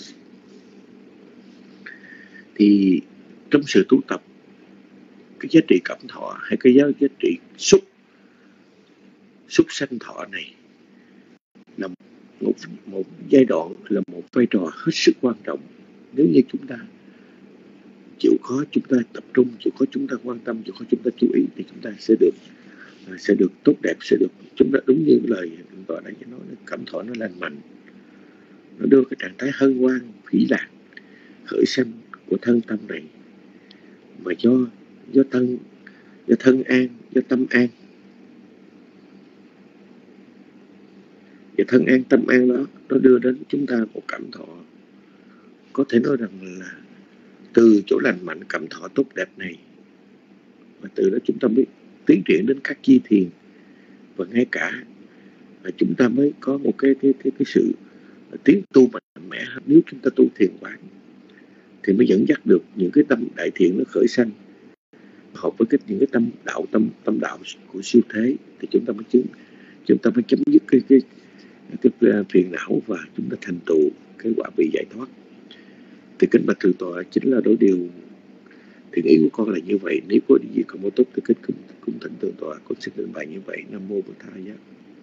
F: Thì trong sự tu tập, cái giá trị cảm thọ hay cái giá, giá trị xúc xúc sanh thọ này là một, một giai đoạn, là một vai trò hết sức quan trọng. Nếu như chúng ta chịu khó, chúng ta tập trung, chịu khó chúng ta quan tâm, chịu khó chúng ta chú ý, thì chúng ta sẽ được sẽ được tốt đẹp, sẽ được chúng ta đúng như lời Tòa đã nói, cảm thọ nó lành mạnh, nó đưa cái trạng thái hân hoan, hỷ lạc khởi sanh của thân tâm này, mà do do thân do thân an, do tâm an, và thân an tâm an đó nó đưa đến chúng ta một cảm thọ, có thể nói rằng là từ chỗ lành mạnh, cảm thọ tốt đẹp này, và từ đó chúng ta mới tiến triển đến các chi thiền, và ngay cả là chúng ta mới có một cái cái cái, cái sự tiến tu mạnh mẽ. Nếu chúng ta tu thiền quán thì mới dẫn dắt được những cái tâm đại thiện nó khởi sanh, hợp với cái những cái tâm đạo tâm tâm đạo của siêu thế, thì chúng ta mới chứng chúng ta mới chấm dứt cái cái cái, cái phiền não, và chúng ta thành tựu cái quả vị giải thoát. Thì kính bạch Thượng Tọa, chính là đối điều thiện ý của con là như vậy. Nếu có gì không có tốt thì kính cung, cung thỉnh Thượng Tọa, con xin trình bày như vậy. Nam mô Bổn Thầy Giá.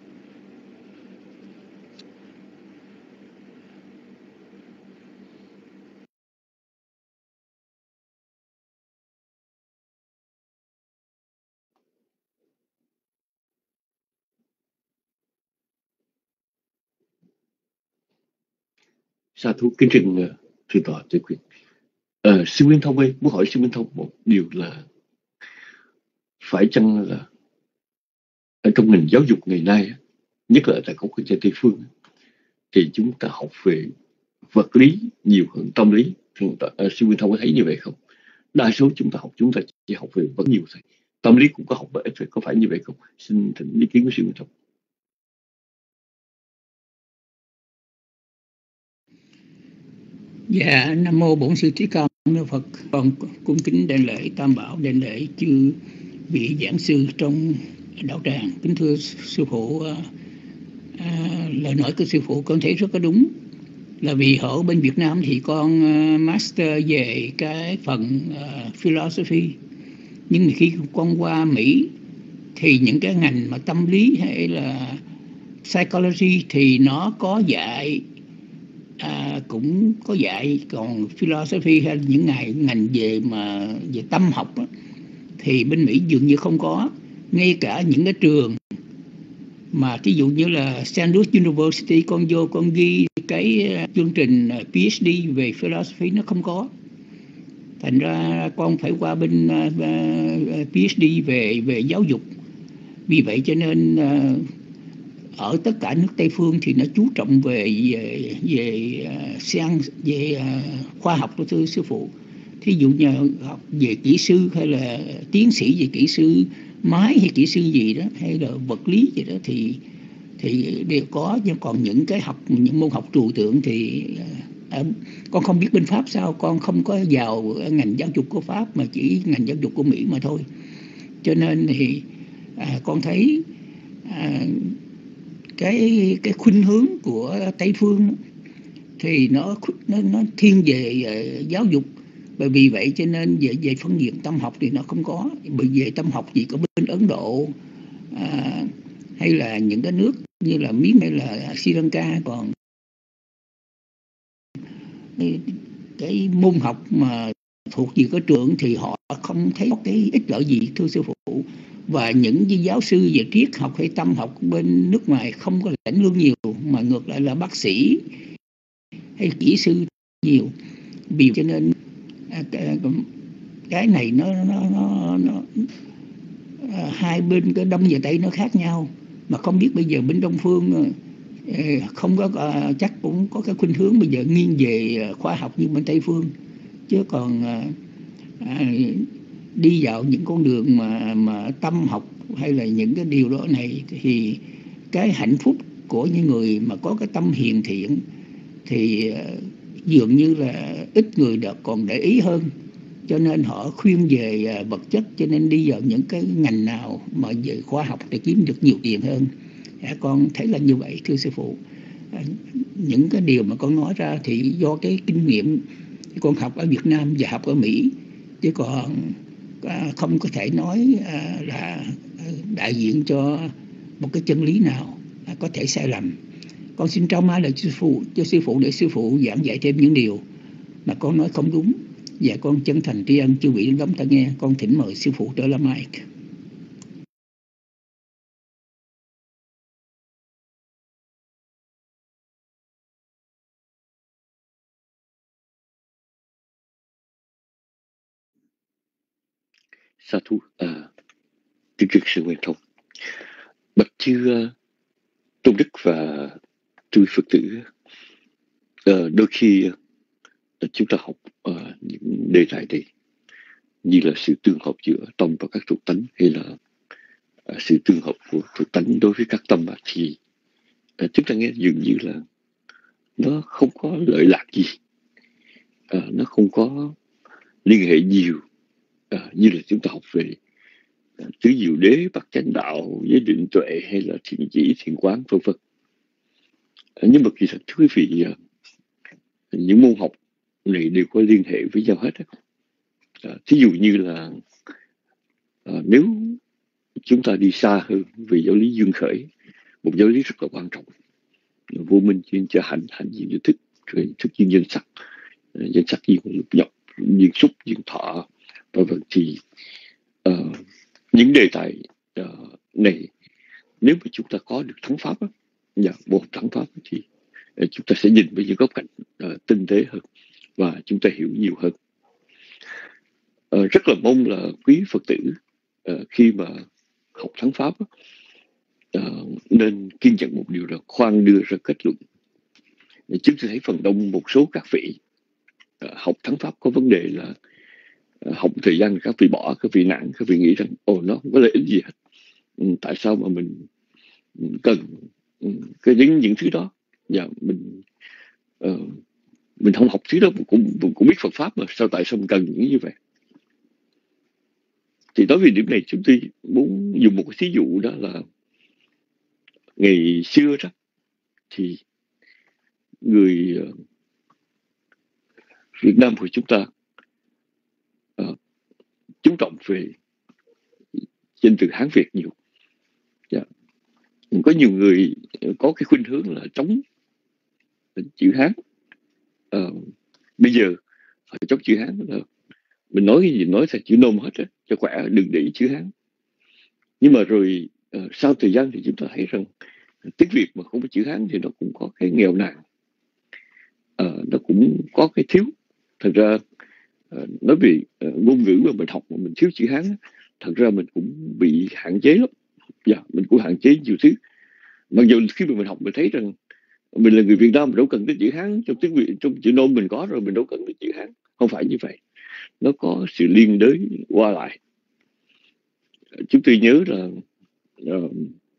D: Sa thú kính trình uh, Thượng Tọa Tuệ Quyền. Uh, sư Nguyên Thông ơi, muốn hỏi sư Nguyên Thông một điều là phải chăng là ở trong nền giáo dục ngày nay, nhất là tại các quốc gia Tây phương, thì chúng ta học về vật lý nhiều hơn tâm lý. Chúng ta, uh, sư Nguyên Thông có thấy như vậy không? Đa số chúng ta học chúng ta chỉ học về vật nhiều thôi, tâm lý cũng có học về ít thôi, có phải như vậy không? Xin thỉnh ý kiến của sư Nguyên Thông.
G: Dạ, Nam Mô Bổn Sư Thích Ca Mâu Ni Phật. Con cung kính đảnh lễ Tam Bảo, đảnh lễ chư vị giảng sư trong đạo tràng. Kính thưa sư phụ, à, à, lời nói của sư phụ con thấy rất là đúng. Là vì ở bên Việt Nam thì con uh, master về cái phần uh, philosophy, nhưng mà khi con qua Mỹ thì những cái ngành mà tâm lý hay là psychology thì nó có dạy, à, cũng có dạy. Còn philosophy hay những ngành ngành về mà về tâm học đó, thì bên Mỹ dường như không có. Ngay cả những cái trường mà ví dụ như là Saint Louis University, con vô con ghi cái chương trình PhD về philosophy nó không có. Thành ra con phải qua bên uh, PhD về về giáo dục. Vì vậy cho nên uh, ở tất cả nước Tây phương thì nó chú trọng về về về uh, science, về uh, khoa học của thưa sư phụ. Thí dụ như học về kỹ sư hay là tiến sĩ về kỹ sư máy hay kỹ sư gì đó, hay là vật lý gì đó thì thì đều có. Nhưng còn những cái học, những môn học trừu tượng thì à, con không biết bên Pháp sao, con không có vào ngành giáo dục của Pháp mà chỉ ngành giáo dục của Mỹ mà thôi. Cho nên thì à, con thấy à, cái cái khuynh hướng của Tây phương thì nó nó, nó thiên về uh, giáo dục. Bởi vì vậy cho nên về về phương diện tâm học thì nó không có. Bởi về tâm học chỉ có bên Ấn Độ à, hay là những cái nước như là Miến hay là Sri Lanka. Còn cái, cái môn học mà thuộc về cái trường thì họ không thấy có cái ích lợi gì thưa sư phụ. Và những cái giáo sư về triết học hay tâm học bên nước ngoài không có lãnh lương nhiều, mà ngược lại là bác sĩ hay kỹ sư nhiều. Vì cho nên cái này nó nó nó, nó hai bên cái Đông và Tây nó khác nhau. Mà không biết bây giờ bên Đông phương không có, chắc cũng có cái khuynh hướng bây giờ nghiêng về khoa học như bên Tây phương. Chứ còn à, đi vào những con đường mà mà tâm học hay là những cái điều đó này thì cái hạnh phúc của những người mà có cái tâm hiền thiện thì dường như là ít người được còn để ý hơn. Cho nên họ khuyên về vật chất, cho nên đi vào những cái ngành nào mà về khoa học để kiếm được nhiều tiền hơn. Con thấy là như vậy thưa sư phụ. Những cái điều mà con nói ra thì do cái kinh nghiệm con học ở Việt Nam và học ở Mỹ, chứ còn không có thể nói là đại diện cho một cái chân lý nào, có thể sai lầm. Con xin trao mai lời sư phụ cho sư phụ để sư phụ giảng dạy thêm những điều mà con nói không đúng. Và con chân thành tri ân chư vị lắm ta nghe. Con thỉnh mời sư phụ trở lại mic.
D: Sa thú à, kính thưa sư Nguyên Thông, bạch chư tôn đức và chư Phật tử, à, đôi khi chúng ta học uh, những đề tài này như là sự tương hợp giữa tâm và các thuộc tánh, hay là uh, sự tương hợp của thuộc tánh đối với các tâm, thì uh, chúng ta nghe dường như là nó không có lợi lạc gì, uh, nó không có liên hệ nhiều uh, như là chúng ta học về uh, tứ diệu đế, bát chánh đạo, giới định tuệ hay là thiện chỉ, thiện quán vân vân. Uh, nhưng mà kỳ thật thưa quý vị, uh, những môn học này đều có liên hệ với nhau hết. À, thí dụ như là à, nếu chúng ta đi xa hơn về giáo lý duyên khởi, một giáo lý rất là quan trọng, vô minh duyên cho hạnh, hạnh duyên cho thức, rồi thức duyên nhân sắc, nhân sắc duyên lục nhập, duyên xúc, duyên thọ, và vân. Thì uh, những đề tài uh, này nếu mà chúng ta có được thắng pháp á, dạ, một thắng pháp thì uh, chúng ta sẽ nhìn với những góc cạnh uh, tinh tế hơn và chúng ta hiểu nhiều hơn. Uh, rất là mong là quý Phật tử uh, khi mà học thắng pháp uh, nên kiên nhẫn một điều là khoan đưa ra kết luận. Chúng tôi thấy phần đông một số các vị uh, học thắng pháp có vấn đề là uh, học thời gian các vị bỏ, các vị nản, các vị nghĩ rằng ồ nó không có lợi ích gì hết. Ừ, tại sao mà mình cần ừ, cái những những thứ đó? Dạ, mình uh, mình không học thứ đó cũng cũng biết Phật pháp mà sao tại sao mình cần những như vậy? Thì đối với điểm này chúng tôi muốn dùng một cái thí dụ, đó là ngày xưa đó thì người uh, Việt Nam của chúng ta uh, chú trọng về danh từ Hán Việt nhiều. Yeah. Có nhiều người có cái khuynh hướng là chống chữ Hán. Uh, bây giờ phải chống chữ Hán là mình nói cái gì nói thành chữ nôm hết á, cho khỏe, đừng để ý chữ Hán. Nhưng mà rồi uh, sau thời gian thì chúng ta thấy rằng tiếng Việt mà không có chữ Hán thì nó cũng có cái nghèo nàn, uh, nó cũng có cái thiếu. Thật ra uh, nói về uh, ngôn ngữ mà mình học mà mình thiếu chữ Hán, thật ra mình cũng bị hạn chế lắm. Dạ, mình cũng hạn chế nhiều thứ. Mặc dù khi mà mình học mình thấy rằng mình là người Việt Nam, mình đâu cần tới chữ Hán, trong tiếng Việt, trong chữ nôm mình có rồi, mình đâu cần tới chữ Hán. Không phải như vậy, nó có sự liên đới qua lại. Chúng tôi nhớ là uh,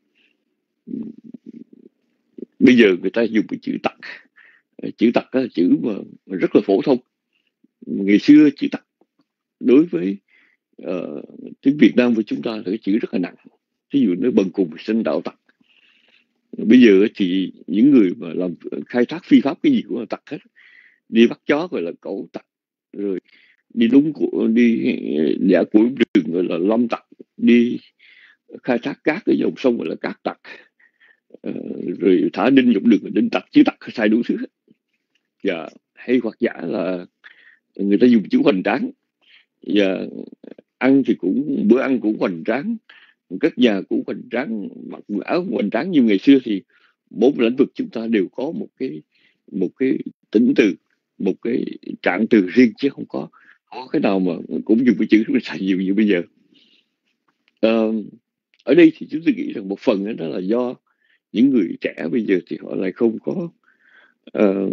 D: bây giờ người ta dùng cái chữ tặc. Chữ tặc là chữ mà rất là phổ thông. Ngày xưa chữ tặc đối với uh, tiếng Việt Nam của chúng ta là cái chữ rất là nặng. Ví dụ nó bần cùng sinh đạo tặc. Bây giờ thì những người mà làm khai thác phi pháp cái gì cũng là tặc hết. Đi bắt chó gọi là cẩu tặc, rồi đi đúng của đi giả của rừng gọi là lâm tặc, đi khai thác cát ở dòng sông gọi là cát tặc, ờ, rồi thả đinh dọc đường là đinh tặc, chứ tặc sai đủ thứ hết. Và hay hoặc giả là người ta dùng chữ hoành tráng, và ăn thì cũng bữa ăn cũng hoành tráng, các nhà cũng hoành tráng, mặc quần áo hoành tráng. Như ngày xưa thì bốn lĩnh vực chúng ta đều có một cái một cái tính từ, một cái trạng từ riêng, chứ không có có cái nào mà cũng dùng cái chữ mình xài nhiều như bây giờ. À, ở đây thì chúng tôi nghĩ rằng một phần đó là do những người trẻ bây giờ thì họ lại không có uh,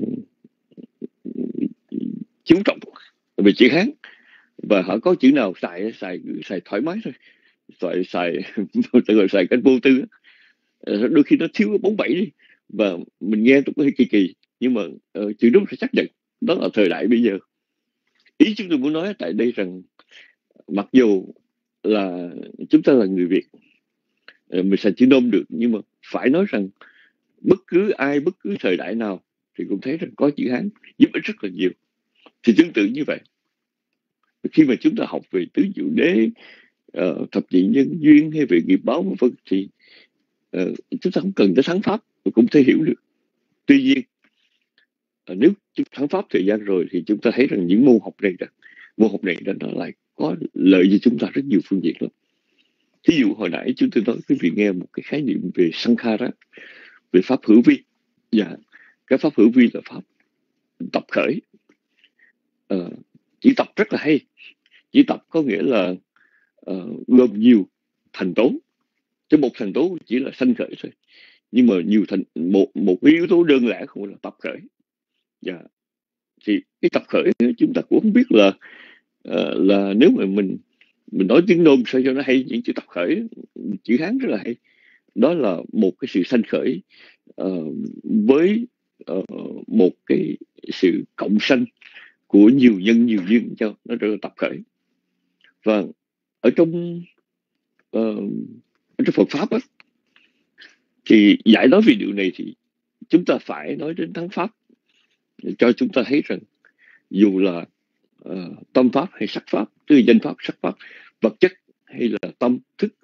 D: chú trọng về chữ Hán, và họ có chữ nào xài xài xài thoải mái thôi, xài xài xài, xài cách vô tư. Đôi khi nó thiếu bốn bảy đi và mình nghe cũng hơi kỳ kỳ, nhưng mà uh, chữ đúng phải xác nhận đó là thời đại bây giờ. Ý chúng tôi muốn nói tại đây rằng mặc dù là chúng ta là người Việt, mình xài chữ nôm được, nhưng mà phải nói rằng bất cứ ai, bất cứ thời đại nào thì cũng thấy rằng có chữ Hán giúp ích rất là nhiều. Thì tương tự như vậy, khi mà chúng ta học về tứ diệu đế, uh, thập nhị nhân duyên hay về nghiệp báo vân vân thì uh, chúng ta không cần tới thắng pháp cũng thể hiểu được. Tuy nhiên uh, nếu chúng thắng pháp thời gian rồi thì chúng ta thấy rằng những môn học này đó, môn học này đó, nó lại có lợi cho chúng ta rất nhiều phương diện lắm. Thí dụ hồi nãy chúng tôi nói quý vị nghe một cái khái niệm về Sankhara, về pháp hữu vi. Dạ, cái pháp hữu vi là pháp tập khởi. Uh, chỉ tập rất là hay. Chỉ tập có nghĩa là uh, gồm nhiều thành tố, chứ một thành tố chỉ là sanh khởi thôi. Nhưng mà nhiều thành một một cái yếu tố đơn lẻ không là tập khởi. Dạ, thì cái tập khởi chúng ta cũng không biết là uh, là nếu mà mình mình nói tiếng nôm sao cho nó hay, những chữ tập khởi, chữ Hán rất là hay. Đó là một cái sự sanh khởi uh, với uh, một cái sự cộng sanh của nhiều nhân nhiều duyên, cho nó rất là tập khởi. Và ở trong uh, ở trong Phật pháp á, thì giải nói về điều này thì chúng ta phải nói đến thắng pháp, cho chúng ta thấy rằng dù là uh, tâm pháp hay sắc pháp, tức là danh pháp, sắc pháp, vật chất hay là tâm thức,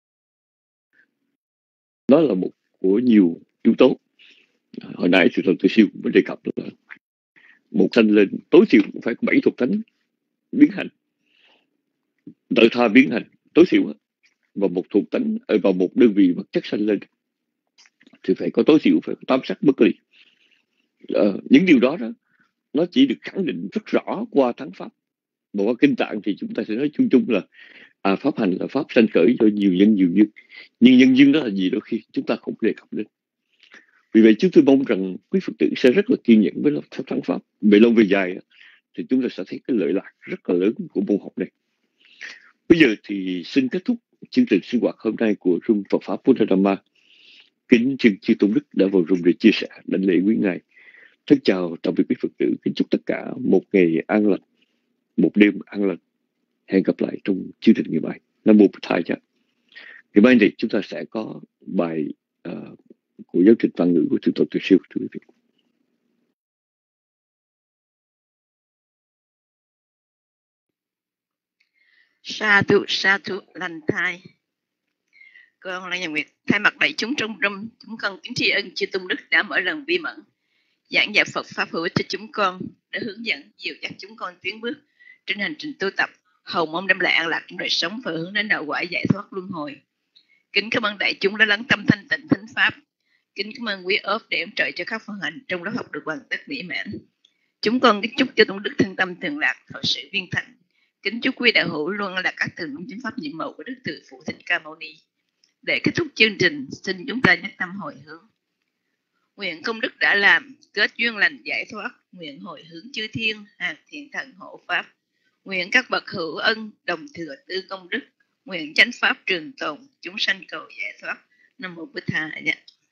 D: đó là một của nhiều yếu tố. Hồi nãy thì tôi siêu cũng mới đề cập là một sanh lên tối thiểu cũng phải có bảy thuộc tánh biến hành, tự tha biến hành tối thiểu, và một thuộc tánh ở vào một đơn vị vật chất sanh lên thì phải có tối thiểu phải có tám sắc bất ly. Ờ, những điều đó đó nó chỉ được khẳng định rất rõ qua thắng pháp. Mà qua kinh tạng thì chúng ta sẽ nói chung chung là à, pháp hành là pháp sanh khởi do nhiều nhân nhiều duyên, nhưng nhân duyên đó là gì đôi khi chúng ta không đề cập đến. Vì vậy chúng tôi mong rằng quý Phật tử sẽ rất là kiên nhẫn với theo thắng pháp. Về lâu về dài thì chúng ta sẽ thấy cái lợi lạc rất là lớn của môn học này. Bây giờ thì xin kết thúc chương trình sinh hoạt hôm nay của Room Phật Pháp Buddha Dhamma. Kính chư chư tôn đức đã vào room để chia sẻ đảnh lễ quý ngài. Thân chào tạm biệt quý Phật tử. Kính chúc tất cả một ngày an lành, một đêm an lành. Hẹn gặp lại trong chương trình ngày mai. Nam mô Bụt Thầy. Ngày mai này chúng ta sẽ có bài uh, của giáo trình văn ngữ của Thượng tọa Tuyệt Siêu, thưa quý vị.
A: Sa thú, sa thú, lành thai. Con là nhà Nguyệt, thay mặt đại chúng trong room, chúng con kính tri ân chư tôn đức đã mở lần vi mẫn giảng dạy Phật pháp hữu ích cho chúng con, đã hướng dẫn dìu dắt chúng con tiến bước trên hành trình tu tập, hầu mong đem lại an lạc trong đời sống và hướng đến đạo quả giải thoát luân hồi. Kính cảm ơn đại chúng đã lắng tâm thanh tịnh thánh pháp. Kính cảm ơn quý ốp để ủng trợ cho các phần hành trong lớp học được hoàn tất mỹ mãn. Chúng con kính chúc cho tôn đức thân tâm thường lạc, thọ sự viên thành. Kính chúc quý đạo hữu luôn là các từ đúng chính pháp nhiệm màu của Đức Từ Phụ Thích Ca Mâu Ni. Để kết thúc chương trình, xin chúng ta nhất tâm hồi hướng. Nguyện công đức đã làm, kết duyên lành giải thoát. Nguyện hồi hướng chư thiên, hàng thiện thần hộ pháp. Nguyện các bậc hữu ân, đồng thừa tư công đức. Nguyện chánh pháp trường tồn, chúng sanh cầu giải thoát. Nam mô Bụt Thầy.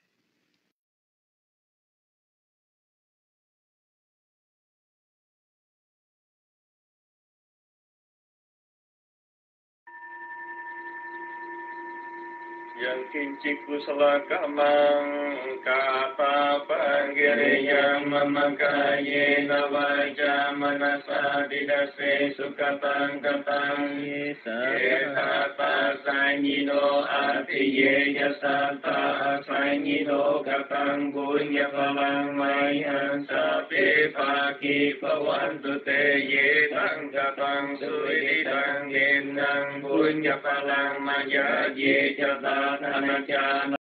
H: Yang kincik kusala kamang kapa pangiriyam mamakaye navaja manasa didase sukatang katang yekata sanyino atiye yasata sanyino katang bunya palang mayan sape paki pawantu te ye tang katang sui tang yenang bunya palang maya ye jata Anacana